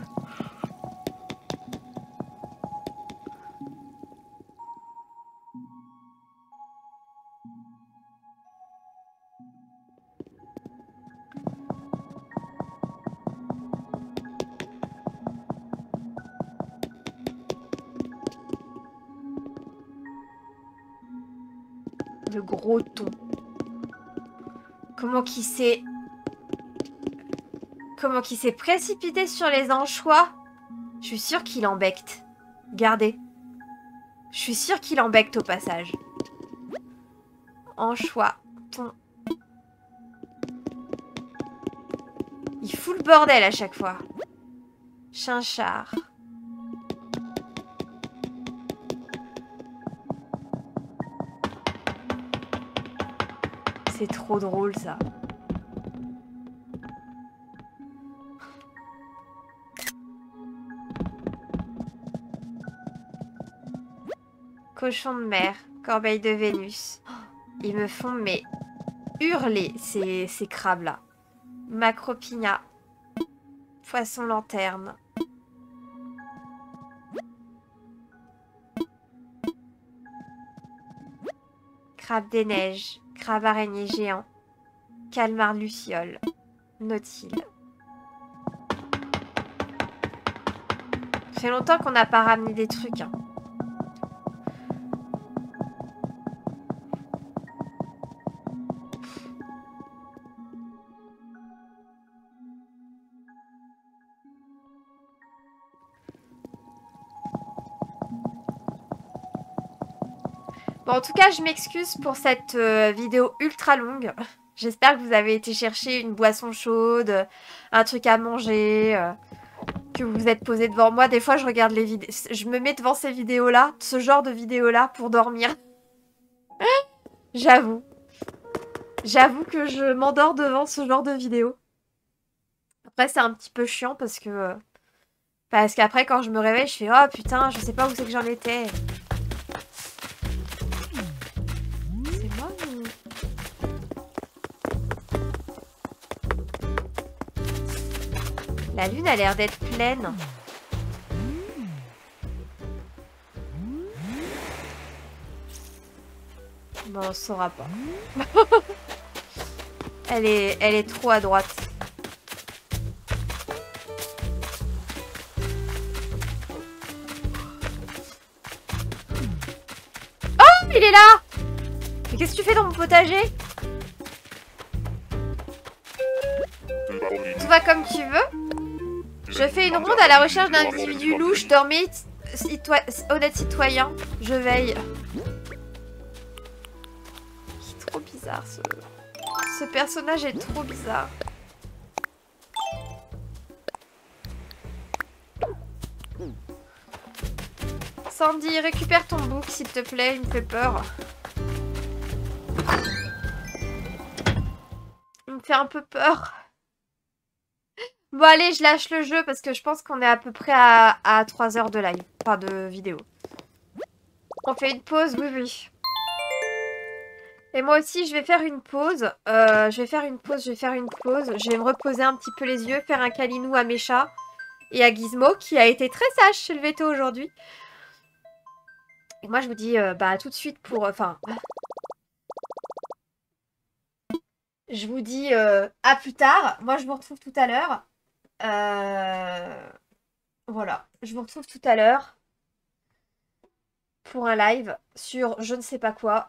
Le gros thon. Comment qu'il s'est... Comment qu'il s'est précipité sur les anchois. Je suis sûre qu'il embecte. Regardez. Je suis sûre qu'il embecte au passage. Anchois. Thon. Il fout le bordel à chaque fois. Chinchard. C'est trop drôle ça. Cochon de mer, corbeille de Vénus. Ils me font mais hurler ces, ces crabes là. Macropina. Poisson lanterne. crabe des neiges, crabe araignée géant, calmar luciole, nautile. Ça fait longtemps qu'on n'a pas ramené des trucs. Hein. Bon, en tout cas, je m'excuse pour cette euh, vidéo ultra longue. J'espère que vous avez été chercher une boisson chaude, un truc à manger, euh, que vous vous êtes posé devant moi. Des fois, je regarde les vidéos, je me mets devant ces vidéos-là, ce genre de vidéos-là, pour dormir. J'avoue. J'avoue que je m'endors devant ce genre de vidéos. Après, c'est un petit peu chiant parce que... Euh, parce qu'après, quand je me réveille, je fais « Oh putain, je sais pas où c'est que j'en étais. » C'est moi ou... La lune a l'air d'être pleine. Bon, on saura pas. elle est, elle est trop à droite. Oh, il est là! Mais qu'est-ce que tu fais dans mon potager? Tout va comme tu veux. Je fais une ronde à la recherche d'individus louches. Dormez, cito honnête citoyen. Je veille. C'est trop bizarre ce... Ce personnage est trop bizarre. Sandy, récupère ton bouc s'il te plaît, il me fait peur. Il me fait un peu peur. Bon allez, je lâche le jeu parce que je pense qu'on est à peu près à, à trois heures de live, enfin de vidéo. On fait une pause, oui oui. Et moi aussi, je vais faire une pause. Euh, je vais faire une pause, je vais faire une pause. Je vais me reposer un petit peu les yeux, faire un câlinou à mes chats et à Gizmo qui a été très sage chez le veto aujourd'hui. Et moi, je vous dis euh, bah, tout de suite pour... Enfin... Euh, je vous dis euh, à plus tard. Moi, je vous retrouve tout à l'heure. Euh... Voilà. Je vous retrouve tout à l'heure pour un live sur je ne sais pas quoi.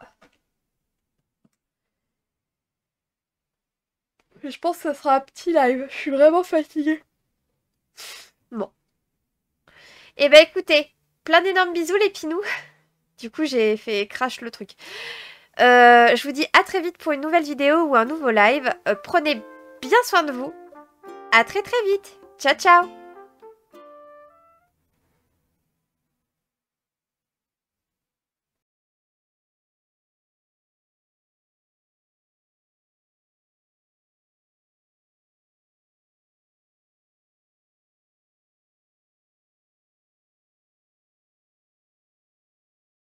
Je pense que ce sera un petit live. Je suis vraiment fatiguée. Bon. Et bah écoutez, plein d'énormes bisous les pinous. Du coup, j'ai fait crash le truc. Euh, je vous dis à très vite pour une nouvelle vidéo ou un nouveau live. Euh, prenez bien soin de vous. À très très vite. Ciao ciao.